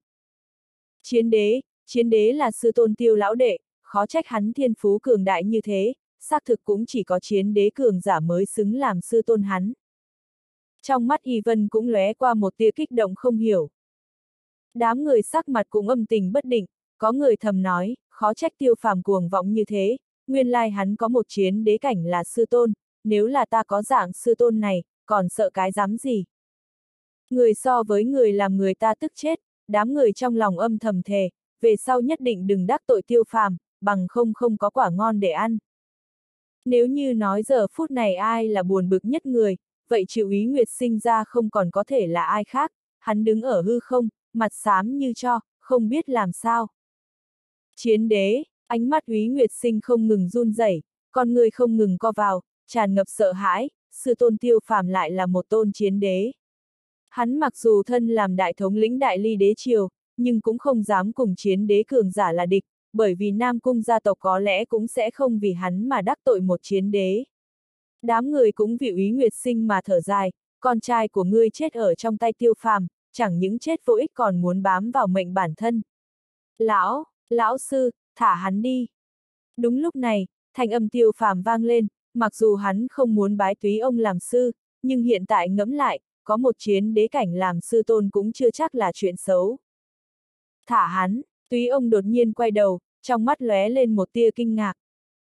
Chiến đế là sư tôn Tiêu lão đệ, khó trách hắn thiên phú cường đại như thế, xác thực cũng chỉ có chiến đế cường giả mới xứng làm sư tôn hắn. Trong mắt Y Vân cũng lóe qua một tia kích động không hiểu. Đám người sắc mặt cũng âm tình bất định, có người thầm nói, khó trách Tiêu Phàm cuồng vọng như thế, nguyên lai hắn có một chiến đế cảnh là sư tôn, nếu là ta có dạng sư tôn này, còn sợ cái dám gì. Người so với người làm người ta tức chết, đám người trong lòng âm thầm thề, về sau nhất định đừng đắc tội Tiêu Phàm, bằng không có quả ngon để ăn. Nếu như nói giờ phút này ai là buồn bực nhất người, vậy Triệu Úy Nguyệt Sinh ra không còn có thể là ai khác, hắn đứng ở hư không, mặt xám như cho, không biết làm sao. Chiến đế, ánh mắt Úy Nguyệt Sinh không ngừng run rẩy, con người không ngừng co vào, tràn ngập sợ hãi, sư tôn Tiêu Phàm lại là một tôn chiến đế. Hắn mặc dù thân làm đại thống lĩnh Đại Ly đế triều, nhưng cũng không dám cùng chiến đế cường giả là địch, bởi vì Nam Cung gia tộc có lẽ cũng sẽ không vì hắn mà đắc tội một chiến đế. Đám người cũng vì Úy Nguyệt Sinh mà thở dài, con trai của ngươi chết ở trong tay Tiêu Phàm, chẳng những chết vô ích còn muốn bám vào mệnh bản thân. Lão sư, thả hắn đi. Đúng lúc này, thanh âm Tiêu Phàm vang lên, mặc dù hắn không muốn bái Túy ông làm sư, nhưng hiện tại ngẫm lại, có một chiến đế cảnh làm sư tôn cũng chưa chắc là chuyện xấu. Thả hắn, Túy ông đột nhiên quay đầu, trong mắt lóe lên một tia kinh ngạc.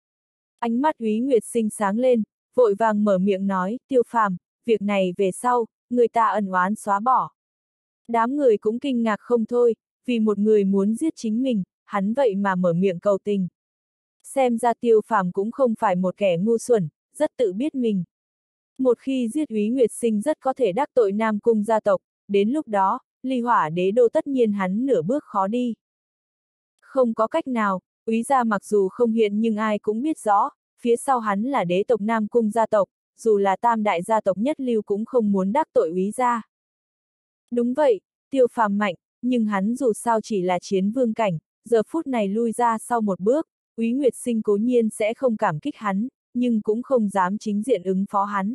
Ánh mắt Úy Nguyệt Sinh sáng lên, vội vàng mở miệng nói, Tiêu Phàm, việc này về sau, người ta ân oán xóa bỏ. Đám người cũng kinh ngạc không thôi, vì một người muốn giết chính mình, hắn vậy mà mở miệng cầu tình. Xem ra Tiêu Phàm cũng không phải một kẻ ngu xuẩn, rất tự biết mình. Một khi giết Úy Nguyệt Sinh rất có thể đắc tội Nam Cung gia tộc, đến lúc đó, Ly Hỏa đế đô tất nhiên hắn nửa bước khó đi. Không có cách nào, Úy gia mặc dù không hiện nhưng ai cũng biết rõ, phía sau hắn là đế tộc Nam Cung gia tộc, dù là tam đại gia tộc nhất lưu cũng không muốn đắc tội Úy gia. Đúng vậy, Tiêu Phàm mạnh, nhưng hắn dù sao chỉ là chiến vương cảnh, giờ phút này lui ra sau một bước, Úy Nguyệt Sinh cố nhiên sẽ không cảm kích hắn, nhưng cũng không dám chính diện ứng phó hắn.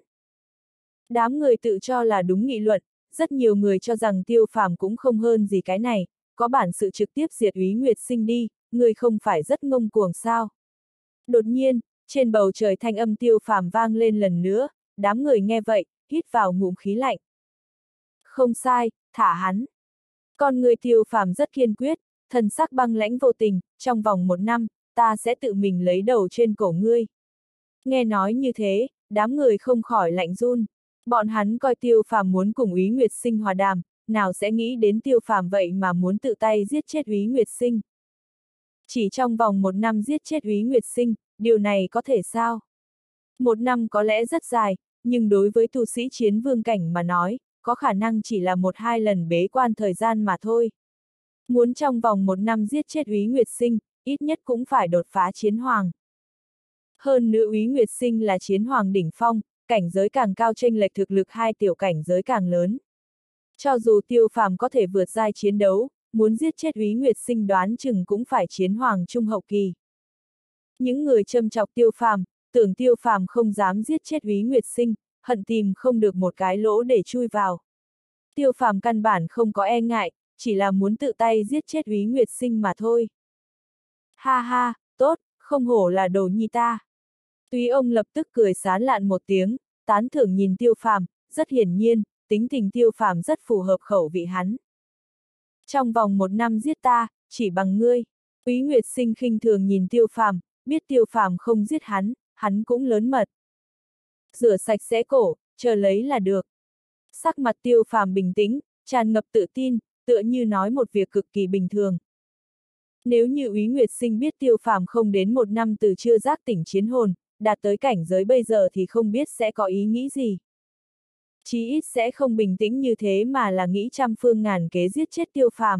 Đám người tự cho là đúng nghị luận, rất nhiều người cho rằng Tiêu Phàm cũng không hơn gì cái này, có bản sự trực tiếp diệt Úy Nguyệt Sinh đi, người không phải rất ngông cuồng sao. Đột nhiên, trên bầu trời thanh âm Tiêu Phàm vang lên lần nữa, đám người nghe vậy, hít vào ngụm khí lạnh. Không sai, thả hắn. Con người Tiêu Phàm rất kiên quyết, thần sắc băng lãnh vô tình, trong vòng 1 năm, ta sẽ tự mình lấy đầu trên cổ ngươi. Nghe nói như thế, đám người không khỏi lạnh run. Bọn hắn coi Tiêu Phàm muốn cùng Úy Nguyệt Sinh hòa đàm, nào sẽ nghĩ đến Tiêu Phàm vậy mà muốn tự tay giết chết Úy Nguyệt Sinh. Chỉ trong vòng 1 năm giết chết Úy Nguyệt Sinh, điều này có thể sao? 1 năm có lẽ rất dài, nhưng đối với tu sĩ chiến vương cảnh mà nói, có khả năng chỉ là 1-2 lần bế quan thời gian mà thôi. Muốn trong vòng 1 năm giết chết Úy Nguyệt Sinh, ít nhất cũng phải đột phá chiến hoàng. Hơn nữa Úy Nguyệt Sinh là chiến hoàng đỉnh phong, cảnh giới càng cao chênh lệch thực lực 2 tiểu cảnh giới càng lớn. Cho dù Tiêu Phàm có thể vượt giai chiến đấu, muốn giết chết Úy Nguyệt Sinh đoán chừng cũng phải chiến hoàng trung hậu kỳ. Những người châm chọc Tiêu Phàm, tưởng Tiêu Phàm không dám giết chết Úy Nguyệt Sinh, hận tìm không được một cái lỗ để chui vào. Tiêu Phàm căn bản không có e ngại, chỉ là muốn tự tay giết chết Úy Nguyệt Sinh mà thôi. Ha ha, tốt, không hổ là đồ nhi ta. Túy ông lập tức cười sán lạn một tiếng, tán thưởng nhìn Tiêu Phàm, rất hiển nhiên, tính tình Tiêu Phàm rất phù hợp khẩu vị hắn. Trong vòng 1 năm giết ta, chỉ bằng ngươi. Úy Nguyệt Sinh khinh thường nhìn Tiêu Phàm, biết Tiêu Phàm không giết hắn cũng lớn mật. Rửa sạch sẽ cổ, chờ lấy là được. Sắc mặt Tiêu Phàm bình tĩnh, tràn ngập tự tin, tựa như nói một việc cực kỳ bình thường. Nếu như Úy Nguyệt Sinh biết Tiêu Phàm không đến 1 năm từ chưa giác tỉnh chiến hồn, đạt tới cảnh giới bây giờ thì không biết sẽ có ý nghĩ gì. Chí ít sẽ không bình tĩnh như thế mà là nghĩ trăm phương ngàn kế giết chết Tiêu Phàm.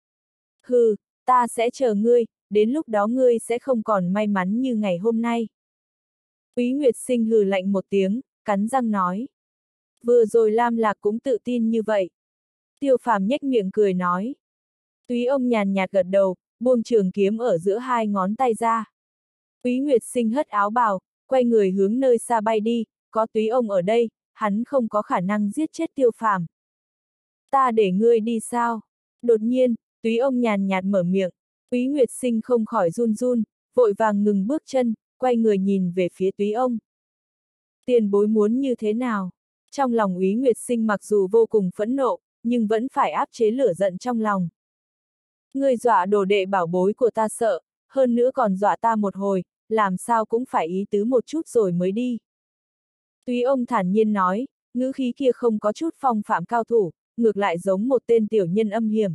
Hừ, ta sẽ chờ ngươi, đến lúc đó ngươi sẽ không còn may mắn như ngày hôm nay. Úy Nguyệt Sinh hừ lạnh một tiếng, cắn răng nói. Vừa rồi Lam Lạc cũng tự tin như vậy. Tiêu Phàm nhếch miệng cười nói. Úy ông nhàn nhạt gật đầu, buông trường kiếm ở giữa 2 ngón tay ra. Úy Nguyệt Sinh hất áo bào, quay người hướng nơi xa bay đi, có Túy ông ở đây, hắn không có khả năng giết chết Tiêu Phàm. Ta để ngươi đi sao? Đột nhiên, Túy ông nhàn nhạt mở miệng, Úy Nguyệt Sinh không khỏi run run, vội vàng ngừng bước chân, quay người nhìn về phía Túy ông. Tiền bối muốn như thế nào? Trong lòng Úy Nguyệt Sinh mặc dù vô cùng phẫn nộ, nhưng vẫn phải áp chế lửa giận trong lòng. Ngươi dọa đồ đệ bảo bối của ta sợ, hơn nữa còn dọa ta một hồi, làm sao cũng phải ý tứ một chút rồi mới đi. Túy ông thản nhiên nói, ngữ khí kia không có chút phong phạm cao thủ, ngược lại giống một tên tiểu nhân âm hiểm.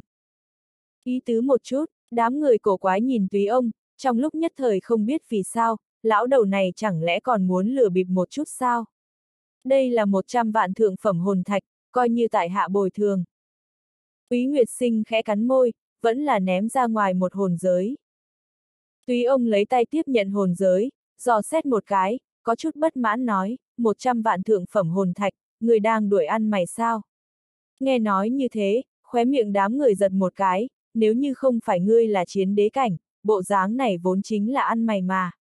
Ý tứ một chút, đám người cổ quái nhìn Túy ông, trong lúc nhất thời không biết vì sao, lão đầu này chẳng lẽ còn muốn lừa bịp một chút sao? Đây là 100 vạn thượng phẩm hồn thạch, coi như tại hạ bồi thường. Úy Nguyệt Sinh khẽ cắn môi, vẫn là ném ra ngoài một hồn giới. Túy ông lấy tay tiếp nhận hồn giới, dò xét một cái, có chút bất mãn nói, 100 vạn thượng phẩm hồn thạch, người đang đuổi ăn mày sao? Nghe nói như thế, khóe miệng đám người giật một cái, nếu như không phải ngươi là chiến đế cảnh, bộ dáng này vốn chính là ăn mày mà.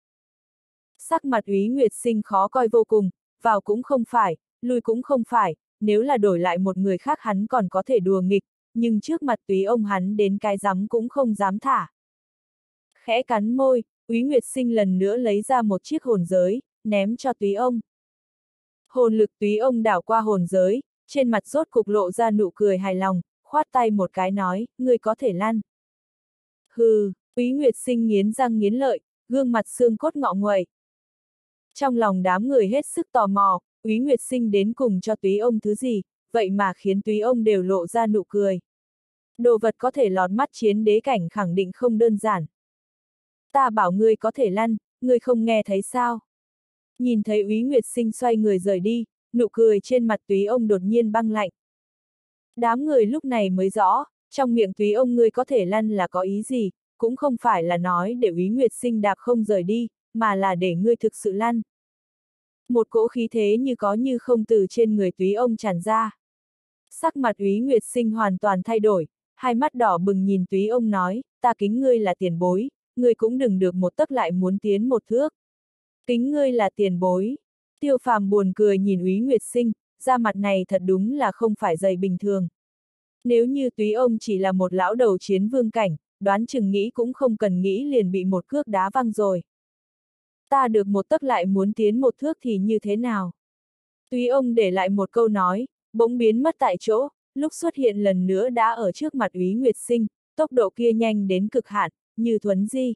Sắc mặt Úy Nguyệt Sinh khó coi vô cùng, vào cũng không phải, lui cũng không phải, nếu là đổi lại một người khác hắn còn có thể đùa nghịch, nhưng trước mặt Túy ông hắn đến cái rắm cũng không dám thả. Khẽ cắn môi, Úy Nguyệt Sinh lần nữa lấy ra một chiếc hồn giới, ném cho Túy ông. Hồn lực Túy ông đảo qua hồn giới, trên mặt rốt cục lộ ra nụ cười hài lòng, khoát tay một cái nói, ngươi có thể lăn. Hừ, Úy Nguyệt Sinh nghiến răng nghiến lợi, gương mặt xương cốt ngọ nguậy. Trong lòng đám người hết sức tò mò, Úy Nguyệt Sinh đến cùng cho Túy ông thứ gì, vậy mà khiến Túy ông đều lộ ra nụ cười. Đồ vật có thể lọt mắt chiến đế cảnh khẳng định không đơn giản. Ta bảo ngươi có thể lăn, ngươi không nghe thấy sao? Nhìn thấy Úy Nguyệt Sinh xoay người rời đi, nụ cười trên mặt Túy ông đột nhiên băng lạnh. Đám người lúc này mới rõ, trong miệng Túy ông ngươi có thể lăn là có ý gì, cũng không phải là nói để Úy Nguyệt Sinh đạp không rời đi, mà là để ngươi thực sự lăn. Một cỗ khí thế như có như không từ trên người Túy ông tràn ra. Sắc mặt Úy Nguyệt Sinh hoàn toàn thay đổi, hai mắt đỏ bừng nhìn Túy ông nói, ta kính ngươi là tiền bối, ngươi cũng đừng được một tấc lại muốn tiến một thước. Kính ngươi là tiền bối. Tiêu Phàm buồn cười nhìn Úy Nguyệt Sinh, da mặt này thật đúng là không phải dày bình thường. Nếu như Túy ông chỉ là một lão đầu chiến vương cảnh, đoán chừng nghĩ cũng không cần nghĩ liền bị một cước đá văng rồi. Ta được một tấc lại muốn tiến một thước thì như thế nào? Túy ông để lại một câu nói, bỗng biến mất tại chỗ, lúc xuất hiện lần nữa đã ở trước mặt Úy Nguyệt Sinh, tốc độ kia nhanh đến cực hạn, như thuấn di.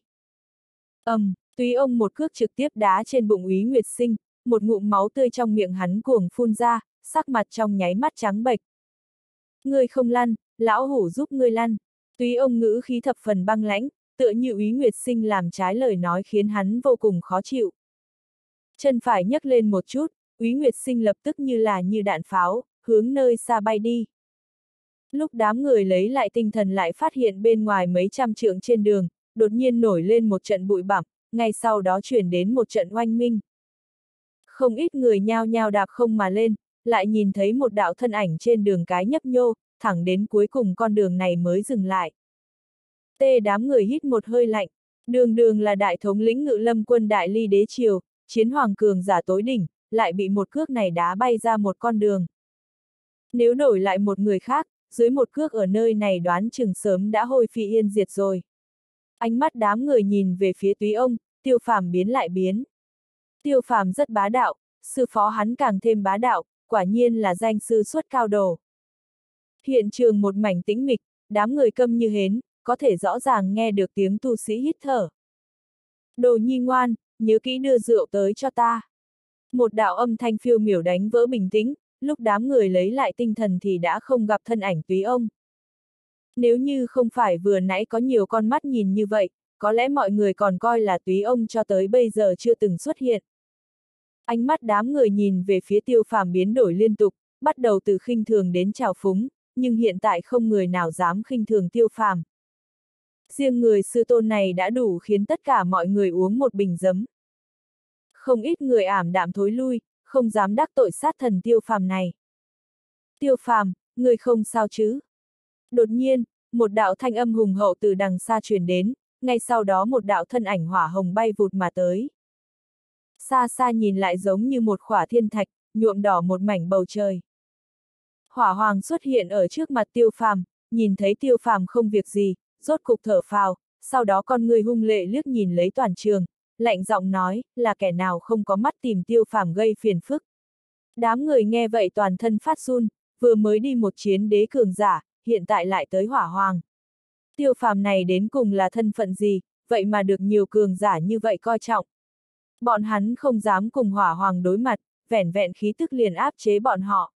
Túy ông một cước trực tiếp đá trên bụng Úy Nguyệt Sinh, một ngụm máu tươi trong miệng hắn cuồng phun ra, sắc mặt trong nháy mắt trắng bệch. Ngươi không lăn, lão hủ giúp ngươi lăn. Túy ông ngữ khí thập phần băng lãnh, tựa như Úy Nguyệt Sinh làm trái lời nói khiến hắn vô cùng khó chịu. Chân phải nhấc lên một chút, Úy Nguyệt Sinh lập tức như đạn pháo, hướng nơi xa bay đi. Lúc đám người lấy lại tinh thần lại phát hiện bên ngoài mấy trăm trượng trên đường, đột nhiên nổi lên một trận bụi bặm, ngay sau đó chuyển đến một trận oanh minh. Không ít người nhao nhao đạp không mà lên, lại nhìn thấy một đạo thân ảnh trên đường cái nhấp nhô, thẳng đến cuối cùng con đường này mới dừng lại. Đám người hít một hơi lạnh, đường là đại thống lĩnh Ngự Lâm quân Đại Ly đế triều, chiến hoàng cường giả tối đỉnh, lại bị một cước này đá bay ra một con đường. Nếu đổi lại một người khác, dưới một cước ở nơi này đoán chừng sớm đã hôi phi yên diệt rồi. Ánh mắt đám người nhìn về phía Túy ông, Tiêu Phàm biến lại biến. Tiêu Phàm rất bá đạo, sư phó hắn càng thêm bá đạo, quả nhiên là danh sư xuất cao đồ. Hiện trường một mảnh tĩnh mịch, đám người câm như hến, có thể rõ ràng nghe được tiếng tu sĩ hít thở. Đồ nhi ngoan, nhớ kỹ đưa rượu tới cho ta. Một đạo âm thanh phiêu miểu đánh vỡ bình tĩnh, lúc đám người lấy lại tinh thần thì đã không gặp thân ảnh Túy ông. Nếu như không phải vừa nãy có nhiều con mắt nhìn như vậy, có lẽ mọi người còn coi là Túy ông cho tới bây giờ chưa từng xuất hiện. Ánh mắt đám người nhìn về phía Tiêu Phàm biến đổi liên tục, bắt đầu từ khinh thường đến trào phúng, nhưng hiện tại không người nào dám khinh thường Tiêu Phàm. Riêng người sư tôn này đã đủ khiến tất cả mọi người uống một bình giấm. Không ít người ảm đạm thối lui, không dám đắc tội sát thần Tiêu Phàm này. Tiêu Phàm, người không sao chứ? Đột nhiên, một đạo thanh âm hùng hậu từ đằng xa truyền đến, ngay sau đó một đạo thân ảnh hỏa hồng bay vụt mà tới. Xa xa nhìn lại giống như một khỏa thiên thạch, nhuộm đỏ một mảnh bầu trời. Hỏa hoàng xuất hiện ở trước mặt Tiêu Phàm, nhìn thấy Tiêu Phàm không việc gì, rốt cục thở phào, sau đó con người hung lệ liếc nhìn lấy toàn trường, lạnh giọng nói, là kẻ nào không có mắt tìm Tiêu Phàm gây phiền phức. Đám người nghe vậy toàn thân phát run, vừa mới đi một chiến đế cường giả, hiện tại lại tới hỏa hoàng. Tiêu Phàm này đến cùng là thân phận gì, vậy mà được nhiều cường giả như vậy coi trọng. Bọn hắn không dám cùng hỏa hoàng đối mặt, vẻn vẹn khí tức liền áp chế bọn họ.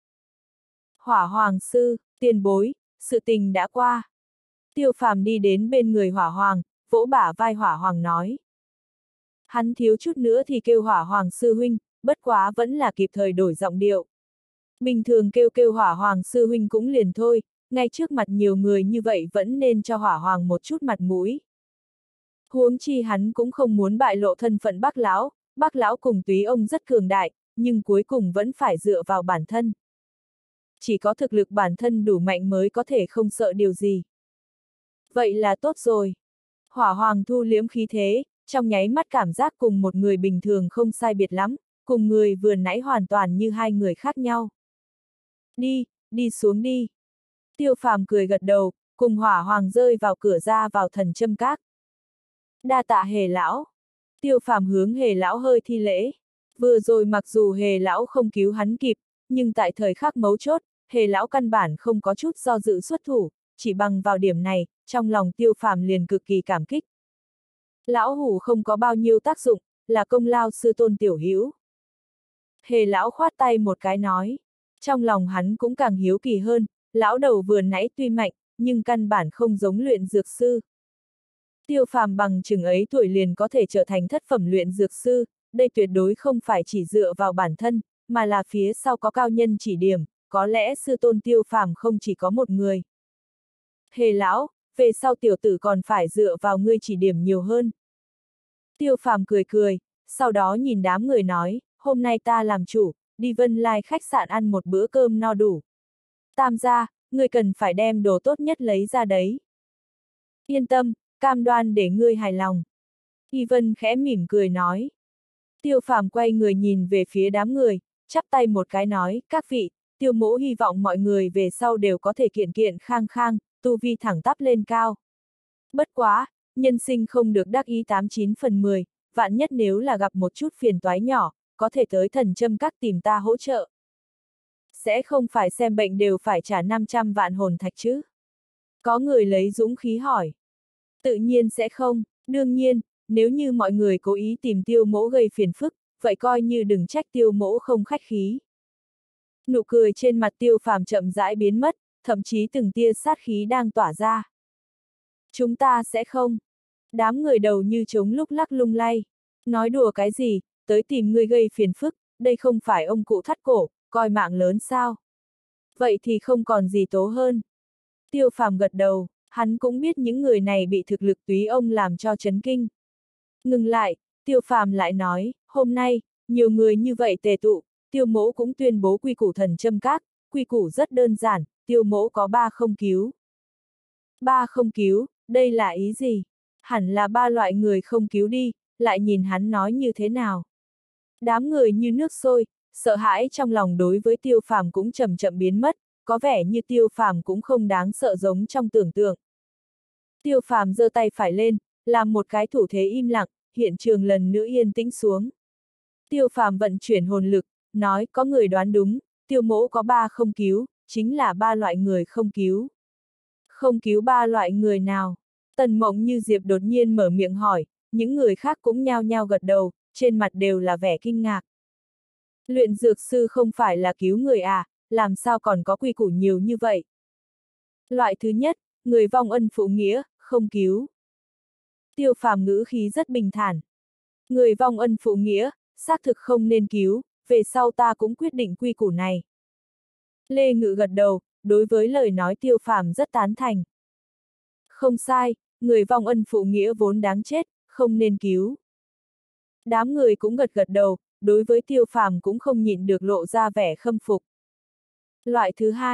Hỏa hoàng sư, tiền bối, sự tình đã qua. Tiêu Phàm đi đến bên người hỏa hoàng, vỗ bả vai hỏa hoàng nói. Hắn thiếu chút nữa thì kêu hỏa hoàng sư huynh, bất quá vẫn là kịp thời đổi giọng điệu. Bình thường kêu hỏa hoàng sư huynh cũng liền thôi, ngay trước mặt nhiều người như vậy vẫn nên cho hỏa hoàng một chút mặt mũi. Huống chi hắn cũng không muốn bại lộ thân phận Bác lão cùng Túy ông rất cường đại, nhưng cuối cùng vẫn phải dựa vào bản thân. Chỉ có thực lực bản thân đủ mạnh mới có thể không sợ điều gì. Vậy là tốt rồi. Hỏa hoàng thu liếm khí thế, trong nháy mắt cảm giác cùng một người bình thường không sai biệt lắm, cùng người vừa nãy hoàn toàn như hai người khác nhau. Đi xuống đi. Tiêu Phàm cười gật đầu, cùng Hỏa Hoàng rơi vào cửa ra vào Thần Châm Các. Đa tạ Hề lão. Tiêu Phàm hướng Hề lão hơi thi lễ. Vừa rồi mặc dù Hề lão không cứu hắn kịp, nhưng tại thời khắc mấu chốt, Hề lão căn bản không có chút do dự xuất thủ, chỉ bằng vào điểm này, trong lòng Tiêu Phàm liền cực kỳ cảm kích. Lão hủ không có bao nhiêu tác dụng, là công lao sư tôn tiểu hữu. Hề lão khoát tay một cái nói. Trong lòng hắn cũng càng hiếu kỳ hơn, lão đầu vừa nãy tuy mạnh, nhưng căn bản không giống luyện dược sư. Tiêu Phàm bằng chừng ấy tuổi liền có thể trở thành thất phẩm luyện dược sư, đây tuyệt đối không phải chỉ dựa vào bản thân, mà là phía sau có cao nhân chỉ điểm, có lẽ sư tôn Tiêu Phàm không chỉ có một người. Hề lão, về sau tiểu tử còn phải dựa vào ngươi chỉ điểm nhiều hơn. Tiêu Phàm cười cười, sau đó nhìn đám người nói, hôm nay ta làm chủ, đi Vân Lai khách sạn ăn một bữa cơm no đủ. Tam gia, ngươi cần phải đem đồ tốt nhất lấy ra đấy. Yên tâm, cam đoan để ngươi hài lòng. Y Vân khẽ mỉm cười nói. Tiêu Phàm quay người nhìn về phía đám người, chắp tay một cái nói, các vị, Tiêu mỗ hy vọng mọi người về sau đều có thể kiện kiện khang khang, tu vi thẳng tắp lên cao. Bất quá, nhân sinh không được đắc ý 89 phần 10, vạn nhất nếu là gặp một chút phiền toái nhỏ, có thể tới Thần Châm Các tìm ta hỗ trợ. Sẽ không phải xem bệnh đều phải trả 500 vạn hồn thạch chứ? Có người lấy dũng khí hỏi. Tự nhiên sẽ không, đương nhiên, nếu như mọi người cố ý tìm Tiêu mỗ gây phiền phức, vậy coi như đừng trách Tiêu mỗ không khách khí. Nụ cười trên mặt Tiêu Phàm chậm rãi biến mất, thậm chí từng tia sát khí đang tỏa ra. Chúng ta sẽ không. Đám người đầu như trống lúc lắc lung lay. Nói đùa cái gì, tới tìm ngươi gây phiền phức, đây không phải ông cụ thắt cổ, coi mạng lớn sao. Vậy thì không còn gì tố hơn. Tiêu Phàm gật đầu, hắn cũng biết những người này bị thực lực túy ông làm cho chấn kinh. Ngừng lại, Tiêu Phàm lại nói, hôm nay, nhiều người như vậy tề tụ, Tiêu mỗ cũng tuyên bố quy củ Thần Châm Các, quy củ rất đơn giản, Tiêu mỗ có 3 không cứu. 3 không cứu, đây là ý gì? Hẳn là 3 loại người không cứu đi, lại nhìn hắn nói như thế nào. Đám người như nước sôi, sợ hãi trong lòng đối với Tiêu Phàm cũng chậm chậm biến mất, có vẻ như Tiêu Phàm cũng không đáng sợ giống trong tưởng tượng. Tiêu Phàm giơ tay phải lên, làm một cái thủ thế im lặng, hiện trường lần nữa yên tĩnh xuống. Tiêu Phàm vận chuyển hồn lực, nói có người đoán đúng, Tiêu mỗ có 3 không cứu, chính là 3 loại người không cứu. Không cứu 3 loại người nào? Tần Mộng Như Diệp đột nhiên mở miệng hỏi, những người khác cũng nhao nhao gật đầu, trên mặt đều là vẻ kinh ngạc. Luyện dược sư không phải là cứu người à, làm sao còn có quy củ nhiều như vậy? Loại thứ nhất, người vong ân phụ nghĩa, không cứu. Tiêu Phàm ngữ khí rất bình thản. Người vong ân phụ nghĩa, xác thực không nên cứu, về sau ta cũng quyết định quy củ này. Lê Ngự gật đầu, đối với lời nói Tiêu Phàm rất tán thành. Không sai, người vong ân phụ nghĩa vốn đáng chết, không nên cứu. Đám người cũng gật gật đầu, đối với Tiêu Phàm cũng không nhịn được lộ ra vẻ khâm phục. Loại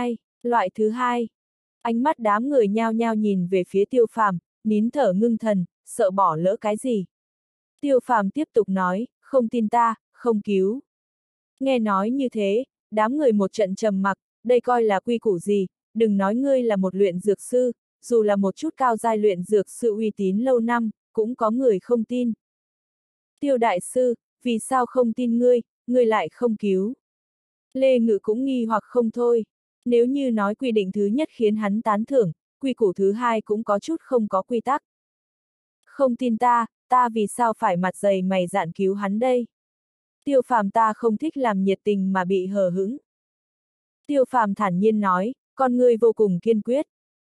thứ hai. Ánh mắt đám người nhao nhao nhìn về phía Tiêu Phàm, nín thở ngưng thần, sợ bỏ lỡ cái gì. Tiêu Phàm tiếp tục nói, không tin ta, không cứu. Nghe nói như thế, đám người một trận trầm mặc, đây coi là quy củ gì, đừng nói ngươi là một luyện dược sư, dù là một chút cao giai luyện dược sư uy tín lâu năm, cũng có người không tin. Tiêu đại sư, vì sao không tin ngươi lại không cứu? Lê Ngự cũng nghi hoặc không thôi. Nếu như nói quy định thứ nhất khiến hắn tán thưởng, quy củ thứ hai cũng có chút không có quy tắc. Không tin ta vì sao phải mặt dày mày dạn cứu hắn đây? Tiêu Phàm ta không thích làm nhiệt tình mà bị hờ hững. Tiêu Phàm thản nhiên nói, con người vô cùng kiên quyết.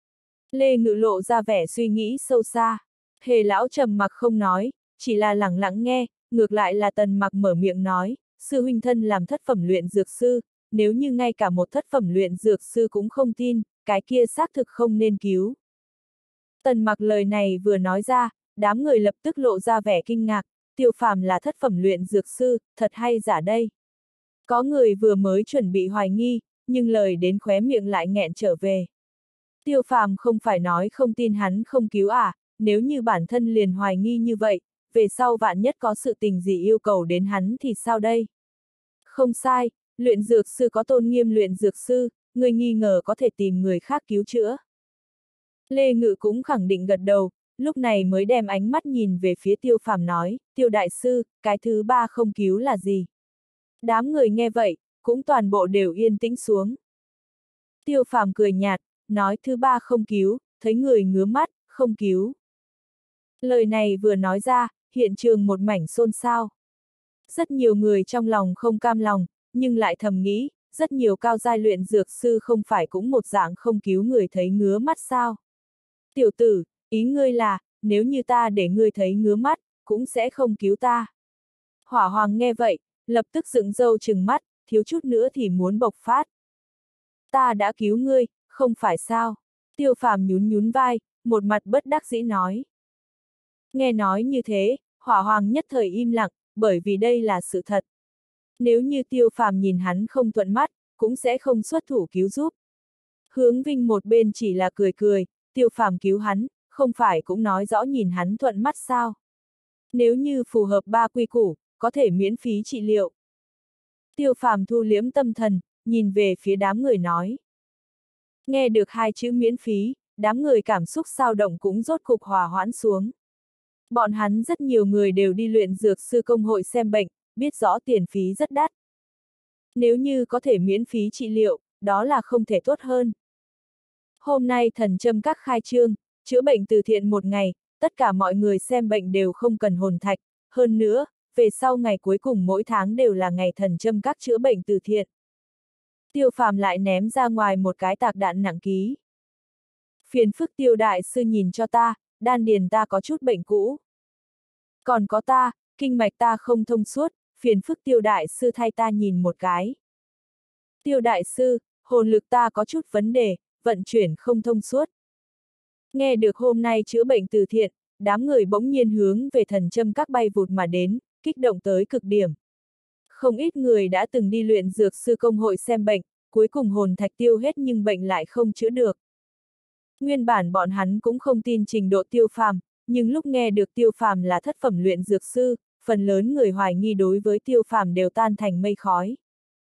Lê Ngự lộ ra vẻ suy nghĩ sâu xa. Hề lão trầm mặc không nói, chỉ là lẳng lặng nghe, ngược lại là Tần Mặc mở miệng nói, sư huynh thân làm thất phẩm luyện dược sư, nếu như ngay cả một thất phẩm luyện dược sư cũng không tin, cái kia xác thực không nên cứu. Tần Mặc lời này vừa nói ra, đám người lập tức lộ ra vẻ kinh ngạc, Tiêu Phàm là thất phẩm luyện dược sư, thật hay giả đây? Có người vừa mới chuẩn bị hoài nghi, nhưng lời đến khóe miệng lại nghẹn trở về. Tiêu Phàm không phải nói không tin hắn không cứu à, nếu như bản thân liền hoài nghi như vậy, về sau vạn nhất có sự tình gì yêu cầu đến hắn thì sao đây? Không sai, luyện dược sư có tôn nghiêm luyện dược sư, người nghi ngờ có thể tìm người khác cứu chữa. Lê Ngự cũng khẳng định gật đầu, lúc này mới đem ánh mắt nhìn về phía Tiêu Phàm nói, Tiêu đại sư, cái thứ ba không cứu là gì? Đám người nghe vậy, cũng toàn bộ đều yên tĩnh xuống. Tiêu Phàm cười nhạt, nói thứ ba không cứu, thấy người ngứa mắt, không cứu. Lời này vừa nói ra, hiện trường một mảnh xôn xao. Rất nhiều người trong lòng không cam lòng, nhưng lại thầm nghĩ, rất nhiều cao giai luyện dược sư không phải cũng một dạng không cứu người thấy ngứa mắt sao? Tiểu tử, ý ngươi là, nếu như ta để ngươi thấy ngứa mắt, cũng sẽ không cứu ta. Hỏa Hoàng nghe vậy, lập tức dựng râu trừng mắt, thiếu chút nữa thì muốn bộc phát. Ta đã cứu ngươi, không phải sao? Tiêu Phàm nhún nhún vai, một mặt bất đắc dĩ nói. Nghe nói như thế, Hỏa Hoàng nhất thời im lặng, bởi vì đây là sự thật. Nếu như Tiêu Phàm nhìn hắn không thuận mắt, cũng sẽ không xuất thủ cứu giúp. Hướng Vinh một bên chỉ là cười cười, Tiêu Phàm cứu hắn, không phải cũng nói rõ nhìn hắn thuận mắt sao? Nếu như phù hợp ba quy củ, có thể miễn phí trị liệu. Tiêu Phàm thu liễm tâm thần, nhìn về phía đám người nói. Nghe được hai chữ miễn phí, đám người cảm xúc dao động cũng rốt cục hòa hoãn xuống. Bọn hắn rất nhiều người đều đi luyện dược sư công hội xem bệnh, biết rõ tiền phí rất đắt. Nếu như có thể miễn phí trị liệu, đó là không thể tốt hơn. Hôm nay thần châm các khai trương, chữa bệnh từ thiện một ngày, tất cả mọi người xem bệnh đều không cần hồn thạch, hơn nữa, về sau ngày cuối cùng mỗi tháng đều là ngày thần châm các chữa bệnh từ thiện. Tiêu Phàm lại ném ra ngoài một cái tạc đạn nặng ký. Phiền phức Tiêu đại sư nhìn cho ta, đan điền ta có chút bệnh cũ. Còn có ta, kinh mạch ta không thông suốt, phiền phức Tiêu đại sư thay ta nhìn một cái. Tiêu đại sư, hồn lực ta có chút vấn đề, vận chuyển không thông suốt. Nghe được hôm nay chữa bệnh từ thiện, đám người bỗng nhiên hướng về thần châm các bay vụt mà đến, kích động tới cực điểm. Không ít người đã từng đi luyện dược sư công hội xem bệnh, cuối cùng hồn thạch tiêu hết nhưng bệnh lại không chữa được. Nguyên bản bọn hắn cũng không tin trình độ Tiêu Phàm, nhưng lúc nghe được Tiêu Phàm là thất phẩm luyện dược sư, phần lớn người hoài nghi đối với Tiêu Phàm đều tan thành mây khói.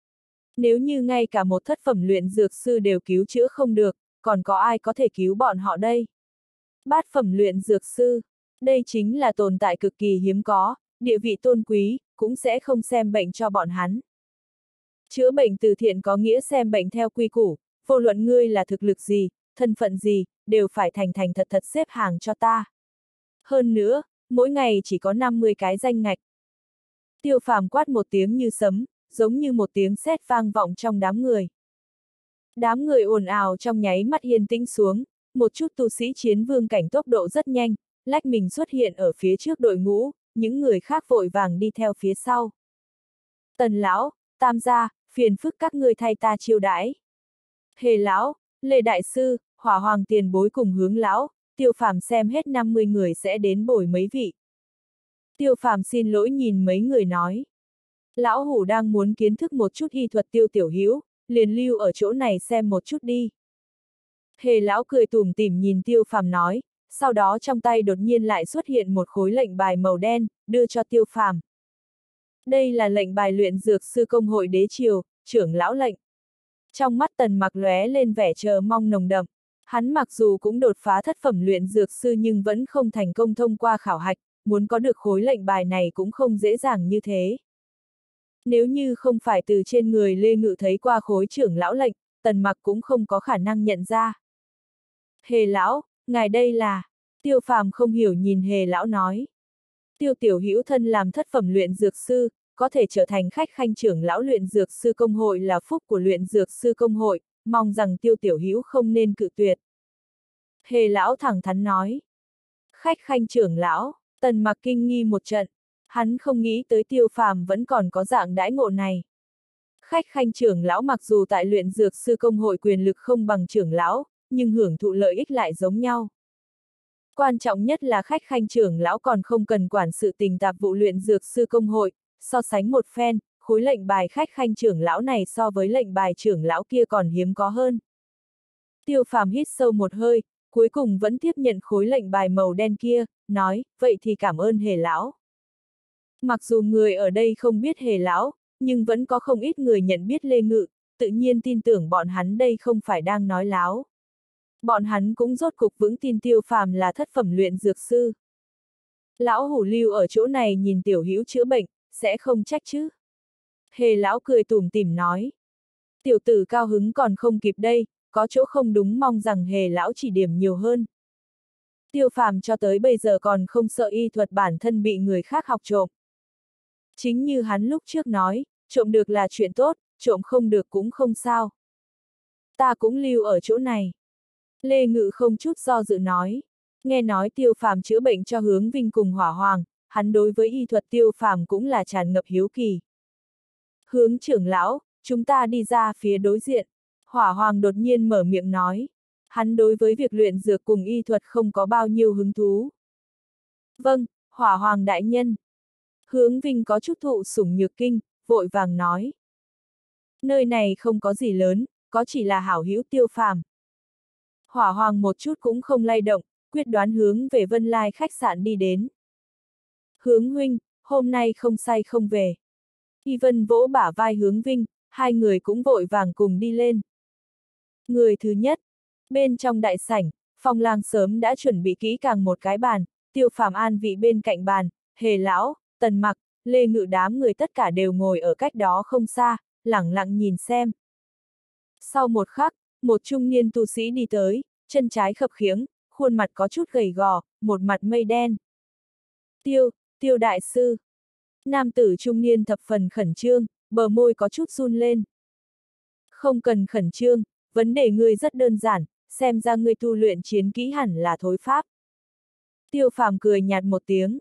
Nếu như ngay cả một thất phẩm luyện dược sư đều cứu chữa không được, còn có ai có thể cứu bọn họ đây? Bát phẩm luyện dược sư, đây chính là tồn tại cực kỳ hiếm có, địa vị tôn quý, cũng sẽ không xem bệnh cho bọn hắn. Chữa bệnh từ thiện có nghĩa xem bệnh theo quy củ, vô luận ngươi là thực lực gì, thân phận gì, đều phải thành thành thật thật xếp hàng cho ta. Hơn nữa, mỗi ngày chỉ có 50 cái danh ngạch. Tiêu Phàm quát một tiếng như sấm, giống như một tiếng sét vang vọng trong đám người. Đám người ồn ào trong nháy mắt yên tĩnh xuống, một chút tu sĩ chiến vương cảnh tốc độ rất nhanh, lách mình xuất hiện ở phía trước đội ngũ, những người khác vội vàng đi theo phía sau. Tần lão, Tam gia, phiền phức các ngươi thay ta chiêu đãi. Hề lão, Lê đại sư, Hỏa Hoàng tiền bối cùng Hướng lão, Tiêu Phàm xem hết 50 người sẽ đến bồi mấy vị. Tiêu Phàm xin lỗi nhìn mấy người nói. Lão hủ đang muốn kiến thức một chút y thuật Tiêu tiểu hữu, liền lưu ở chỗ này xem một chút đi. Hề lão cười tủm tỉm nhìn Tiêu Phàm nói, sau đó trong tay đột nhiên lại xuất hiện một khối lệnh bài màu đen, đưa cho Tiêu Phàm. Đây là lệnh bài luyện dược sư công hội đế triều, trưởng lão lệnh. Trong mắt Tần Mặc lóe lên vẻ chờ mong nồng đậm. Hắn mặc dù cũng đột phá thất phẩm luyện dược sư nhưng vẫn không thành công thông qua khảo hạch, muốn có được khối lệnh bài này cũng không dễ dàng như thế. Nếu như không phải từ trên người Lê Ngự thấy qua khối trưởng lão lệnh, Tần Mặc cũng không có khả năng nhận ra. Hề lão, ngài đây là... Tiêu Phàm không hiểu nhìn Hề lão nói. Tiêu tiểu hữu thân làm thất phẩm luyện dược sư, có thể trở thành khách khanh trưởng lão luyện dược sư công hội là phúc của luyện dược sư công hội, mong rằng Tiêu tiểu hữu không nên cự tuyệt. Hề lão thẳng thắn nói. Khách khanh trưởng lão, Tần Mặc kinh nghi một trận, hắn không nghĩ tới Tiêu Phàm vẫn còn có dạng đãi ngộ này. Khách khanh trưởng lão mặc dù tại luyện dược sư công hội quyền lực không bằng trưởng lão, nhưng hưởng thụ lợi ích lại giống nhau. Quan trọng nhất là khách khanh trưởng lão còn không cần quản sự tình tạp vụ luyện dược sư công hội, so sánh một phen, khối lệnh bài khách khanh trưởng lão này so với lệnh bài trưởng lão kia còn hiếm có hơn. Tiêu Phàm hít sâu một hơi, cuối cùng vẫn tiếp nhận khối lệnh bài màu đen kia, nói, vậy thì cảm ơn Hề lão. Mặc dù người ở đây không biết Hề lão, nhưng vẫn có không ít người nhận biết Lê Ngự, tự nhiên tin tưởng bọn hắn đây không phải đang nói láo. Bọn hắn cũng rốt cục vững tin Tiêu Phàm là thất phẩm luyện dược sư. Lão hủ lưu ở chỗ này nhìn tiểu hữu chữa bệnh, sẽ không trách chứ. Hề lão cười tủm tỉm nói. Tiểu tử cao hứng còn không kịp đây, có chỗ không đúng mong rằng hề lão chỉ điểm nhiều hơn. Tiêu Phàm cho tới bây giờ còn không sợ y thuật bản thân bị người khác học trộm. Chính như hắn lúc trước nói, trộm được là chuyện tốt, trộm không được cũng không sao. Ta cũng lưu ở chỗ này. Lê Ngự không chút do dự nói. Nghe nói Tiêu Phàm chữa bệnh cho Hướng Vinh cùng Hỏa Hoàng, hắn đối với y thuật Tiêu Phàm cũng là tràn ngập hiếu kỳ. Hướng trưởng lão, chúng ta đi ra phía đối diện. Hỏa Hoàng đột nhiên mở miệng nói. Hắn đối với việc luyện dược cùng y thuật không có bao nhiêu hứng thú. Vâng, Hỏa Hoàng đại nhân. Hướng Vinh có chút thụ sủng nhược kinh, vội vàng nói. Nơi này không có gì lớn, có chỉ là hảo hữu Tiêu Phàm. Hỏa Hoàng một chút cũng không lay động, quyết đoán hướng về Vân Lai khách sạn đi đến. Hướng huynh, hôm nay không say không về. Y Vân vỗ bả vai Hướng Vinh, hai người cũng vội vàng cùng đi lên. Người thứ nhất, bên trong đại sảnh, Phong Lang sớm đã chuẩn bị kỹ càng một cái bàn, Tiêu Phàm an vị bên cạnh bàn, Hề lão, Tần Mặc, Lê Ngự đám người tất cả đều ngồi ở cách đó không xa, lẳng lặng nhìn xem. Sau một khắc, một trung niên tu sĩ đi tới, chân trái khập khiễng, khuôn mặt có chút gầy gò, một mặt mây đen. Tiêu đại sư. Nam tử trung niên thập phần khẩn trương, bờ môi có chút run lên. Không cần khẩn trương, vấn đề ngươi rất đơn giản, xem ra ngươi tu luyện chiến kỹ hẳn là thối pháp. Tiêu Phàm cười nhạt một tiếng.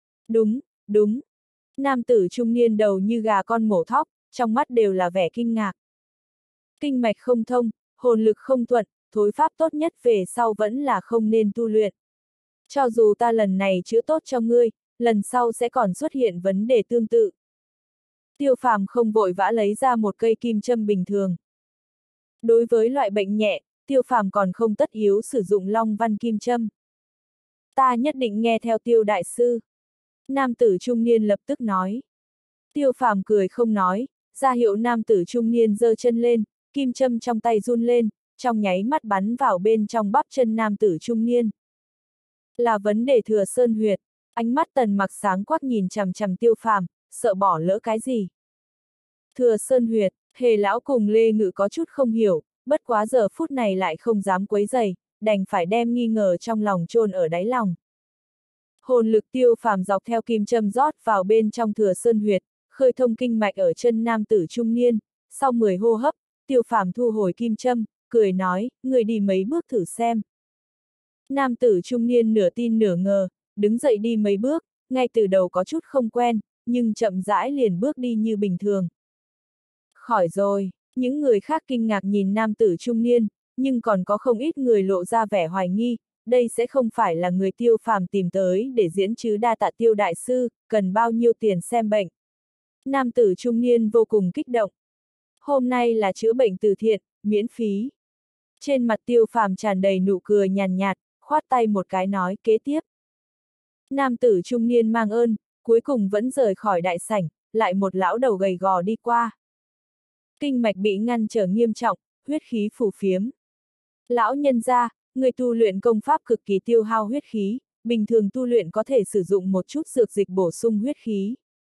Đúng. Nam tử trung niên đầu như gà con mổ thóc, trong mắt đều là vẻ kinh ngạc. Kinh mạch không thông, hồn lực không thuận, thối pháp tốt nhất về sau vẫn là không nên tu luyện. Cho dù ta lần này chữa tốt cho ngươi, lần sau sẽ còn xuất hiện vấn đề tương tự. Tiêu Phàm không vội vã lấy ra một cây kim châm bình thường. Đối với loại bệnh nhẹ, Tiêu Phàm còn không tất yếu sử dụng long văn kim châm. Ta nhất định nghe theo Tiêu đại sư. Nam tử trung niên lập tức nói. Tiêu Phàm cười không nói, ra hiệu nam tử trung niên giơ chân lên, kim châm trong tay run lên, trong nháy mắt bắn vào bên trong bắp chân nam tử trung niên. Là vấn đề Thừa Sơn huyệt, ánh mắt Tần Mặc sáng quắc nhìn chằm chằm Tiêu Phàm, sợ bỏ lỡ cái gì. Thừa Sơn huyệt, Hề lão cùng Lê Ngự có chút không hiểu, bất quá giờ phút này lại không dám quấy rầy, đành phải đem nghi ngờ trong lòng chôn ở đáy lòng. Hồn lực Tiêu Phàm dọc theo kim châm rót vào bên trong Thừa Sơn huyệt, khơi thông kinh mạch ở chân nam tử trung niên, sau 10 hô hấp, Tiêu Phàm thu hồi kim châm, cười nói, người đi mấy bước thử xem. Nam tử trung niên nửa tin nửa ngờ, đứng dậy đi mấy bước, ngay từ đầu có chút không quen, nhưng chậm rãi liền bước đi như bình thường. Khỏi rồi, những người khác kinh ngạc nhìn nam tử trung niên, nhưng còn có không ít người lộ ra vẻ hoài nghi, đây sẽ không phải là người Tiêu Phàm tìm tới để diễn chứ, đa tạ Tiêu đại sư, cần bao nhiêu tiền xem bệnh. Nam tử trung niên vô cùng kích động. Hôm nay là chữa bệnh từ thiện, miễn phí. Trên mặt Tiêu Phàm tràn đầy nụ cười nhàn nhạt, khoát tay một cái nói kế tiếp. Nam tử trung niên mang ơn, cuối cùng vẫn rời khỏi đại sảnh, lại một lão đầu gầy gò đi qua. Kinh mạch bị ngăn trở nghiêm trọng, huyết khí phù phiếm. Lão nhân gia, người tu luyện công pháp cực kỳ tiêu hao huyết khí, bình thường tu luyện có thể sử dụng một chút dược dịch bổ sung huyết khí.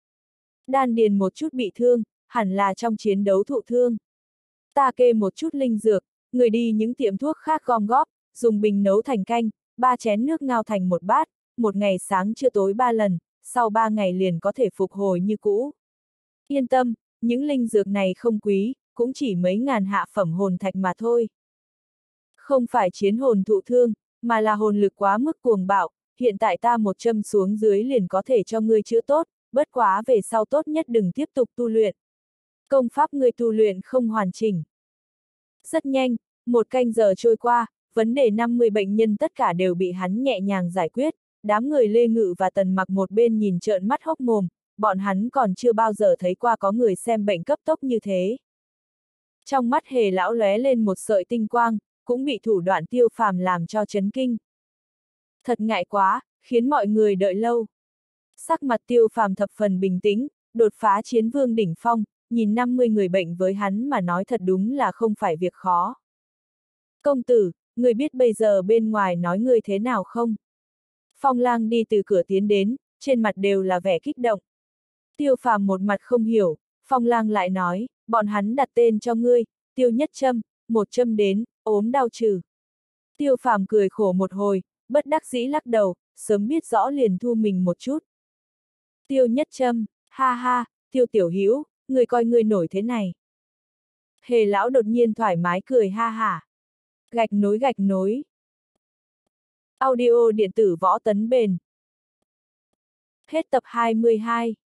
Đan điền một chút bị thương, hẳn là trong chiến đấu thụ thương. Ta kê một chút linh dược, người đi những tiệm thuốc khác gom góp, dùng bình nấu thành canh, 3 chén nước ngao thành một bát, một ngày sáng trưa tối 3 lần, sau 3 ngày liền có thể phục hồi như cũ. Yên tâm, những linh dược này không quý, cũng chỉ mấy ngàn hạ phẩm hồn thạch mà thôi. Không phải chiến hồn thụ thương, mà là hồn lực quá mức cuồng bạo, hiện tại ta một châm xuống dưới liền có thể cho ngươi chữa tốt, bất quá về sau tốt nhất đừng tiếp tục tu luyện. Công pháp ngươi tu luyện không hoàn chỉnh. Rất nhanh, một canh giờ trôi qua, vấn đề 50 bệnh nhân tất cả đều bị hắn nhẹ nhàng giải quyết, đám người Lê Ngự và Tần Mặc một bên nhìn trợn mắt hốc mồm, bọn hắn còn chưa bao giờ thấy qua có người xem bệnh cấp tốc như thế. Trong mắt Hề lão lóe lên một sợi tinh quang, cũng bị thủ đoạn Tiêu Phàm làm cho chấn kinh. Thật ngại quá, khiến mọi người đợi lâu. Sắc mặt Tiêu Phàm thập phần bình tĩnh, đột phá chiến vương đỉnh phong, nhìn 50 người bệnh với hắn mà nói thật đúng là không phải việc khó. Công tử, người biết bây giờ bên ngoài nói người thế nào không? Phong Lang đi từ cửa tiến đến, trên mặt đều là vẻ kích động. Tiêu Phàm một mặt không hiểu, Phong Lang lại nói, bọn hắn đặt tên cho ngươi, Tiêu Nhất Châm, một châm đến, ốm đau trừ. Tiêu Phàm cười khổ một hồi, bất đắc dĩ lắc đầu, sớm biết rõ liền thu mình một chút. Tiêu Nhất Châm, ha ha, Tiêu Tiểu Hữu, người coi người nổi thế này. Hề lão đột nhiên thoải mái cười ha hả. Gạch nối gạch nối. Audio điện tử võ tấn bền. Hết tập 22.